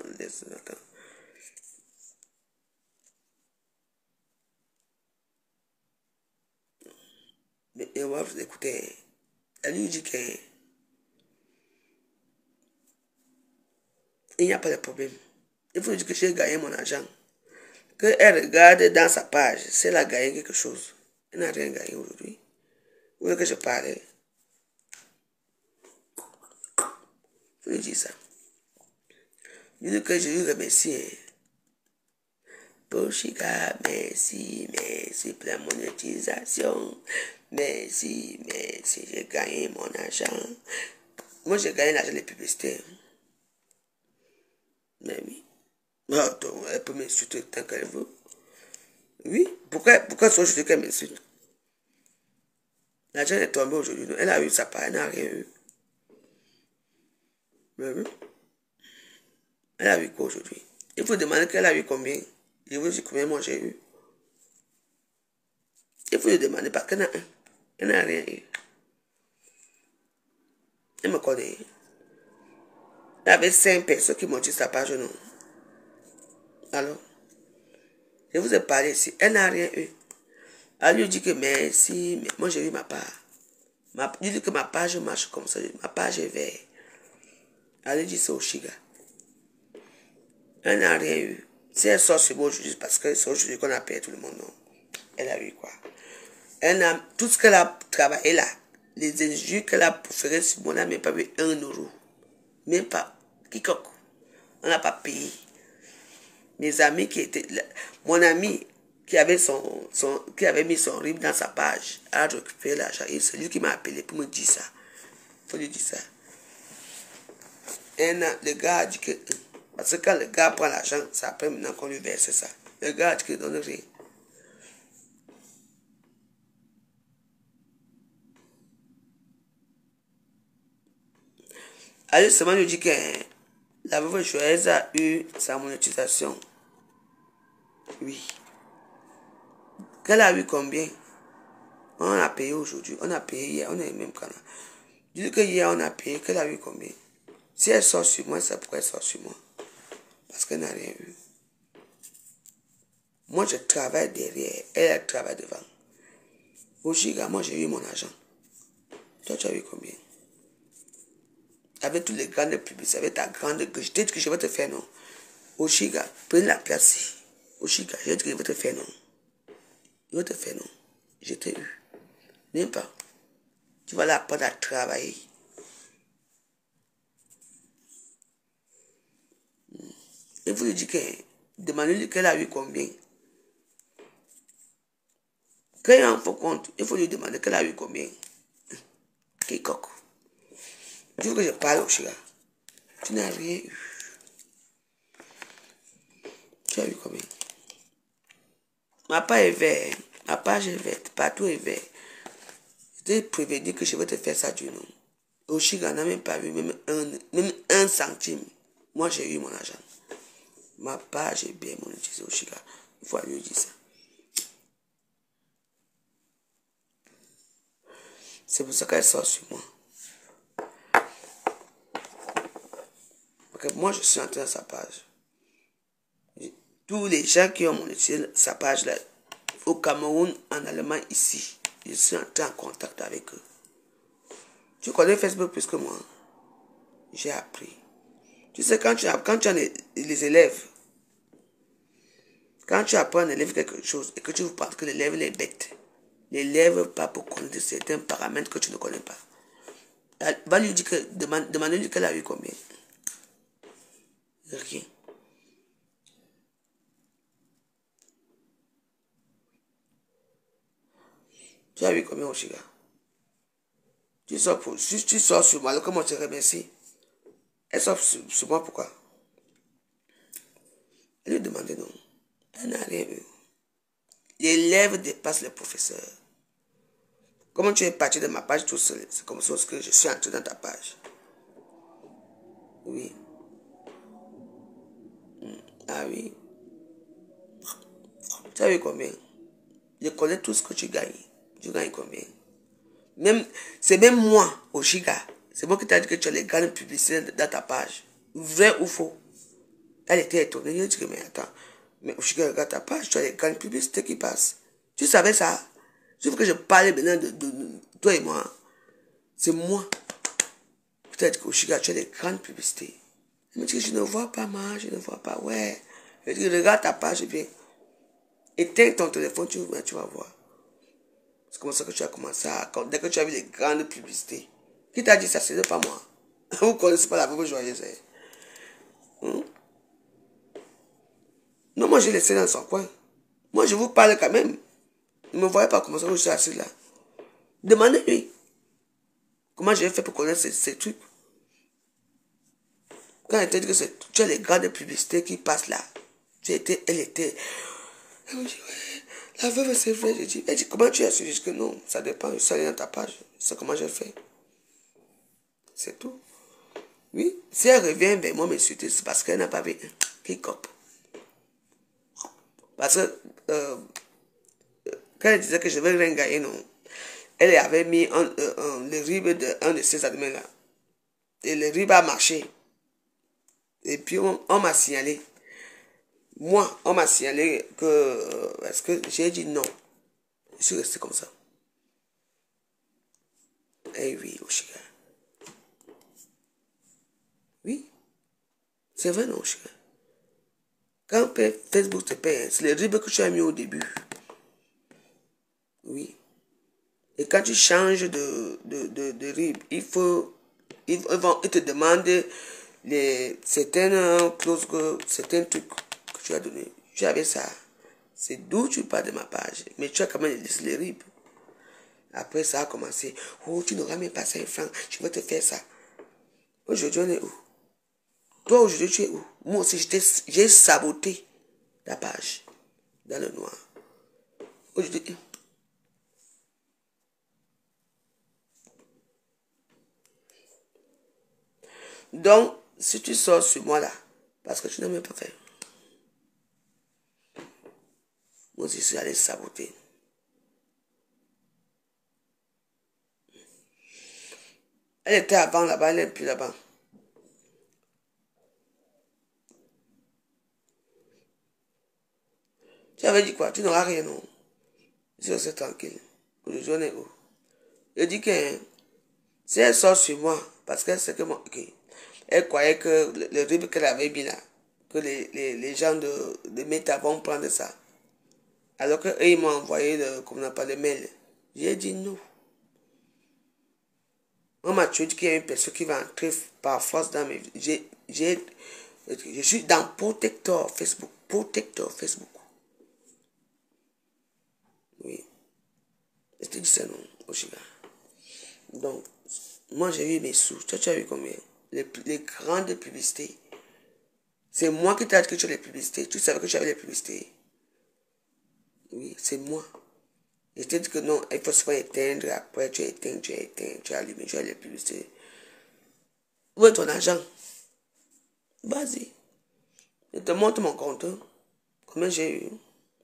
Mais on va vous écouter. Elle lui dit que il n'y a pas de problème. Il faut lui dire que j'ai gagné mon argent. Qu'elle regarde dans sa page si elle a gagné quelque chose. Elle n'a rien gagné aujourd'hui. Vous voulez que je parle? Il faut lui dire ça. Dis que je lui remercie. Bouchiga, merci pour la monétisation. Merci, j'ai gagné mon argent. Moi, j'ai gagné l'argent des publicités. Mais oui. Oh, donc, elle peut m'insulter tant qu'elle veut. Oui, pourquoi son je qu'elle m'insulte? L'argent est tombé aujourd'hui. Elle a eu sa part, elle n'a rien eu. Mais oui. Elle a eu quoi aujourd'hui? Il faut demander qu'elle a eu combien. Je vous dis combien moi j'ai eu. Il faut lui demander parce qu'elle n'a un. Elle n'a rien eu. Elle me connaît. Il y avait 5 personnes qui m'ont dit sa page, non. Alors, je vous ai parlé ici. Elle n'a rien eu. Elle lui dit que merci, mais moi j'ai eu ma part. Je dis que ma page marche comme ça. Ma page est verte. Elle lui dit c'est au Chiga. Elle n'a rien eu. Si elle sort sur moi aujourd'hui, parce que c'est aujourd'hui qu'on a payé tout le monde, non. Elle a eu quoi? Elle a, tout ce qu'elle a travaillé là, les injures qu'elle a proférées sur moi, on n'a même pas eu 1 euro. Même pas. Quiconque. On n'a pas payé. Mes amis qui étaient là, mon ami qui avait qui avait mis son RIB dans sa page, a récupéré l'argent. Et c'est lui qui m'a appelé pour me dire ça. Il faut lui dire ça. Le gars a dit que, parce que quand le gars prend l'argent, c'est après maintenant qu'on lui verse ça. Le gars a dit qu'il ne donne rien. Alors seulement lui dit que la veuve joyeuse a eu sa monétisation. Oui. Qu'elle a eu combien? On a payé aujourd'hui. On a payé hier. On est même canal. Je dis que hier on a payé. Qu'elle a eu combien? Si elle sort sur moi, c'est pourquoi elle sort sur moi. Parce qu'elle n'a rien eu. Moi je travaille derrière. Elle travaille devant. Au Chiga, moi j'ai eu mon argent. Toi tu as eu combien? Avec tous les grandes publicités, avec ta grande gueule. Je t'ai dit que je vais te faire non. Au Chiga, prenez la place ici. Au Chiga, je dit que je vais te faire non. Je vais te faire non. Je t'ai eu. Même pas. Tu vas l'apprendre à travailler. Il faut lui dire que demandez-lui qu'elle a eu combien. Quand il en faut compte, il faut lui demander qu'elle a eu combien. Quiconque. Tu veux que je parle au Chiga? Tu n'as rien eu. Tu as eu combien? Ma page est verte. Ma page est verte. Partout est vert. Je t'ai prévenu que je vais te faire ça du nom. Au Chiga n'a même pas eu même un centime. Moi j'ai eu mon argent. Ma page est bien monétisée au Chiga. Il faut lui dire ça. C'est pour ça qu'elle sort sur moi. Parce que moi je suis entré dans sa page. Tous les gens qui ont monétisé sa page là, au Cameroun, en Allemagne, ici, je suis entré en contact avec eux. Tu connais Facebook plus que moi. J'ai appris. Tu sais, quand tu as les élèves, quand tu apprends à un élève quelque chose et que tu penses que l'élève est bête, l'élève pas pour connaître certains paramètres que tu ne connais pas. Va lui dire que, demande-lui qu'elle a eu combien. Rien. Tu as eu combien au Chiga? Tu sors sur moi, alors comment je te remercie? Elle sort sur moi, pourquoi? Elle lui demandait non. Elle n'a rien eu. L'élève dépasse le professeur. Comment tu es parti de ma page tout seul? C'est comme ça que je suis entré dans ta page. Oui. Ah oui. Tu as eu combien? Je connais tout ce que tu gagnes. Tu gagnes combien? C'est même moi, au Chiga. C'est moi qui t'ai dit que tu as les grandes publicités dans ta page. Vrai ou faux? Elle était étonnée. Je dis, mais attends. Mais au Chiga, regarde ta page, tu as les grandes publicités qui passent. Tu savais ça? Je veux que je parle maintenant de toi et moi. C'est moi. Peut-être qu'au Chiga, tu as les grandes publicités. Elle me dit que je ne vois pas, je ne vois pas. Ouais. Je dis, regarde ta page, bien. Éteins ton téléphone, tu vas voir. C'est comme ça que tu as commencé à... Dès que tu as vu les grandes publicités. Qui t'a dit ça? Ce n'est pas moi. Vous ne connaissez pas la veuve joyeuse. Non, moi, j'ai laissé dans son coin. Moi, je vous parle quand même. Ne me voyez pas comment ça, je suis assis là. Demandez-lui. Comment j'ai fait pour connaître ces trucs. Quand elle t'a dit que tu as les grandes publicités qui passent là. Elle était. Elle me dit, ouais, la veuve, c'est vrai. Elle dit, comment tu as su? Je dis que non, ça dépend. Je suis allé dans ta page. C'est comment j'ai fait. C'est tout. Oui. Si elle revient vers moi m'insulter, c'est parce qu'elle n'a pas vu un qui cope. Parce que quand elle disait que je ne vais rien gagner, non. Elle avait mis le RIB d'un de ses admins là. Et le RIB a marché. Et puis on m'a signalé. Moi, on m'a signalé que... Parce que j'ai dit non. Je suis resté comme ça. Eh oui, Oshika. Oui. C'est vrai, non, Oshika. Quand Facebook te paye, c'est le RIB que tu as mis au début. Oui. Et quand tu changes de RIB, ils te demandent certaines clauses, certains trucs que tu as donné. Tu avais ça. C'est d'où tu parles de ma page. Mais tu as quand même laissé les RIB. Après, ça a commencé. Oh, tu n'auras même pas 5 francs. Je vais te faire ça. Aujourd'hui, on est où? Toi, aujourd'hui, tu es où? Moi aussi, j'ai saboté la page. Dans le noir. Aujourd'hui... Donc, si tu sors sur moi là, parce que tu n'as même pas fait. Moi aussi, je suis allé saboter. Elle était avant là-bas, elle n'est plus là-bas. Tu avais dit quoi? Tu n'auras rien, non? Je suis resté tranquille. Aujourd'hui, on est où? Je dis que si elle sort sur moi, parce qu'elle sait que moi, okay, elle croyait que le RIB qu'elle avait mis là, que les gens de Meta vont prendre ça. Alors qu'eux, ils m'ont envoyé le mail. J'ai dit non. On m'a dit qu'il y a une personne qui va entrer par force dans mes... Je suis dans protecteur Facebook. Protecteur Facebook. Oui. Je te dis ça non, Oshiga. Donc, moi j'ai eu mes sous. Toi, tu as eu combien? Les grandes publicités. C'est moi qui t'ai dit que tu as les publicités. Tu savais que tu avais les publicités. Oui, c'est moi. Je t'ai dit que non, il faut se éteindre. Après, tu as éteint, tu as allumé, tu as les publicités. Où est ton argent? Vas-y. Je te montre mon compte. Combien j'ai eu?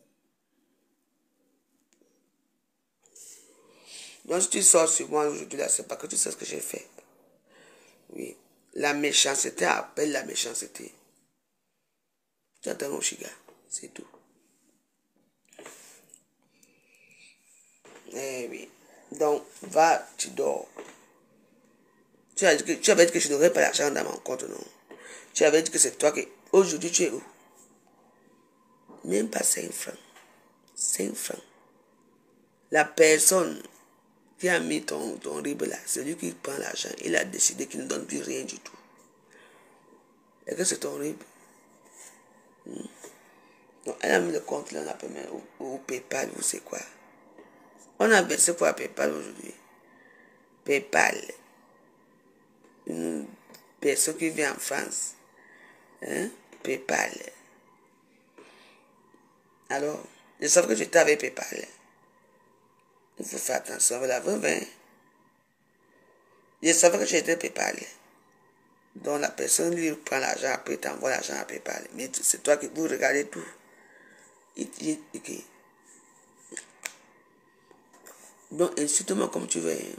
Donc, si tu sors sur moi aujourd'hui, là, c'est pas que tu sais ce que j'ai fait. Oui. La méchanceté appelle la méchanceté. Tu attends mon chiga. C'est tout. Eh oui. Donc, va, tu dors. Tu avais dit que je n'aurais pas l'argent dans mon compte, non? Tu avais dit que c'est toi qui... Aujourd'hui, tu es où? Même pas 5 francs. 5 francs. La personne qui a mis ton RIB là, c'est lui qui prend l'argent. Il a décidé qu'il ne donne plus rien du tout. Et que c'est ton RIB. Donc, elle a mis le compte là, on appelle au PayPal, vous savez quoi? On a versé pour la PayPal aujourd'hui. PayPal. Une personne qui vit en France. Hein? PayPal. Alors, je savais que j'étais avec PayPal. Il faut faire attention avec la veuve. Hein? Je savais que j'étais PayPal. Donc la personne lui prend l'argent, après t'envoie l'argent à PayPal. Mais c'est toi qui vous regardez tout. Okay. Donc insulte-moi comme tu veux. Hein?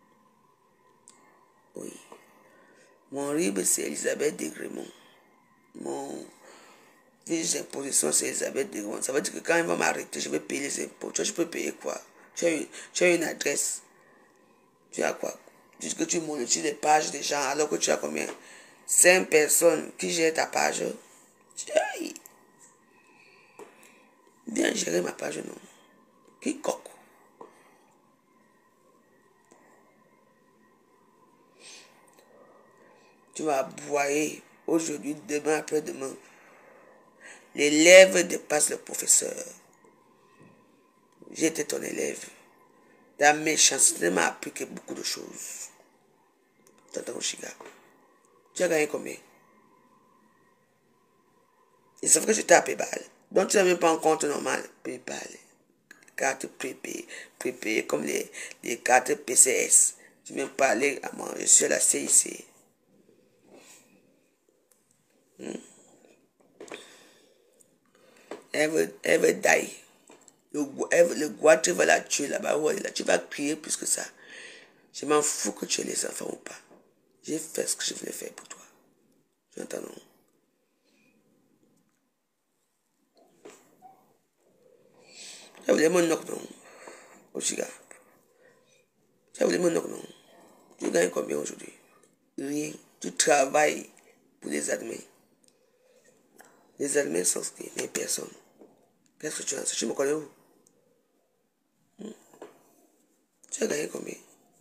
Oui. Mon RIB c'est Elisabeth Degremont. Mon fiche d'imposition c'est Elisabeth Degremont. Ça veut dire que quand ils vont m'arrêter, je vais payer les impôts. Tu vois, je peux payer quoi? Tu as une adresse. Tu as quoi? Juste que tu monétises les pages des gens alors que tu as combien? 5 personnes qui gèrent ta page. Aïe. Bien gérer ma page, non? Qui coque? Tu vas aboyer aujourd'hui, demain, après-demain. L'élève dépasse le professeur. J'ai été ton élève. Ta méchanceté m'a appris beaucoup de choses. Tata Oshiga. Tu as gagné combien? Et c'est vrai que je t'ai appelé balle. Donc tu n'as même pas un compte normal. PayPal. Carte prépayée comme les cartes PCS. Tu viens parler à moi. Je suis à la CIC. Elle veut die. Le goitre va la tuer là-bas. Tu vas crier plus que ça. Je m'en fous que tu aies les enfants ou pas. J'ai fait ce que je voulais faire pour toi. Tu entends, non? Tu voulais mon knock, non? Oshiga. Tu voulais mon knock, non? Tu gagnes combien aujourd'hui? Rien. Tu travailles pour les admins. Les admins sont des personnes. Qu'est-ce que tu as? Tu me connais où? Tu as gagné combien?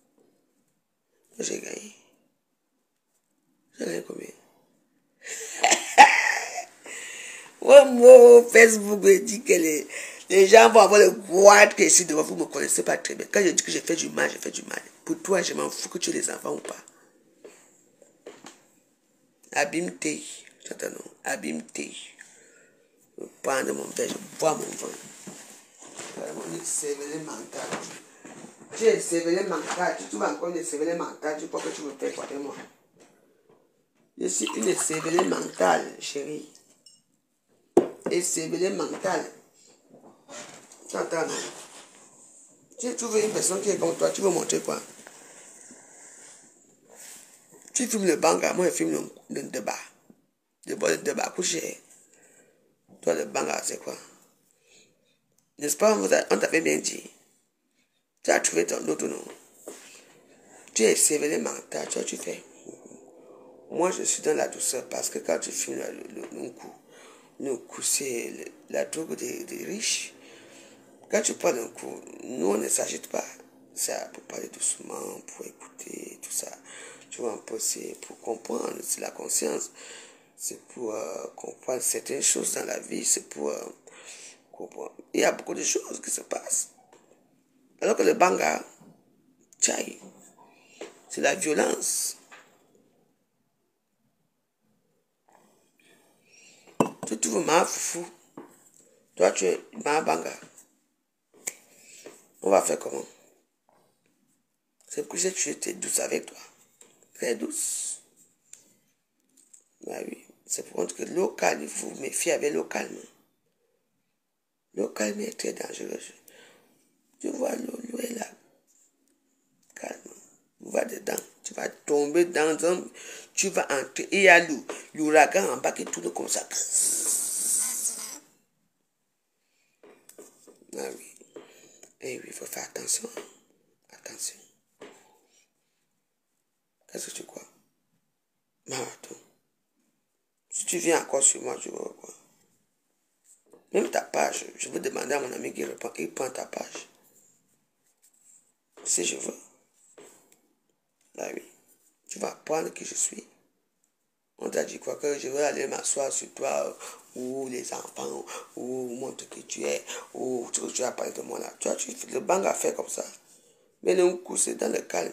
J'ai gagné. J'ai gagné combien? Ouais, mon Facebook me dit que les gens vont avoir le droit que ici devant vous ne me connaissez pas très bien. Quand je dis que j'ai fait du mal, j'ai fait du mal. Pour toi, je m'en fous que tu aies les enfants ou pas. Abîme-te. Tu entends, non? Abîme-te. Je prends de mon verre, je bois mon vin. Mon cervelet mental. Tu es cervelet mental. Tu trouves encore une cervelet mental. Tu crois que tu me fais quoi de moi? Je suis une cervelet mentale, chérie. Et cervelet mental. Tu entends, non? Tu trouves une personne qui est comme toi, tu veux montrer quoi? Tu filmes le banga, moi je filme le débat. Le débat couché. Toi, le banga, c'est quoi? N'est-ce pas, on t'avait bien dit. Tu as trouvé ton autre nom. Tu es cervelé mental, tu fais. Moi, je suis dans la douceur parce que quand tu filmes le coup, c'est la drogue des riches. Quand tu parles d'un coup, nous, on ne s'agite pas. C'est pour parler doucement, pour écouter, tout ça. Tu vois un peu, c'est pour comprendre, c'est la conscience. C'est pour comprendre certaines choses dans la vie. C'est pour comprendre. Il y a beaucoup de choses qui se passent. Alors que le banga, tchaï, c'est la violence. Tu trouves ma foufou. Toi, tu es ma banga. On va faire comment? C'est pour que tu étais douce avec toi. Très douce. Bah oui. C'est pour montrer que l'eau calme, il faut méfier avec l'eau calme. L'eau calme est très dangereuse. Tu vois, l'eau est là. Calme. Tu vas dedans. Tu vas tomber dans un... Tu vas entrer. Et il y a l'ouragan en bas qui tourne comme ça. Ah oui. Et oui, il faut faire attention. Attention. Qu'est-ce que tu crois? Attends. Si tu viens encore sur moi, tu vois quoi? Même ta page, je veux demander à mon ami qui répond, il prend ta page. Si je veux. Bah oui. Tu vas apprendre qui je suis. On t'a dit quoi? Que je veux aller m'asseoir sur toi, ou les enfants, ou montrer qui tu es, ou tu as parlé de moi là. Tu vois, le bang a fait comme ça. Mais le coup, c'est dans le calme.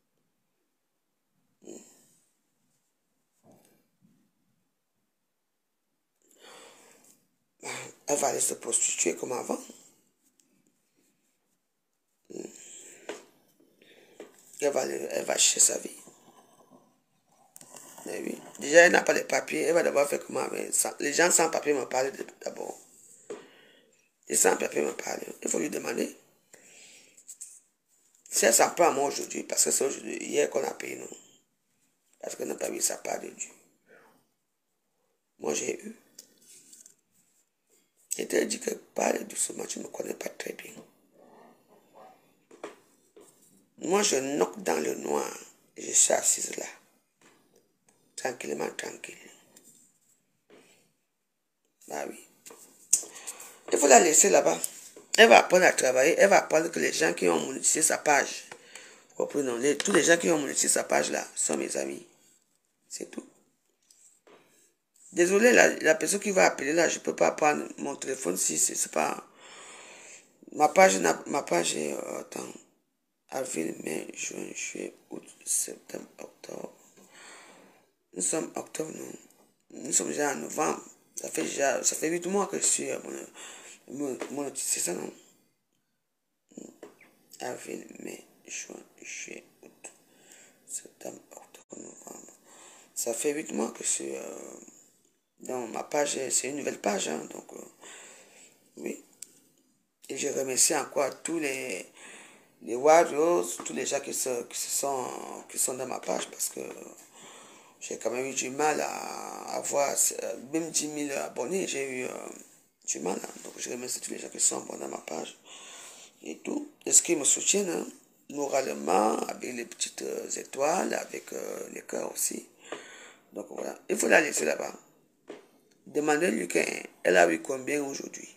Elle va aller se prostituer comme avant. Elle va chercher sa vie. Mais oui. Déjà, elle n'a pas les papiers. Elle va d'abord faire comment? Les gens sans papier me parlent d'abord. Les sans papier me parlent. Il faut lui demander. Si elle s'en prend à moi aujourd'hui, parce que c'est aujourd'hui, hier qu'on a payé, non? Parce qu'elle n'a pas vu sa part de Dieu. Moi, j'ai eu. Et elle dit que parle doucement, tu ne me connais pas très bien. Moi, je knock dans le noir. Et je suis assise là. Tranquillement, tranquille. Bah oui. Il faut la laisser là-bas. Elle va apprendre à travailler. Elle va apprendre que les gens qui ont monétisé sa page, comprenez, tous les gens qui ont monétisé sa page là sont mes amis. C'est tout. Désolé, la personne qui va appeler là, je peux pas prendre mon téléphone si c'est pas... Ma page est... attends. Avril, mai, juin, juillet, août, septembre, octobre. Nous sommes octobre, non? Nous sommes déjà en novembre. Ça fait 8 mois que je suis c'est ça, non? Avril, mai, juin, juillet, août, septembre, octobre, novembre. Ça fait 8 mois que je suis... dans ma page, c'est une nouvelle page, hein, donc... oui. Et je remercie encore tous les warriors, tous les gens qui sont dans ma page, parce que j'ai quand même eu du mal à avoir même 10 000 abonnés, j'ai eu du mal. Hein. Donc je remercie tous les gens qui sont abonnés dans ma page et tout. Et ce qui me soutiennent, hein, moralement, avec les petites étoiles, avec les cœurs aussi. Donc voilà, il faut la laisser là-bas. Demandez-lui qu'elle a eu combien aujourd'hui.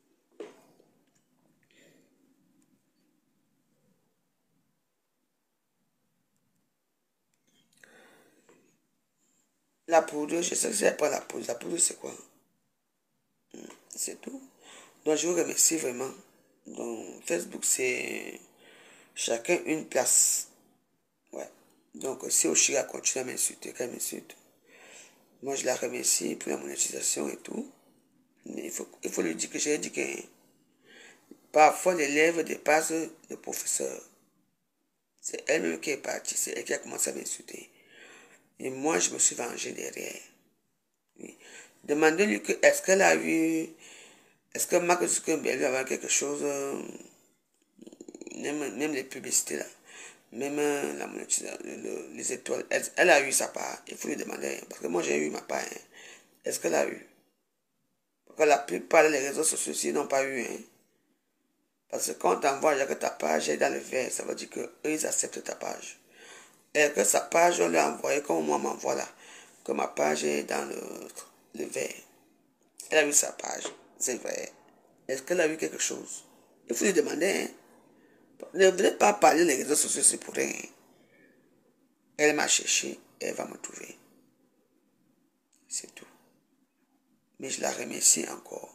La poudre, je sais que c'est pas la poudre. La poudre, c'est quoi? C'est tout. Donc, je vous remercie vraiment. Donc, Facebook, c'est chacun une place. Ouais. Donc, si Oshira continue à m'insulter, qu'elle m'insulte, moi, je la remercie pour la monétisation et tout. Mais il faut lui dire que j'ai dit que parfois, l'élève dépasse le professeur. C'est elle-même qui est partie. C'est elle qui a commencé à m'insulter. Et moi, je me suis vengé derrière. Oui. Demandez-lui que est-ce qu'elle a eu... Est-ce que Mark Zuckerberg lui avait quelque chose... même les publicités là. Même la monétisation, les étoiles. Elle a eu sa part. Il faut lui demander. Parce que moi, j'ai eu ma part. Hein. Est-ce qu'elle a eu? Parce que la plupart des réseaux sociaux aussi n'ont pas eu. Hein. Parce que quand on t'envoie que ta page est dans le vert, ça veut dire qu'eux, ils acceptent ta page. Et que sa page, on lui a envoyé comme moi m'envoie là. Que ma page est dans le vert. Elle a vu sa page. C'est vrai. Est-ce qu'elle a vu quelque chose? Il faut lui demander. Hein. Ne venez pas parler des réseaux sociaux, c'est pour rien. Elle m'a cherché. Elle va me trouver. C'est tout. Mais je la remercie encore.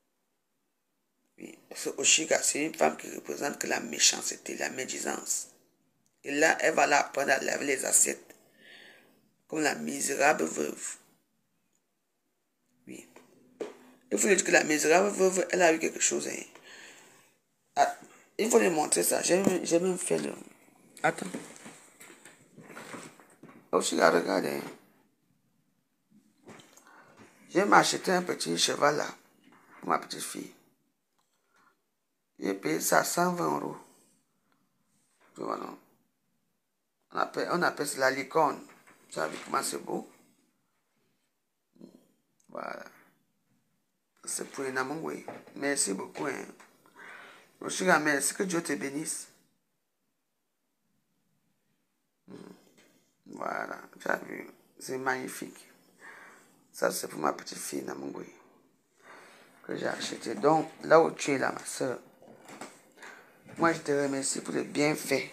Oui. Parce que Oshika, c'est une femme qui représente que la méchanceté, la médisance. Et là, elle va l'apprendre à laver les assiettes. Comme la misérable veuve. Oui. Il faut lui dire que la misérable veuve, elle a eu quelque chose. Hein. Ah, il faut lui montrer ça. J'ai même fait le... Attends. Oshika, regardez. J'ai m'acheté un petit cheval là. Pour ma petite fille. J'ai payé ça 120 €. Tu vois, non? On appelle ça la licorne. Tu vois comment c'est beau? Voilà. C'est pour une amour, oui. Merci beaucoup. Hein. Je suis merci que Dieu te bénisse. Voilà. Tu as vu? C'est magnifique. Ça, c'est pour ma petite fille, Namungui. Que j'ai acheté. Donc, là où tu es là, ma soeur, moi, je te remercie pour le bienfait.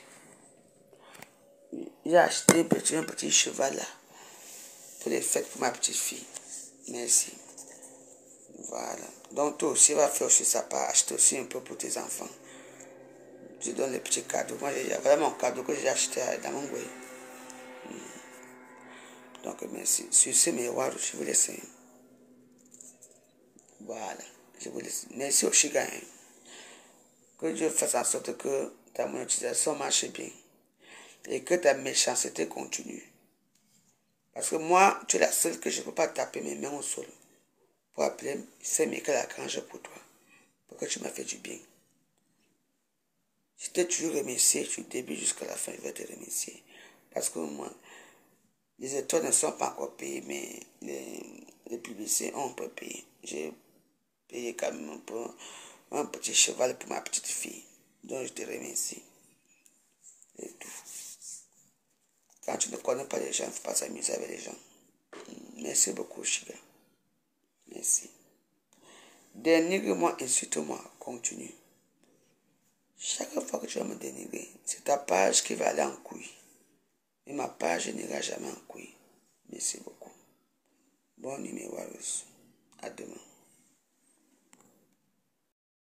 J'ai acheté un petit cheval là. Pour les fêtes pour ma petite fille. Merci. Voilà. Donc, toi aussi, va faire aussi ça part. Acheter aussi un peu pour tes enfants. Je donne les petits cadeaux. Moi, j'ai vraiment un cadeau que j'ai acheté dans mon goût. Donc, merci. Sur ce miroir, je vous laisse. Voilà. Je vous laisse. Merci au Chiga. Que Dieu fasse en sorte que ta monétisation marche bien. Et que ta méchanceté continue. Parce que moi, tu es la seule que je ne peux pas taper mes mains au sol. Pour appeler Saint-Michel Archange pour toi. Parce que tu m'as fait du bien. Je t'ai toujours remercié du début jusqu'à la fin. Je vais te remercier. Parce que moi, les étoiles ne sont pas encore payées, mais les publicités ont un peu payé. J'ai payé quand même un petit cheval pour ma petite fille. Donc je te remercie. Et tout. Quand tu ne connais pas les gens, il ne faut pas s'amuser avec les gens. Merci beaucoup, Chiga. Merci. Dénigre-moi, insulte-moi, continue. Chaque fois que tu vas me dénigrer, c'est ta page qui va aller en couille. Et ma page n'ira jamais en couille. Merci beaucoup. Bon numéro. À demain.